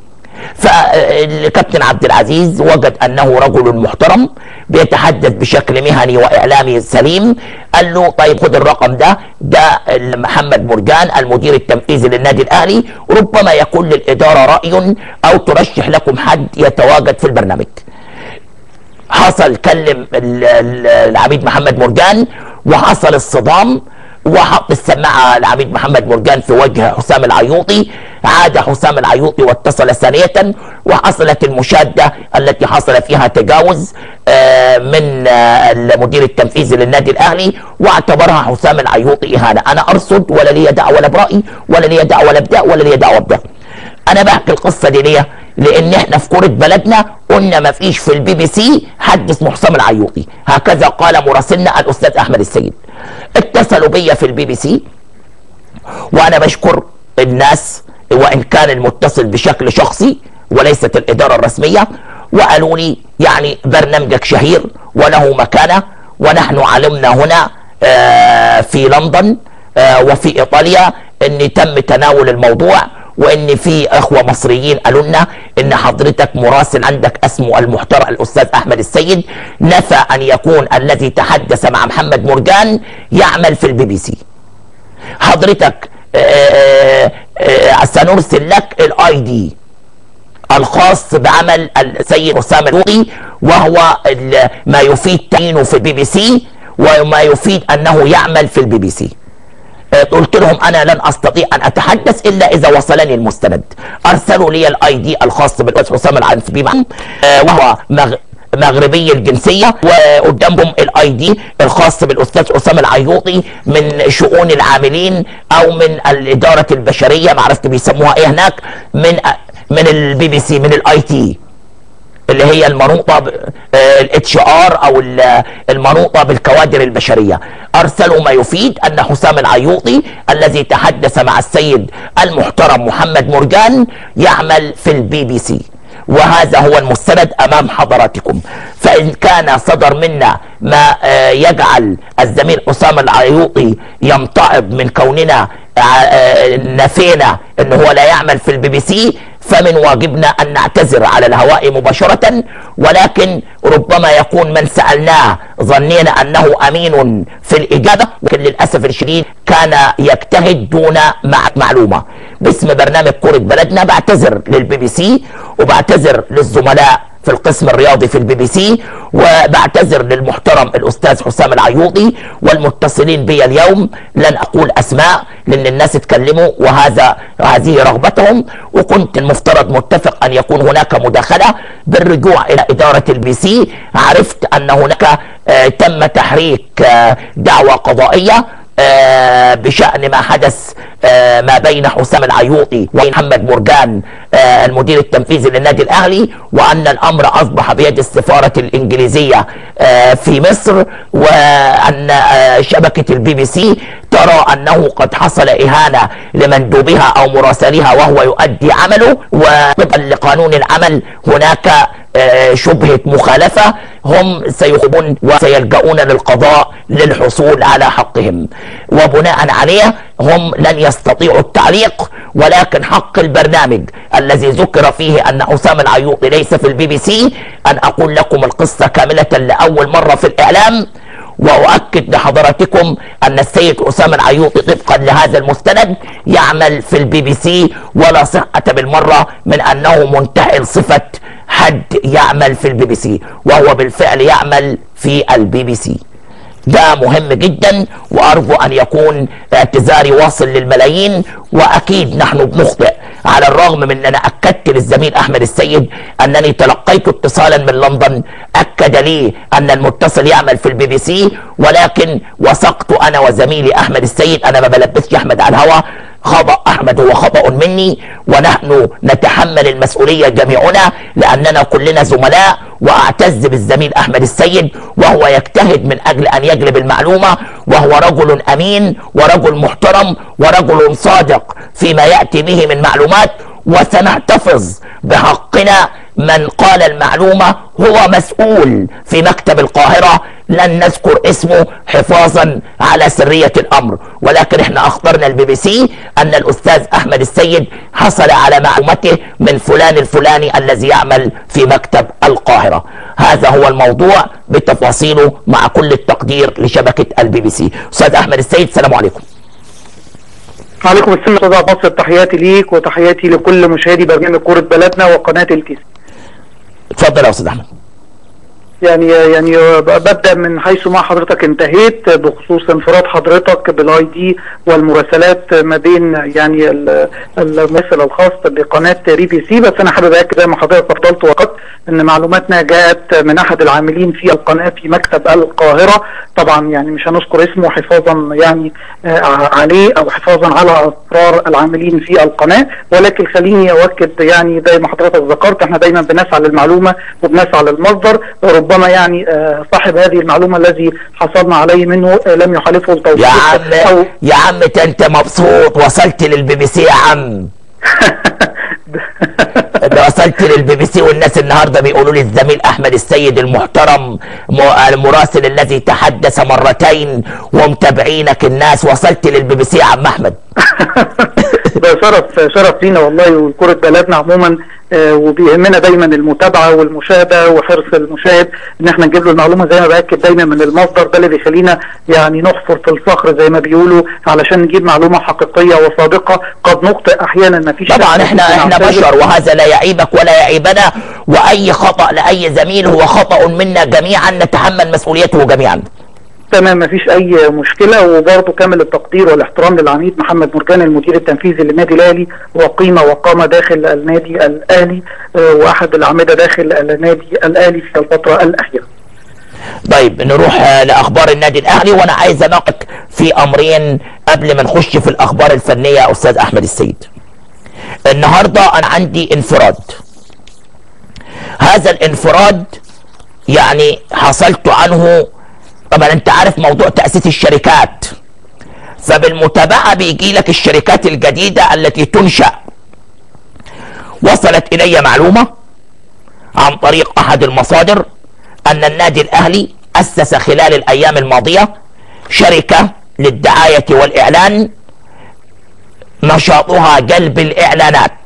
Speaker 1: فالكابتن عبد العزيز وجد انه رجل محترم بيتحدث بشكل مهني واعلامي سليم، قال له طيب خد الرقم ده محمد مرجان المدير التنفيذي للنادي الاهلي، ربما يكون للاداره راي او ترشح لكم حد يتواجد في البرنامج. حصل كلم العميد محمد مرجان وحصل الصدام، وحط السماعة العميد محمد مرجان في وجه حسام العيوطي، عاد حسام العيوطي واتصل ثانية، وحصلت المشادة التي حصل فيها تجاوز من المدير التنفيذي للنادي الأهلي، واعتبرها حسام العيوطي إهانة. أنا أرصد ولا لي دعوة ولا برأيي ولا لي دعوة ولا بده ولا لي دعوة بده. أنا بحكي القصة دي ليه؟ لأن إحنا في كرة بلدنا قلنا ما فيش في البي بي سي حد اسمه حسام العيوطي، هكذا قال مراسلنا الأستاذ أحمد السيد. اتصلوا بيا في البي بي سي وانا بشكر الناس وان كان المتصل بشكل شخصي وليست الاداره الرسميه، وقالوا لي يعني برنامجك شهير وله مكانه، ونحن علمنا هنا في لندن وفي ايطاليا ان تم تناول الموضوع، وان في اخوه مصريين قالوا لنا ان حضرتك مراسل عندك اسمه المحترم الاستاذ احمد السيد نفى ان يكون الذي تحدث مع محمد مرجان يعمل في البي بي سي. حضرتك سنرسل لك الاي دي الخاص بعمل السيد حسام العيوطي، وهو ما يفيد تعيينه في البي بي سي وما يفيد انه يعمل في البي بي سي. قلت لهم انا لن استطيع ان اتحدث الا اذا وصلني المستند. ارسلوا لي الاي دي الخاص بالاستاذ حسام العيوطي وهو مغربي الجنسيه، وقدامهم الاي دي الخاص بالاستاذ حسام العيوطي من شؤون العاملين او من الاداره البشريه، ما عرفت بيسموها ايه هناك، من البي بي سي، من الاي تي اللي هي المنوطه الاتش ار او المنوطه بالكوادر البشريه. ارسلوا ما يفيد ان حسام العيوطي الذي تحدث مع السيد المحترم محمد مرجان يعمل في البي بي سي، وهذا هو المستند امام حضراتكم. فان كان صدر منا ما يجعل الزميل أسامة العيوطي يمتعض من كوننا نفينا ان هو لا يعمل في البي بي سي، فمن واجبنا ان نعتذر على الهواء مباشرة. ولكن ربما يكون من سألناه ظنينا انه امين في الاجابة، ولكن للاسف الشديد كان يجتهد دون معلومة. باسم برنامج كرة بلدنا بعتذر للبي بي سي، وبعتذر للزملاء في القسم الرياضي في البي بي سي، وبعتذر للمحترم الاستاذ حسام العيوطي والمتصلين بي اليوم. لن اقول اسماء لان الناس اتكلموا وهذه رغبتهم، وكنت المفترض متفق ان يكون هناك مداخله. بالرجوع الى اداره البي سي عرفت ان هناك تم تحريك دعوى قضائيه بشأن ما حدث ما بين حسام العيوطي ومحمد مرجان المدير التنفيذي للنادي الأهلي، وأن الأمر أصبح بيد السفارة الإنجليزية في مصر، وأن شبكة البي بي سي ترى أنه قد حصل إهانة لمندوبها أو مراسلها وهو يؤدي عمله، وطبقا لقانون العمل هناك شبهة مخالفة، هم سيخبون وسيلجؤون للقضاء للحصول على حقهم، وبناء عليه هم لن يستطيعوا التعليق. ولكن حق البرنامج الذي ذكر فيه ان حسام العيوطي ليس في البي بي سي ان اقول لكم القصة كاملة لأول مرة في الإعلام، وأؤكد لحضراتكم أن السيد حسام العيوطي طبقا لهذا المستند يعمل في البي بي سي، ولا صحة بالمرة من أنه منتحل صفة حد يعمل في البي بي سي، وهو بالفعل يعمل في البي بي سي. ده مهم جدا، وأرجو أن يكون اعتذاري واصل للملايين. وأكيد نحن بنخطئ، على الرغم من أن أنا أكدت للزميل أحمد السيد أنني تلقيت اتصالا من لندن أكد لي أن المتصل يعمل في البي بي سي، ولكن وثقت أنا وزميلي أحمد السيد، أنا ما بلبسش أحمد على الهواء، خطأ أحمد هو خطأ مني، ونحن نتحمل المسؤولية جميعنا لأننا كلنا زملاء. وأعتز بالزميل أحمد السيد وهو يجتهد من أجل أن يجلب المعلومة، وهو رجل أمين ورجل محترم ورجل صادق فيما يأتي به من معلومات، وسنحتفظ بحقنا. من قال المعلومة هو مسؤول في مكتب القاهرة، لن نذكر اسمه حفاظا على سرية الأمر، ولكن احنا أخبرنا البي بي سي أن الأستاذ أحمد السيد حصل على معلومته من فلان الفلاني الذي يعمل في مكتب القاهرة. هذا هو الموضوع بتفاصيله مع كل التقدير لشبكة البي بي سي. أستاذ أحمد السيد، السلام عليكم.
Speaker 6: وعليكم السلام استاذ عباس، تحياتي ليك وتحياتي لكل مشاهدي برنامج كرة بلدنا وقناة الكيس.
Speaker 1: اتفضل يا استاذ احمد.
Speaker 6: يعني ببدأ من حيث ما حضرتك انتهيت بخصوص انفراد حضرتك بالاي دي والمراسلات ما بين يعني المراسل الخاص بقناة بي بي سي. بس انا حابب اكد زي ما حضرتك تفضلت وقت ان معلوماتنا جاءت من احد العاملين في القناة في مكتب القاهرة، طبعا يعني مش هنذكر اسمه حفاظا يعني عليه او حفاظا على اسرار العاملين في القناة، ولكن خليني اؤكد يعني زي ما حضرتك ذكرت احنا دايما بنسعى للمعلومة وبنسعى للمصدر. ربما يعني صاحب هذه المعلومة الذي حصلنا عليه منه لم يخالفه التوثيق.
Speaker 1: يا عم انت مبسوط وصلت للبي بي سي يا عم. وصلت للبي بي سي والناس النهارده بيقولوا لي الزميل احمد السيد المحترم المراسل الذي تحدث مرتين ومتابعينك الناس، وصلت للبي بي سي يا عم احمد.
Speaker 6: ده شرف لينا والله، وكرة بلدنا عموما وبيهمنا دايما المتابعه والمشاهده وحرص المشاهد ان احنا نجيب له المعلومه زي ما باكد دايما من المصدر. ده اللي بيخلينا يعني نحفر في الصخر زي ما بيقولوا علشان نجيب معلومه حقيقيه وصادقه. قد نخطئ احيانا، ما فيش
Speaker 1: طبعا، احنا بشر وهذا لا يعيبك ولا يعيبنا، واي خطا لاي زميل هو خطا منا جميعا نتحمل مسؤوليته جميعا.
Speaker 6: تمام، مفيش اي مشكله. وبرضه كامل التقدير والاحترام للعميد محمد مرجان المدير التنفيذي للنادي الاهلي، وقيمه وقامه داخل النادي الاهلي واحد الاعمده داخل النادي الاهلي في الفتره الاخيره.
Speaker 1: طيب نروح لاخبار النادي الاهلي، وانا عايز اناقش في امرين قبل ما نخش في الاخبار الفنيه يا استاذ احمد السيد. النهارده انا عندي انفراد، هذا الانفراد يعني حصلت عنه. طبعا انت عارف موضوع تأسيس الشركات، فبالمتابعة بيجي لك الشركات الجديدة التي تنشأ. وصلت الي معلومة عن طريق احد المصادر ان النادي الاهلي أسس خلال الأيام الماضية شركة للدعاية والإعلان نشاطها جلب الإعلانات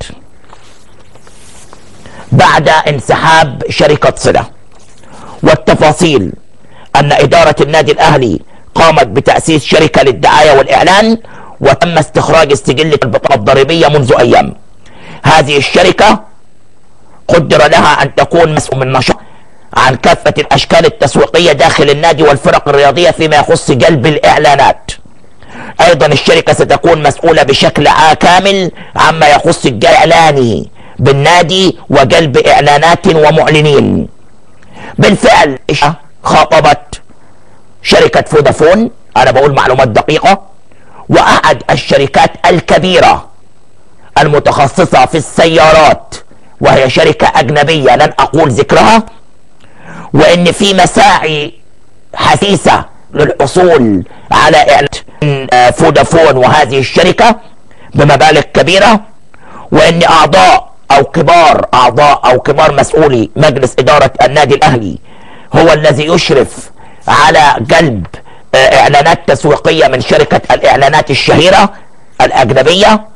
Speaker 1: بعد انسحاب شركة صلة. والتفاصيل أن إدارة النادي الأهلي قامت بتأسيس شركة للدعاية والإعلان وتم استخراج السجل البطاقة الضريبية منذ أيام. هذه الشركة قدر لها أن تكون مسؤول من نشاط عن كافة الأشكال التسويقية داخل النادي والفرق الرياضية فيما يخص جلب الإعلانات. أيضا الشركة ستكون مسؤولة بشكل كامل عما يخص الإعلان بالنادي وجلب إعلانات ومعلنين. بالفعل خاطبت شركة فودافون، أنا بقول معلومات دقيقة، وأحد الشركات الكبيرة المتخصصة في السيارات وهي شركة أجنبية لن أقول ذكرها، وإن في مساعي حثيثة للحصول على إعلان فودافون وهذه الشركة بمبالغ كبيرة، وإن أعضاء أو كبار مسؤولي مجلس إدارة النادي الأهلي هو الذي يشرف على جلب إعلانات تسويقية من شركة الإعلانات الشهيرة الأجنبية.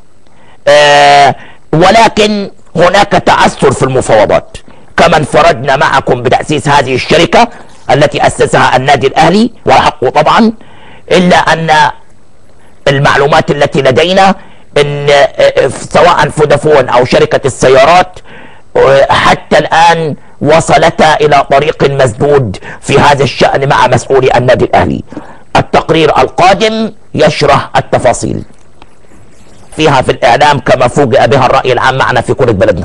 Speaker 1: ولكن هناك تعثر في المفاوضات، كما انفردنا معكم بتأسيس هذه الشركة التي أسسها النادي الأهلي وحقه طبعا، إلا أن المعلومات التي لدينا ان سواء فودافون او شركة السيارات حتى الان وصلتا الى طريق مسدود في هذا الشأن مع مسؤولي النادي الاهلي. التقرير القادم يشرح التفاصيل فيها في الاعلام كما فوجئ بها الرأي العام معنا في كرة بلدنا.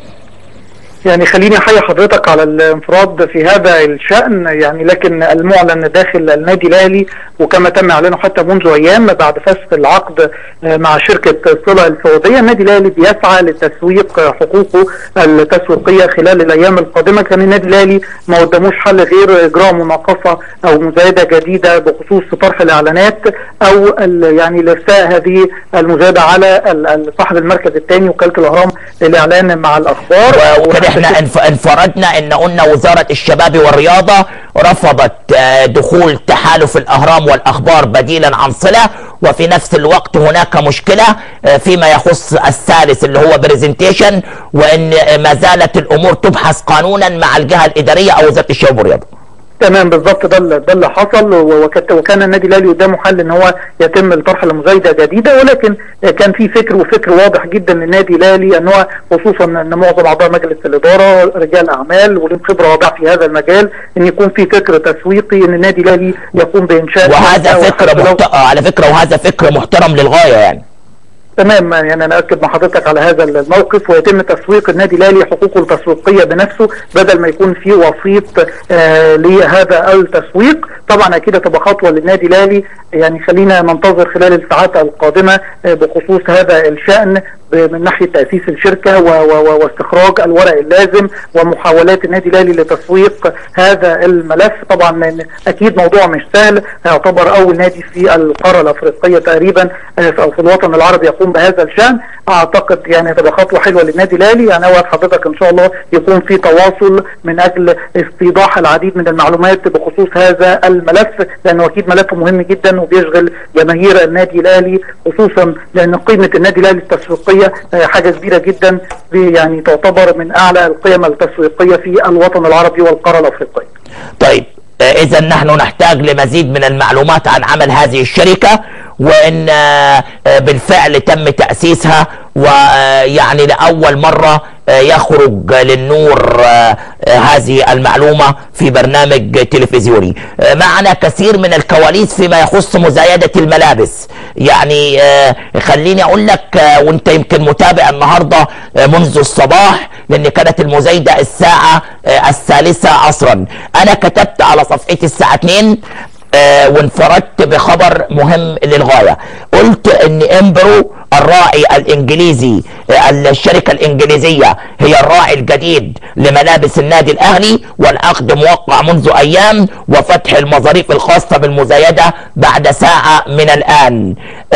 Speaker 6: يعني خليني احيي حضرتك على الانفراد في هذا الشأن، يعني لكن المعلن داخل النادي الاهلي وكما تم اعلانه حتى منذ ايام بعد فسخ العقد مع شركة صلة السعودية، النادي الاهلي بيسعى لتسويق حقوقه التسويقية خلال الايام القادمة. كان النادي الاهلي ما قدموش حل غير اجراء مناقصة او مزايدة جديدة بخصوص طرح الاعلانات او يعني الارساء هذه المزايدة على صاحب المركز الثاني وكالة الاهرام للاعلان مع الاخبار.
Speaker 1: احنا انفردنا ان قلنا وزارة الشباب والرياضة رفضت دخول تحالف الاهرام والاخبار بديلا عن صلة، وفي نفس الوقت هناك مشكلة فيما يخص الثالث اللي هو بريزنتيشن، وان ما زالت الامور تبحث قانونا مع الجهة الادارية او وزارة الشباب والرياضة.
Speaker 6: تمام بالظبط، ده اللي حصل، وكان النادي الاهلي قدامه حل ان هو يتم الطرح لمزايده جديده، ولكن كان في فكر واضح جدا للنادي الاهلي ان هو خصوصا ان معظم اعضاء مجلس الاداره رجال اعمال ولهم خبره واضحه في هذا المجال، ان يكون في فكر تسويقي ان النادي الاهلي يقوم بانشاء
Speaker 1: وهذا فكر على فكره وهذا فكر محترم للغايه يعني.
Speaker 6: تمام، يعني انا اكد مع حضرتك على هذا الموقف، ويتم تسويق النادي الاهلي حقوقه التسويقيه بنفسه بدل ما يكون في وسيط لهذا التسويق. طبعا اكيد تبقى خطوه للنادي الاهلي، يعني خلينا ننتظر خلال الساعات القادمه بخصوص هذا الشأن من ناحيه تاسيس الشركه واستخراج الورق اللازم ومحاولات النادي الاهلي لتسويق هذا الملف. طبعا اكيد موضوع مش سهل، يعتبر اول نادي في القاره الافريقيه تقريبا او في الوطن العربي يقوم بهذا الشأن. اعتقد يعني هتبقى خطوه حلوه للنادي الاهلي، يعني اوعد حضرتك ان شاء الله يكون في تواصل من اجل استيضاح العديد من المعلومات بخصوص هذا الملف، لانه اكيد ملف مهم جدا وبيشغل جماهير النادي الاهلي، خصوصا لان قيمه النادي الاهلي التسويقيه حاجه كبيره جدا، يعني تعتبر من اعلى القيم التسويقيه في الوطن العربي والقاره الافريقيه.
Speaker 1: طيب اذا نحن نحتاج لمزيد من المعلومات عن عمل هذه الشركه، وان بالفعل تم تأسيسها، ويعني لأول مرة يخرج للنور هذه المعلومة في برنامج تلفزيوني. معنا كثير من الكواليس فيما يخص مزايدة الملابس. يعني خليني أقول لك، وانت يمكن متابع النهاردة منذ الصباح، لأن كانت المزايدة الساعة 3 عصرا. أنا كتبت على صفحتي الساعة 2 وانفردت بخبر مهم للغاية. قلت ان امبرو الراعي الانجليزي، الشركة الانجليزية هي الراعي الجديد لملابس النادي الاهلي، والعقد موقع منذ ايام، وفتح المظاريف الخاصة بالمزايدة بعد ساعة من الان.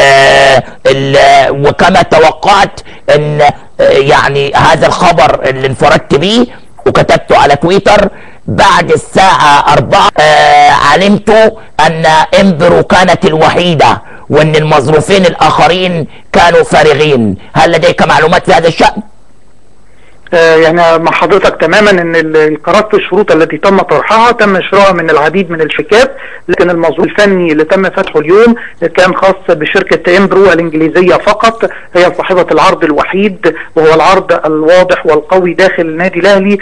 Speaker 1: وكما توقعت ان يعني هذا الخبر اللي انفردت به وكتبته على تويتر بعد الساعة 4 علمت أن إنبرو كانت الوحيدة وأن المظروفين الآخرين كانوا فارغين. هل لديك معلومات في هذا الشأن؟
Speaker 6: يعني مع حضرتك تماما ان القرارات الشروط التي تم طرحها تم شرائها من العديد من الشركات، لكن الموضوع الفني اللي تم فتحه اليوم كان خاص بشركة إنبرو الإنجليزية فقط، هي صاحبة العرض الوحيد وهو العرض الواضح والقوي داخل النادي الأهلي.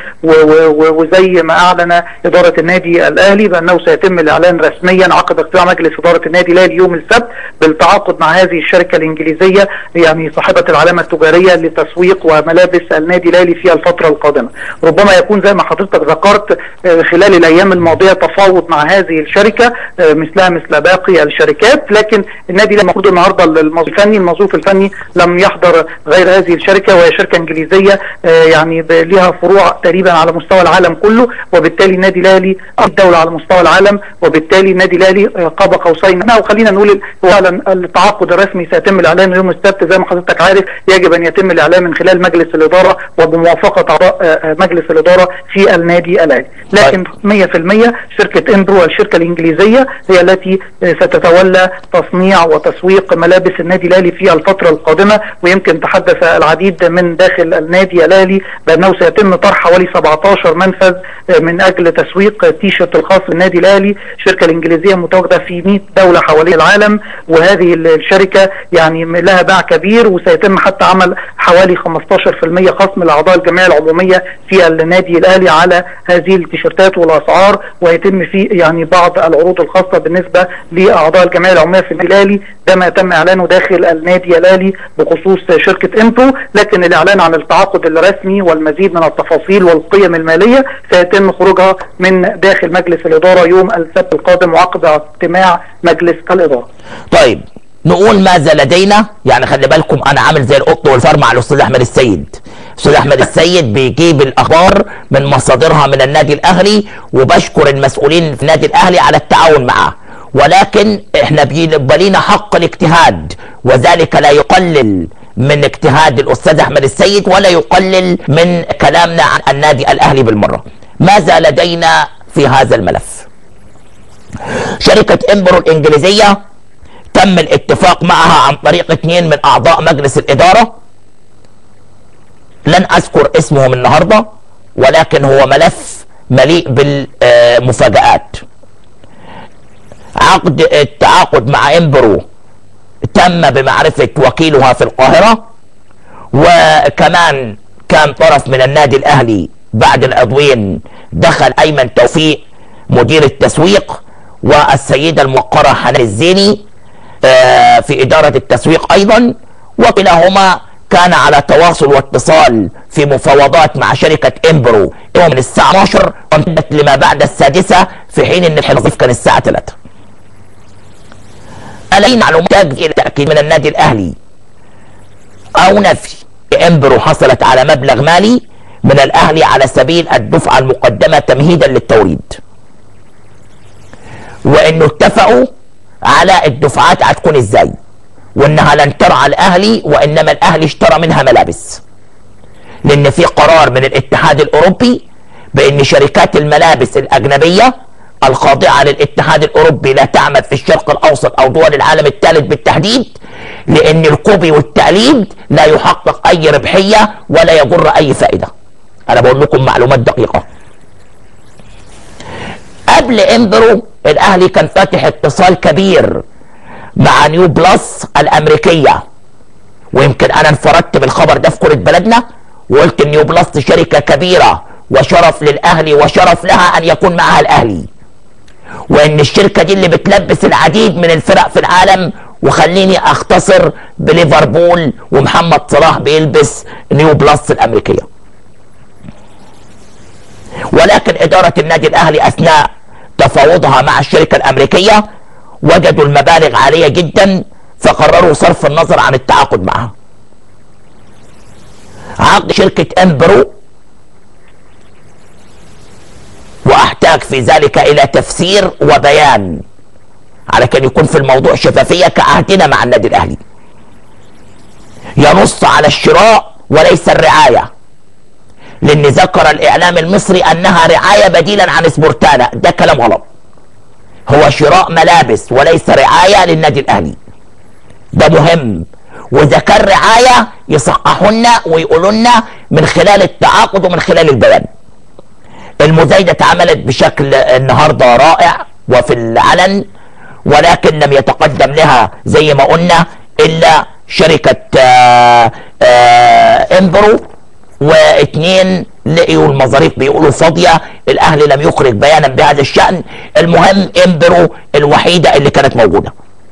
Speaker 6: وزي ما أعلن إدارة النادي الأهلي بأنه سيتم الإعلان رسميا عقد اجتماع مجلس إدارة النادي الأهلي يوم السبت بالتعاقد مع هذه الشركة الإنجليزية، يعني صاحبة العلامة التجارية لتسويق وملابس النادي الأهلي في الفترة القادمة. ربما يكون زي ما حضرتك ذكرت خلال الأيام الماضية تفاوض مع هذه الشركة مثلها مثل باقي الشركات، لكن النادي المفروض النهارده المظروف الفني لم يحضر غير هذه الشركة، وهي شركة إنجليزية يعني لها فروع تقريبا على مستوى العالم كله، وبالتالي النادي الأهلي دولة على مستوى العالم، وبالتالي النادي الأهلي قاب قوسين. وخلينا نقول فعلا التعاقد الرسمي سيتم الإعلان يوم السبت، زي ما حضرتك عارف يجب أن يتم الإعلان من خلال مجلس الإدارة وبموافقة أعضاء مجلس الإدارة في النادي الأهلي. لكن 100% شركة إنبرو الشركة الإنجليزية هي التي ستتولى تصنيع وتسويق ملابس النادي الأهلي في الفترة القادمة. ويمكن تحدث العديد من داخل النادي الأهلي بأنه سيتم طرح حوالي 17 منفذ من أجل تسويق تيشيرت الخاص بالنادي الأهلي. الشركة الإنجليزية متواجدة في 100 دولة حوالين العالم، وهذه الشركة يعني لها باع كبير، وسيتم حتى عمل حوالي 15% خصم لأعضاء الجمعية العمومية في النادي الأهلي على هذه التيشيرتات والأسعار، ويتم في يعني بعض العروض الخاصة بالنسبة لأعضاء الجمعية العمومية في النادي الأهلي. ده ما تم إعلانه داخل النادي الأهلي بخصوص شركة إنبرو، لكن الإعلان عن التعاقد الرسمي والمزيد من التفاصيل والقيم المالية سيتم خروجها من داخل مجلس الإدارة يوم السبت القادم وعقد اجتماع مجلس الإدارة.
Speaker 1: طيب نقول ماذا لدينا. يعني خلي بالكم انا عامل زي القط والفار مع الاستاذ احمد السيد. الاستاذ احمد السيد بيجيب الاخبار من مصادرها من النادي الاهلي، وبشكر المسؤولين في النادي الاهلي على التعاون معه، ولكن احنا بيبقى لينا حق الاجتهاد، وذلك لا يقلل من اجتهاد الاستاذ احمد السيد ولا يقلل من كلامنا عن النادي الاهلي بالمره. ماذا لدينا في هذا الملف؟ شركه إنبرو الانجليزيه تم الاتفاق معها عن طريق 2 من اعضاء مجلس الاداره، لن اذكر اسمهم النهارده، ولكن هو ملف مليء بالمفاجآت. عقد التعاقد مع إنبرو تم بمعرفة وكيلها في القاهرة، وكمان كان طرف من النادي الأهلي بعد العضوين دخل أيمن توفيق مدير التسويق، والسيدة الموقرة حنان الزيني في إدارة التسويق أيضا، وكلاهما كان على تواصل واتصال في مفاوضات مع شركة إنبرو من الساعة 12 وامتدت لما بعد السادسة، في حين ان الوظيفة كان الساعة 3. ألاقي معلومات إلى تأكيد من النادي الأهلي أو نفي إنبرو حصلت على مبلغ مالي من الأهلي على سبيل الدفعة المقدمة تمهيدا للتوريد، وإنه اتفقوا على الدفعات هتكون إزاي، وإنها لن ترعى الأهلي وإنما الأهلي اشترى منها ملابس، لأن في قرار من الاتحاد الأوروبي بأن شركات الملابس الأجنبية الخاضعة للاتحاد الأوروبي لا تعمل في الشرق الأوسط أو دول العالم الثالث بالتحديد، لأن الكوبي والتقليد لا يحقق أي ربحية ولا يجر أي فائدة. أنا بقول لكم معلومات دقيقة. قبل إنبرو الأهلي كان فاتح اتصال كبير مع نيو بلس الأمريكية، ويمكن أنا انفردت بالخبر ده في كرة بلدنا وقلت نيو بلس شركة كبيرة وشرف للأهلي وشرف لها أن يكون معها الأهلي، وإن الشركة دي اللي بتلبس العديد من الفرق في العالم، وخليني أختصر بليفربول ومحمد صلاح بيلبس نيو بلس الأمريكية. ولكن إدارة النادي الأهلي أثناء تفاوضها مع الشركة الأمريكية وجدوا المبالغ عالية جدا، فقرروا صرف النظر عن التعاقد معها. عقد شركة إنبرو، واحتاج في ذلك الى تفسير وبيان على كان يكون في الموضوع شفافية كعهدنا مع النادي الاهلي، ينص على الشراء وليس الرعاية، لان ذكر الاعلام المصري انها رعايه بديلا عن سبورتانا. ده كلام غلط، هو شراء ملابس وليس رعايه للنادي الاهلي. ده مهم، واذا كان رعايه يصححوا لنا ويقولوا لنا من خلال التعاقد ومن خلال البيان. المزايده اتعملت بشكل النهارده رائع وفي العلن، ولكن لم يتقدم لها زي ما قلنا الا شركه امبرو، واثنين لقيوا المظاريف بيقولوا فاضيه. الاهلي لم يخرج بيانا بهذا الشان. المهم امبرو الوحيده اللي كانت موجوده.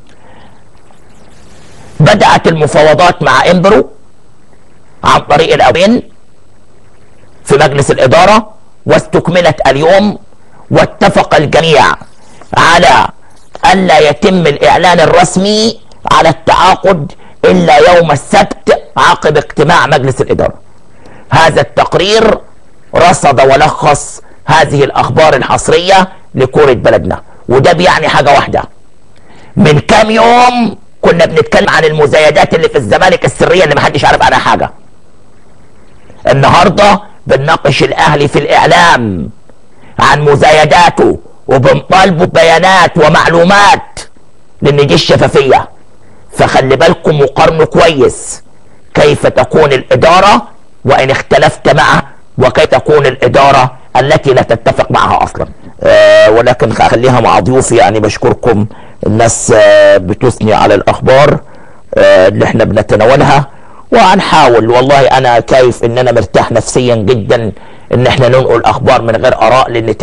Speaker 1: بدات المفاوضات مع امبرو عن طريق الاوين في مجلس الاداره، واستكملت اليوم، واتفق الجميع على الا يتم الاعلان الرسمي على التعاقد الا يوم السبت عقب اجتماع مجلس الاداره. هذا التقرير رصد ولخص هذه الاخبار الحصريه لكوره بلدنا، وده بيعني حاجه واحده. من كام يوم كنا بنتكلم عن المزايدات اللي في الزمالك السريه اللي محدش عارف عنها حاجه. النهارده بنناقش الاهلي في الاعلام عن مزايداته، وبنطالبه ببيانات ومعلومات، لان دي الشفافيه. فخلي بالكم وقارنوا كويس كيف تكون الاداره وان اختلفت معه، وكيف تكون الاداره التي لا تتفق معها اصلا. ولكن خليها مع ضيوفي. يعني بشكركم، الناس بتثني على الاخبار اللي احنا بنتناولها، وهنحاول. والله انا كيف ان انا مرتاح نفسيا جدا ان احنا ننقل اخبار من غير اراء، لان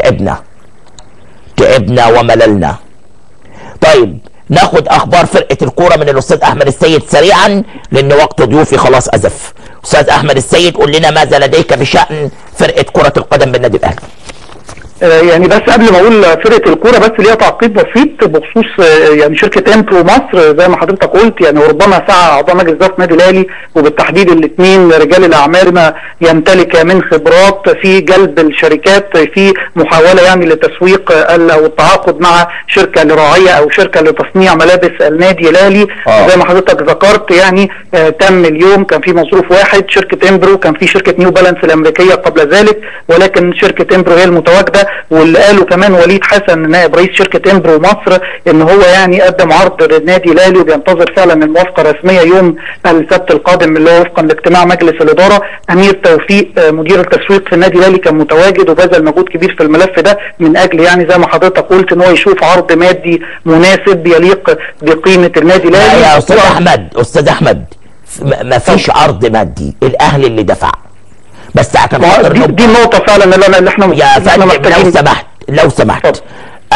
Speaker 1: تعبنا ومللنا. طيب ناخد اخبار فرقه الكوره من الاستاذ احمد السيد سريعا، لان وقت ضيوفي خلاص ازف. استاذ احمد السيد، قول لنا ماذا لديك بشان فرقه كره القدم بالنادي الاهلي.
Speaker 6: يعني بس قبل ما اقول فرقه الكوره، بس ليها تعقيب بسيط بخصوص يعني شركه امبرو مصر. زي ما حضرتك قلت، يعني وربما سعى اعضاء مجلس اداره النادي الاهلي وبالتحديد الاثنين رجال الاعمال ما يمتلك من خبرات في جلب الشركات في محاوله يعني لتسويق او التعاقد مع شركه لراعيه او شركه لتصنيع ملابس النادي الاهلي. زي ما حضرتك ذكرت، يعني تم اليوم كان في مصروف واحد شركه امبرو، كان في شركه نيو بالانس الامريكيه قبل ذلك، ولكن شركه امبرو هي المتواجده. واللي قاله كمان وليد حسن نائب رئيس شركه امبرو مصر ان هو يعني قدم عرض للنادي الاهلي، وبينتظر فعلا الموافقه الرسميه يوم السبت القادم اللي هو وفقا لاجتماع مجلس الاداره. امير توفيق مدير التسويق في النادي الاهلي كان متواجد وبذل مجهود كبير في الملف ده، من اجل يعني زي ما حضرتك قلت ان هو يشوف عرض مادي مناسب يليق بقيمه النادي الاهلي.
Speaker 1: يا استاذ احمد ما فيش عرض مادي، الاهلي اللي دفع. بس عشان خاطر
Speaker 6: دي النقطه فعلا اللي احنا
Speaker 1: يا فندم لو سمحت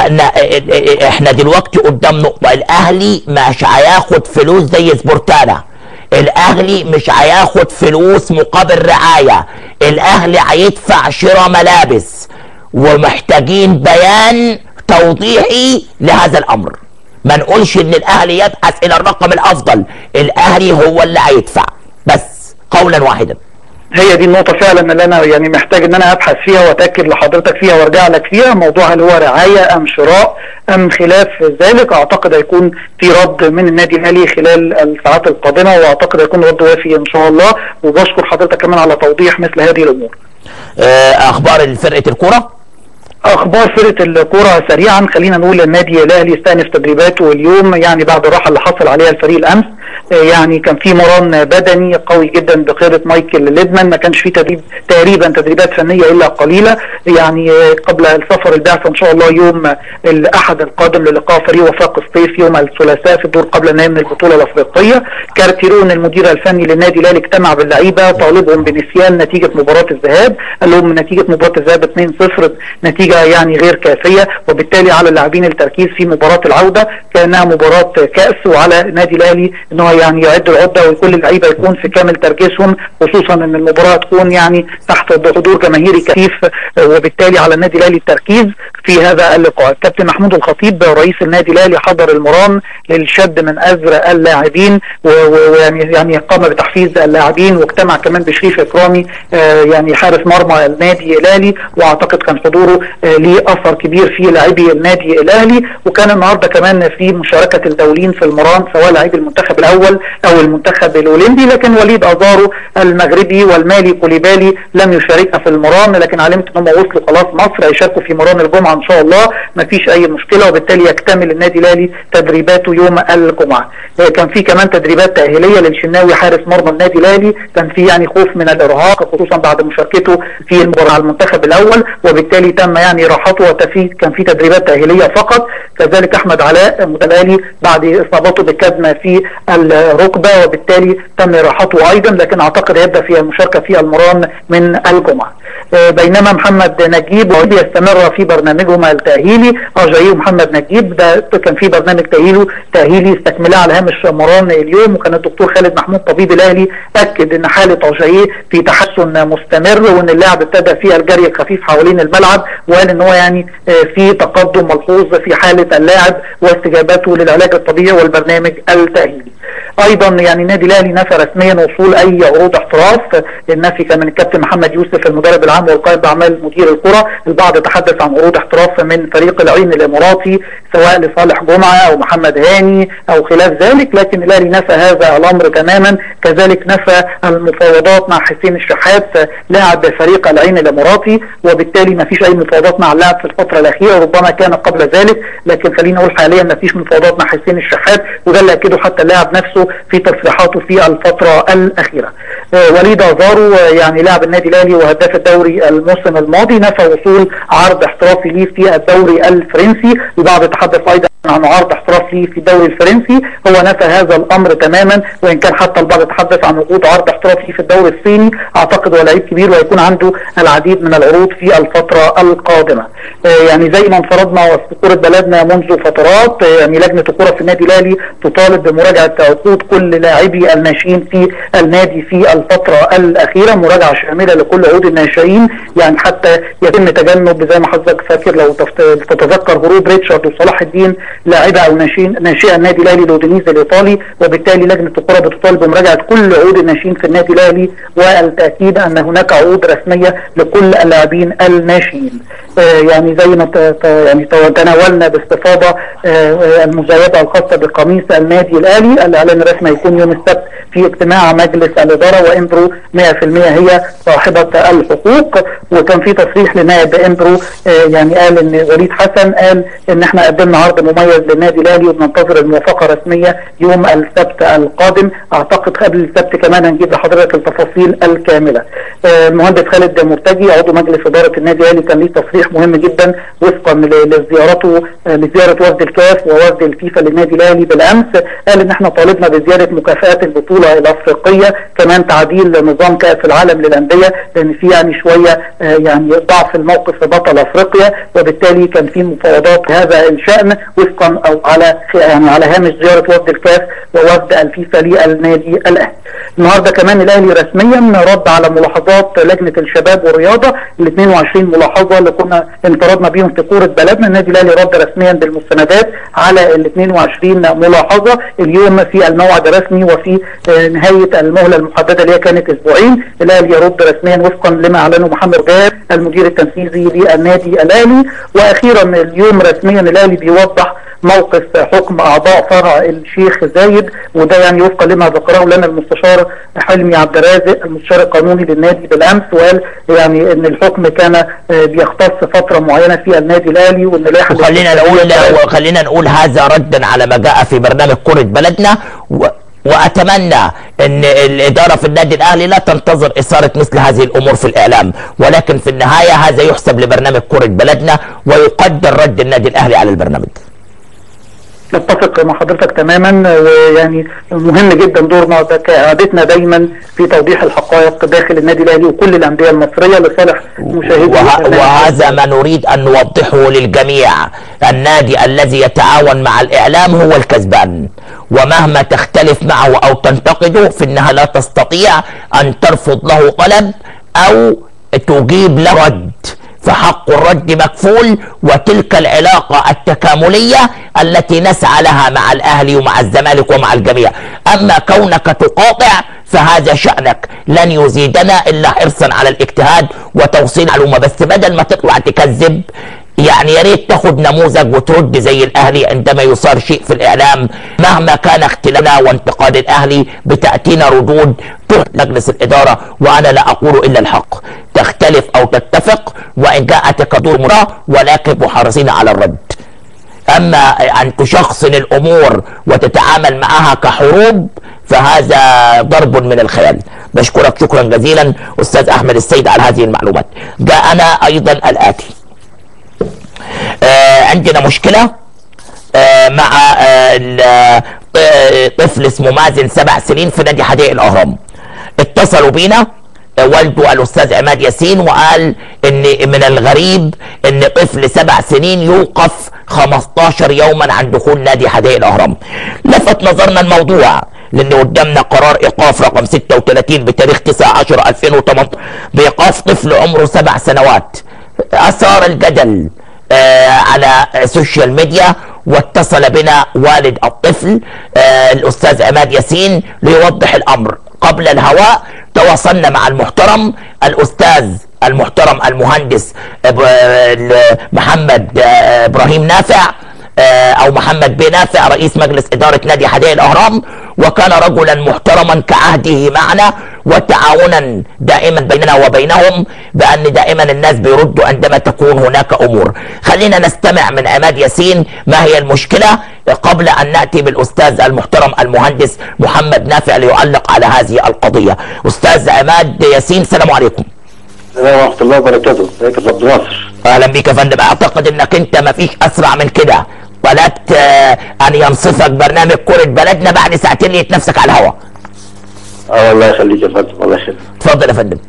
Speaker 1: احنا دلوقتي قدام نقطه. الاهلي مش هياخد فلوس زي سبورتانا، الاهلي مش هياخد فلوس مقابل رعايه، الاهلي هيدفع شراء ملابس، ومحتاجين بيان توضيحي لهذا الامر. ما نقولش ان الاهلي يبحث الى الرقم الافضل، الاهلي هو اللي هيدفع بس، قولا واحدا.
Speaker 6: هي دي النقطة فعلا اللي أنا يعني محتاج إن أنا أبحث فيها وأتأكد لحضرتك فيها وأرجع لك فيها. موضوع هل هو رعاية أم شراء أم خلاف ذلك، أعتقد هيكون في رد من النادي الأهلي خلال الساعات القادمة، وأعتقد هيكون رد وافي إن شاء الله. وبشكر حضرتك كمان على توضيح مثل هذه الأمور.
Speaker 1: أخبار فرقة الكرة؟
Speaker 6: اخبار فرقه الكوره سريعا. خلينا نقول النادي الاهلي استأنف تدريباته اليوم، يعني بعد الراحه اللي حصل عليها الفريق الامس. يعني كان في مران بدني قوي جدا بقياده مايكل ليدمان، ما كانش في تقريبا تدريبات فنيه الا قليله. يعني قبل السفر البعثه ان شاء الله يوم الاحد القادم للقاء فريق وفاق الصيف يوم الثلاثاء في الدور قبل النهائي من البطوله الافريقيه. كارتيرون المدير الفني للنادي الاهلي اجتمع باللعيبه طالبهم بنسيان نتيجه مباراه الذهاب، قال لهم نتيجه مباراه الذهاب 2-0 نتيجه يعني غير كافيه، وبالتالي على اللاعبين التركيز في مباراه العوده كانها مباراه كاس، وعلى النادي الاهلي ان هو يعني يعد العده وكل اللعيبه يكون في كامل تركيزهم، خصوصا ان المباراه تكون يعني تحت حضور جماهيري كثيف، وبالتالي على النادي الاهلي التركيز في هذا اللقاء. الكابتن محمود الخطيب رئيس النادي الاهلي حضر المران للشد من ازر اللاعبين، ويعني قام بتحفيز اللاعبين، واجتمع كمان بشريف اكرامي يعني حارس مرمى النادي الاهلي، واعتقد كان حضوره ليه اثر كبير في لاعبي النادي الاهلي. وكان النهارده كمان في مشاركه الدوليين في المران سواء لاعبي المنتخب الاول او المنتخب الاولمبي، لكن وليد ازارو المغربي والمالي كوليبالي لم يشاركنا في المران، لكن علمت ان هم وصلوا خلاص مصر، هيشاركوا في مران الجمعه ان شاء الله، ما فيش اي مشكله، وبالتالي يكتمل النادي الاهلي تدريباته يوم الجمعه. كان في كمان تدريبات تاهيليه للشناوي حارس مرمى النادي الاهلي، كان في يعني خوف من الارهاق خصوصا بعد مشاركته في المباراه على المنتخب الاول، وبالتالي تم يعني راحته، كان في تدريبات تاهيليه فقط. كذلك احمد علاء مدلالي بعد اصابته بالكدمه في الركبه، وبالتالي تم راحته ايضا، لكن اعتقد هيبدا في المشاركه في المران من الجمعه. بينما محمد نجيب يستمر في برنامجهما التاهيلي، اجاييه ومحمد نجيب ده كان في برنامج تاهيلي استكملاه على هامش مران اليوم، وكان الدكتور خالد محمود طبيب الاهلي اكد ان حاله اجاييه في تحسن مستمر، وان اللاعب ابتدى في الجري الخفيف حوالين الملعب، وقال ان هو يعني في تقدم ملحوظ في حاله اللاعب واستجابته للعلاج الطبيعي والبرنامج التاهيلي. ايضا يعني النادي الاهلي نفى رسميا وصول اي عروض احتراف، النفي كان من الكابتن محمد يوسف المدرب العام والقائم باعمال مدير الكره. البعض تحدث عن عروض احتراف من فريق العين الاماراتي سواء لصالح جمعه او محمد هاني او خلاف ذلك، لكن الاهلي نفى هذا الامر تماما. كذلك نفى المفاوضات مع حسين الشحات لاعب فريق العين الاماراتي، وبالتالي ما فيش اي مفاوضات مع اللاعب في الفتره الاخيره، ربما كان قبل ذلك، لكن خلينا نقول حاليا ما فيش مفاوضات مع حسين الشحات، وده اللي اكده حتى اللاعب نفسه في تصريحاته في الفتره الاخيره. وليد ازارو يعني لاعب النادي الاهلي وهداف الدوري الموسم الماضي نفى وصول عرض احترافي ليه في الدوري الفرنسي، البعض تحدث ايضا عن عرض احتراف ليه في الدوري الفرنسي، هو نفى هذا الامر تماما، وان كان حتى البعض تحدث عن وجود عرض احتراف ليه في الدوري الصيني. اعتقد هو لعيب كبير وهيكون عنده العديد من العروض في الفتره القادمه. يعني زي ما انفرضنا في كره بلدنا منذ فترات، يعني لجنه الكره في النادي الاهلي تطالب بمراجعه عقود كل لاعبي الناشئين في النادي في الفتره الاخيره، مراجعه شامله لكل عقود الناشئين، يعني حتى يتم تجنب زي ما حضرتك فاكر لو تتذكر هروب ريتشارد وصلاح الدين لاعبه او ناشئه النادي الاهلي لودينيز الايطالي، وبالتالي لجنه الكره بتطالب بمراجعه كل عقود الناشئين في النادي الاهلي، والتاكيد ان هناك عقود رسميه لكل اللاعبين الناشئين. يعني زي ما يعني تناولنا باستفاضه المزايده الخاصه بقميص النادي الاهلي، الاعلان الرسمي يكون يوم السبت في اجتماع مجلس الاداره، وامبرو 100% هي صاحبه الحقوق. وكان في تصريح لنائب امبرو يعني قال ان وليد حسن قال ان احنا قدمنا عرض مميز للنادي الاهلي وبننتظر الموافقه الرسميه يوم السبت القادم. اعتقد قبل السبت كمان هنجيب لحضرتك التفاصيل الكامله. المهندس خالد مرتجي عضو مجلس اداره النادي الاهلي كان ليه تصريح مهم جدا وفقا لزياره وفد الكاف ووفد الفيفا للنادي الاهلي بالامس، قال ان احنا طالبنا بزياده مكافآت البطوله الافريقيه، كمان تعديل نظام كاس العالم للانديه، لان في يعني شويه يعني ضعف الموقف في بطل افريقيا، وبالتالي كان في مفاوضات هذا الشان وفقا او على يعني على هامش زياره وفد الكاف ووفد الفيفا للنادي الاهلي. النهارده كمان الاهلي رسميا رد على ملاحظات لجنه الشباب والرياضه، ال 22 ملاحظه اللي كنا انفردنا بيهم في كوره بلدنا، النادي الاهلي رد رسميا بالمستندات على ال 22 ملاحظه اليوم في الموعد الرسمي وفي نهايه المهله المحدده اللي هي كانت اسبوعين. الاهلي يرد رسميا وفقا لما اعلنه محمد جاب المدير التنفيذي للنادي الاهلي. واخيرا اليوم رسميا الاهلي بيوضح موقف حكم اعضاء فرع الشيخ زايد، وده يعني وفقا لما ذكره لنا المستشار حلمي عبد الرازق المستشار القانوني للنادي بالامس، وقال يعني ان الحكم كان بيختص فتره معينه في النادي الاهلي، وان لائحه
Speaker 1: وخلينا نقول هذا ردا على ما جاء في برنامج كره بلدنا. واتمنى ان الاداره في النادي الاهلي لا تنتظر اثاره مثل هذه الامور في الاعلام، ولكن في النهايه هذا يحسب لبرنامج كره بلدنا ويقدر رد النادي الاهلي على البرنامج.
Speaker 6: نتفق مع حضرتك تماما، ويعني مهم جدا دورنا كعادتنا دايما في توضيح الحقائق داخل النادي الاهلي وكل الانديه المصريه لصالح مشاهدي.
Speaker 1: وهذا ما نريد ان نوضحه للجميع، النادي الذي يتعاون مع الاعلام هو الكسبان، ومهما تختلف معه او تنتقده في انها لا تستطيع ان ترفض له طلب او تجيب له رد. فحق الرد مكفول، وتلك العلاقة التكاملية التي نسعى لها مع الأهلي ومع الزمالك ومع الجميع. أما كونك تقاطع فهذا شأنك، لن يزيدنا إلا حرصا على الاجتهاد وتوصيل معلومة. بس بدل ما تطلع تكذب، يعني يا ريت تاخد نموذج وترد زي الاهلي عندما يصار شيء في الاعلام، مهما كان اختلافنا وانتقاد الاهلي بتاتينا ردود مجلس الاداره، وانا لا اقول الا الحق، تختلف او تتفق وان جاءتك دور مراه، ولكن محرصين على الرد. اما ان تشخصن الامور وتتعامل معها كحروب فهذا ضرب من الخيال. بشكرك شكرا جزيلا استاذ احمد السيد على هذه المعلومات. جاءنا ايضا الاتي، عندنا مشكلة مع طفل اسمه مازن 7 سنين في نادي حدائق الأهرام. اتصلوا بينا والده الأستاذ عماد ياسين وقال إن من الغريب إن طفل 7 سنين يوقف 15 يوما عن دخول نادي حدائق الأهرام. لفت نظرنا الموضوع لأن قدامنا قرار إيقاف رقم 36 بتاريخ 9/10/2018 بإيقاف طفل عمره 7 سنوات. أثار الجدل على السوشيال ميديا، واتصل بنا والد الطفل الأستاذ عماد ياسين ليوضح الأمر. قبل الهواء تواصلنا مع المحترم الأستاذ المحترم المهندس محمد إبراهيم نافع أو محمد بن نافع رئيس مجلس إدارة نادي حدائق الأهرام، وكان رجلا محترما كعهده معنا وتعاونا دائما بيننا وبينهم، بأن دائما الناس بيردوا عندما تكون هناك أمور. خلينا نستمع من عماد ياسين ما هي المشكلة قبل أن نأتي بالأستاذ المحترم المهندس محمد نافع ليعلق على هذه القضية. أستاذ عماد ياسين السلام عليكم.
Speaker 3: السلام ورحمة الله وبركاته. ازيك يا عبد الناصر؟
Speaker 1: أهلا بك يا فندم. أعتقد أنك أنت ما فيش أسرع من كده، طلبت أن ينصفك برنامج كرة بلدنا بعد ساعتين لقيت نفسك على الهواء.
Speaker 3: الله يخليك يا فندم، الله يخليك.
Speaker 1: اتفضل يا فندم.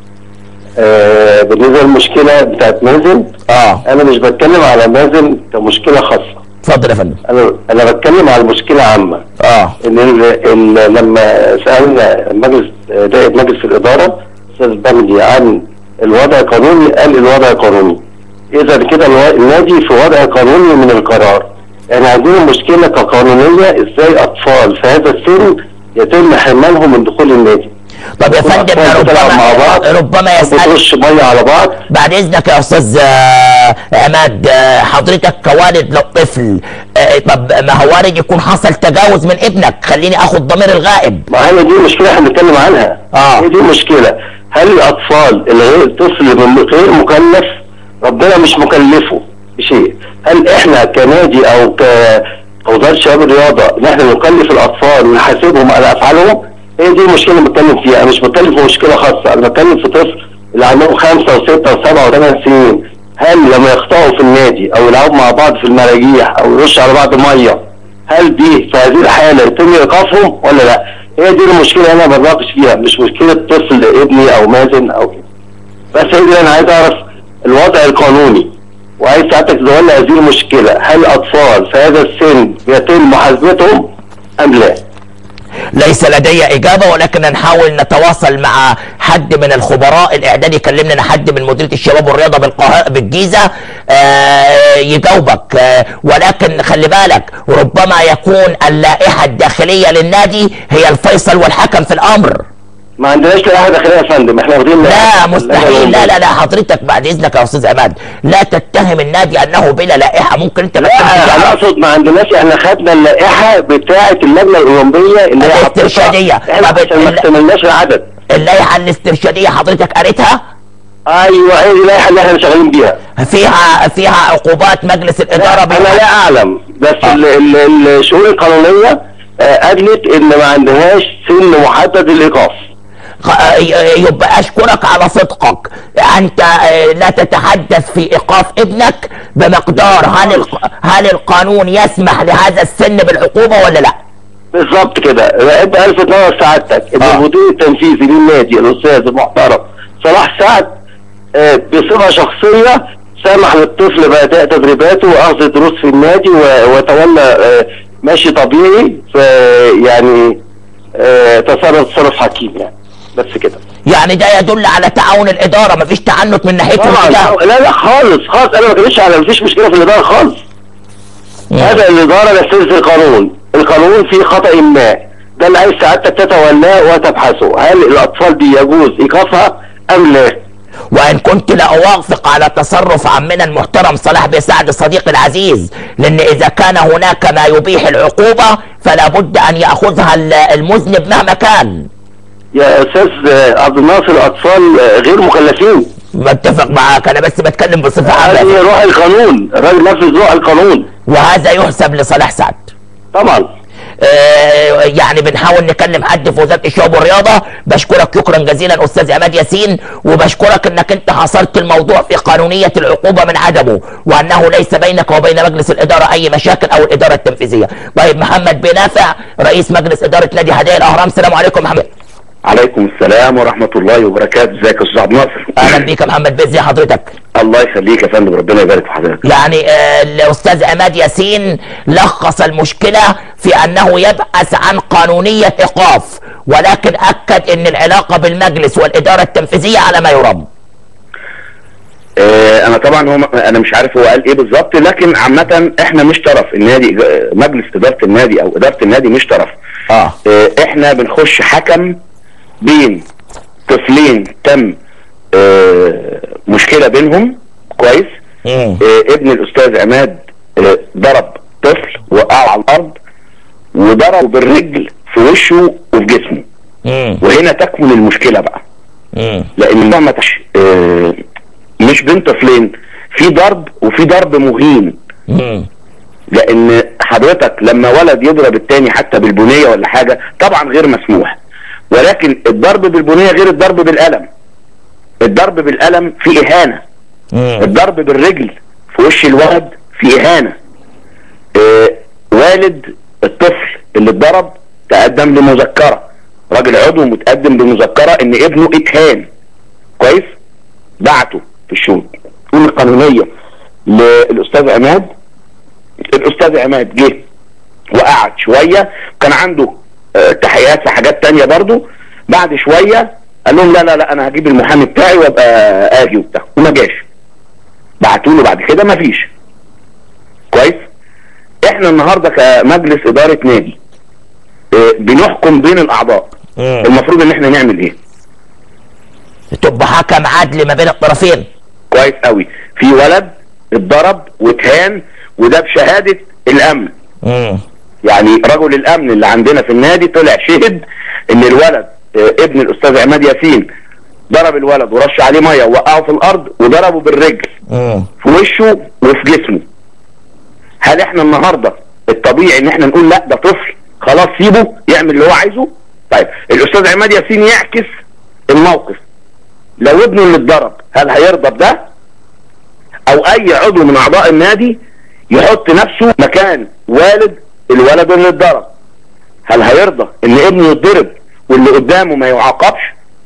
Speaker 3: بالنسبة للمشكلة بتاعت مازن، أنا مش بتكلم على مازن كمشكلة خاصة.
Speaker 1: اتفضل يا فندم.
Speaker 3: أنا بتكلم على مشكلة عامة. إن لما سألنا مجلس الإدارة أستاذ بمدي عن الوضع القانوني، قال الوضع قانوني. إذا كده النادي في وضع قانوني من القرار. يعني عندنا مشكلة كقانونية، إزاي أطفال في هذا السن يتم حرمانهم من دخول النادي.
Speaker 1: طب يا فندم ربما يسأل
Speaker 3: بترش ميه على بعض.
Speaker 1: بعد اذنك يا استاذ عماد، حضرتك كوالد للطفل، طب ما هو وارد يكون حصل تجاوز من ابنك، خليني اخد ضمير الغائب.
Speaker 3: ما هي دي المشكله احنا بنتكلم عنها. هي دي المشكله. هل الاطفال الطفل غير مكلف، ربنا مش مكلفه بشيء، هل احنا كنادي او كوزاره شباب الرياضه ان احنا نكلف الاطفال ونحاسبهم على افعالهم؟ هي دي المشكله اللي بتكلم فيها. انا مش بتكلم في مشكله خاصه، انا بتكلم في طفل اللي عندهم 5 و6 و7 و8 سنين. هل لما يخطئوا في النادي او يلعبوا مع بعض في المراجيح او يرشوا على بعض ميه، هل دي في هذه الحاله يتم ايقافهم ولا لا؟ هي دي المشكله اللي انا بناقش فيها، مش مشكله طفل ابني او مازن او كده. بس هي دي انا عايز اعرف الوضع القانوني، وعايز ساعتك تقول لي هذه المشكله، هل الاطفال في هذا السن يتم محاسبتهم ام لا؟
Speaker 1: ليس لدي إجابة، ولكن نحاول نتواصل مع حد من الخبراء الإعدادي. كلمنا حد من مديرية الشباب والرياضة بالجيزة يجاوبك. ولكن خلي بالك، ربما يكون اللائحة الداخلية للنادي هي الفيصل والحكم في الأمر.
Speaker 3: ما عندناش لائحة داخلية يا فندم، احنا واخدين
Speaker 1: لا مستحيل. لا حضرتك بعد اذنك يا استاذ عماد لا تتهم النادي انه بلا لائحة. ممكن انت
Speaker 3: لا انا اقصد ما عندناش، احنا خدنا اللائحة بتاعة اللجنة الأولمبية اللي هي
Speaker 1: الاسترشادية،
Speaker 3: احنا ما اكتملناش العدد.
Speaker 1: اللائحة الاسترشادية حضرتك قريتها؟
Speaker 3: ايوه هي دي اللائحة اللي احنا شغالين بيها.
Speaker 1: فيها عقوبات مجلس الإدارة.
Speaker 3: انا لا اعلم، بس الشؤون القانونية قالت ان ما عندهاش سن محدد للإيقاف.
Speaker 1: يبقى اشكرك على صدقك. انت لا تتحدث في ايقاف ابنك بمقدار هل القانون يسمح لهذا السن بالعقوبة ولا لا؟
Speaker 3: بالظبط كده. انت الفت نظر سعادتك ان المدير التنفيذي للنادي الاستاذ المحترم صلاح سعد بصفة شخصية سمح للطفل بأداء تدريباته واخذ دروس في النادي وتولى ماشي طبيعي، يعني تصرف حكيم يعني. بس كده.
Speaker 1: يعني ده يدل على تعاون الاداره، مفيش تعنت من ناحيتهم.
Speaker 3: طبعا لا خالص خالص، انا ما بتكلمش على مفيش مشكله في الاداره خالص. هذا الاداره نفذت القانون فيه خطأ ما، ده اللي عايز سعادتك تتولاه وتبحثه، هل الاطفال دي يجوز ايقافها ام لا؟
Speaker 1: وان كنت لا اوافق على تصرف عمنا المحترم صلاح بن سعد صديقي العزيز، لان اذا كان هناك ما يبيح العقوبه فلا بد ان ياخذها المذنب مهما كان.
Speaker 3: يا استاذ عبد الناصر، الاطفال غير مكلفين.
Speaker 1: بتفق معاك، انا بس بتكلم بصفه عامه.
Speaker 3: هذه روح القانون، الراجل نفذ روح القانون،
Speaker 1: وهذا يحسب لصلاح سعد
Speaker 3: طبعا.
Speaker 1: يعني بنحاول نكلم حد في وزاره الشباب والرياضه. بشكرك شكرا جزيلا استاذ عماد ياسين، وبشكرك انك انت حصرت الموضوع في قانونيه العقوبه من عدمه، وانه ليس بينك وبين مجلس الاداره اي مشاكل او الاداره التنفيذيه. طيب محمد بنافع رئيس مجلس اداره نادي هدايا الاهرام، السلام عليكم محمد.
Speaker 7: عليكم السلام ورحمة الله وبركاته. ازيك يا استاذ عبد الناصر؟
Speaker 1: اهلا بيك يا محمد، بإذن حضرتك.
Speaker 7: الله يخليك يا فندم، ربنا يبارك في حضرتك.
Speaker 1: يعني الاستاذ عماد ياسين لخص المشكلة في انه يبحث عن قانونية ايقاف، ولكن اكد ان العلاقة بالمجلس والادارة التنفيذية على ما يرام.
Speaker 7: انا طبعا انا مش عارف هو قال ايه بالظبط، لكن عامة احنا مش طرف النادي، مجلس ادارة النادي او ادارة النادي مش طرف. احنا بنخش حكم بين طفلين تم مشكلة بينهم، كويس. ابن الاستاذ عماد ضرب طفل وقعه على الارض وضربه بالرجل في وشه وفي جسمه. وهنا تكمن المشكلة بقى، لان ما مش بين طفلين، في ضرب وفي ضرب مهين. لان حضرتك لما ولد يضرب التاني حتى بالبنية ولا حاجة طبعا غير مسموح، ولكن الضرب بالبنية غير الضرب بالقلم. الضرب بالقلم فيه اهانة، الضرب بالرجل في وش الولد فيه اهانة. والد الطفل اللي اتضرب تقدم لمذكرة، راجل عضو متقدم بمذكرة ان ابنه اتهان، كويس. بعته في الشؤون القانونية للاستاذ عماد. الاستاذ عماد جه وقعد شوية، كان عنده تحقيقات في حاجات تانية برضو. بعد شوية قال لهم لا انا هجيب المحامي بتاعي وابقى اجي وبتاع، وما جاش. بعتوا له بعد كده ما فيش، كويس. احنا النهارده كمجلس ادارة نادي بنحكم بين الاعضاء. المفروض ان احنا نعمل ايه؟
Speaker 1: تبقى حكم عدل ما بين الطرفين،
Speaker 7: كويس قوي. في ولد اتضرب واتهان، وده بشهادة الامن. يعني رجل الامن اللي عندنا في النادي طلع شهد ان الولد ابن الاستاذ عماد ياسين ضرب الولد ورش عليه ميه ووقعه في الارض وضربه بالرجل في وشه وفي جسمه. هل احنا النهارده الطبيعي ان احنا نقول لا ده طفل خلاص سيبه يعمل اللي هو عايزه؟ طيب الاستاذ عماد ياسين يعكس الموقف، لو ابنه اللي اتضرب هل هيرضى بده؟ او اي عضو من اعضاء النادي يحط نفسه مكان والد الولد اللي اتضرب، هل هيرضى ان ابنه يتضرب واللي قدامه ما يعاقبش؟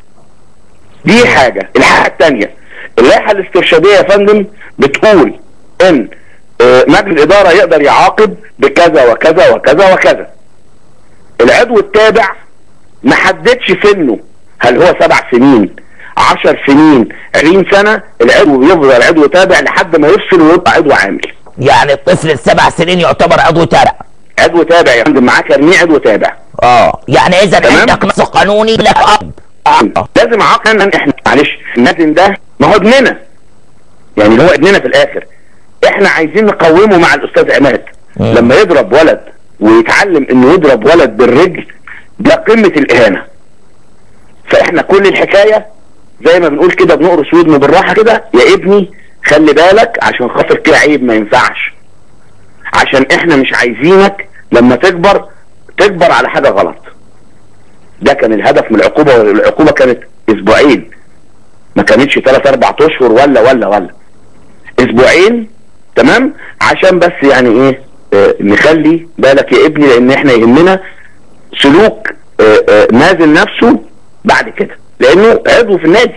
Speaker 7: دي حاجة. الحاجة التانية، اللائحة الاسترشادية يا فندم بتقول ان مجلس الادارة يقدر يعاقب بكذا وكذا وكذا وكذا. العضو التابع ما حددش سنه، هل هو 7 سنين 10 سنين 20 سنة، العضو بيفضل عضو تابع لحد ما يفصل ويبقى عضو عامل.
Speaker 1: يعني الطفل ال7 سنين يعتبر عضو تابع؟
Speaker 7: عضو تابع يا فندم، معاه كارنيه عضو تابع.
Speaker 1: يعني اذا عندك نص قانوني لك
Speaker 7: لازم عقلا. احنا معلش النادي ده ما هو ابننا، يعني هو ابننا في الاخر. احنا عايزين نقومه مع الاستاذ عماد. لما يضرب ولد ويتعلم انه يضرب ولد بالرجل ده قمة الاهانة. فاحنا كل الحكاية زي ما بنقول كده بنقرص ودنه بالراحة كده، يا ابني خلي بالك عشان خاطر كده عيب ما ينفعش، عشان احنا مش عايزينك لما تكبر على حاجة غلط. ده كان الهدف من العقوبة، والعقوبة كانت اسبوعين، ما كانتش 3-4 اشهر ولا اسبوعين، تمام. عشان بس يعني ايه نخلي بالك يا ابني، لان احنا يهمنا سلوك مازن نفسه بعد كده، لانه عضو في النادي.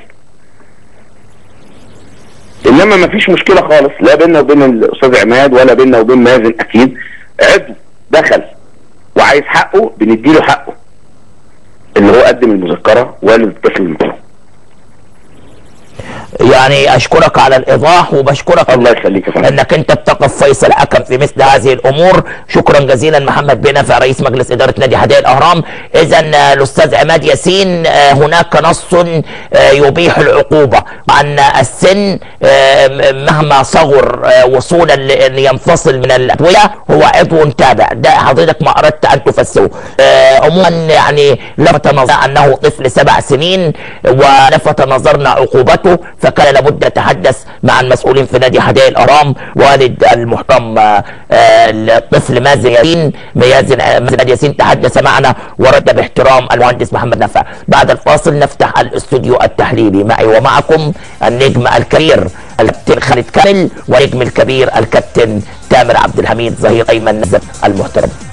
Speaker 7: انما ما فيش مشكلة خالص، لا بيننا وبين الاستاذ عماد ولا بيننا وبين مازن. اكيد عضو دخل وعايز حقه بنديله حقه. اللي هو قدم المذكره والد الطفل المحروم.
Speaker 1: يعني اشكرك على الايضاح، وبشكرك
Speaker 7: الله يخليك يا فندم
Speaker 1: انك انت بتقف فيصل حكم في مثل هذه الامور. شكرا جزيلا محمد بن نافع رئيس مجلس اداره نادي هدايا الاهرام. اذا الاستاذ عماد ياسين، هناك نص يبيح العقوبه عن السن مهما صغر وصولا لان ينفصل من الادويه هو عضو تابع. ده حضرتك ما اردت ان تفسره. عموما يعني لفت نظر انه طفل 7 سنين ولفت نظرنا عقوبته، فكان لابد نتحدث مع المسؤولين في نادي هدايا الاهرام. والد المحترم الطفل مازن ياسين تحدث معنا ورد باحترام المهندس محمد نافع. بعد الفاصل نفتح الاستوديو التحليلي معي ومعكم النجم الكبير الكابتن خالد كامل ونجم الكبير الكابتن تامر عبد الحميد ظهير ايمن نزل المحترم.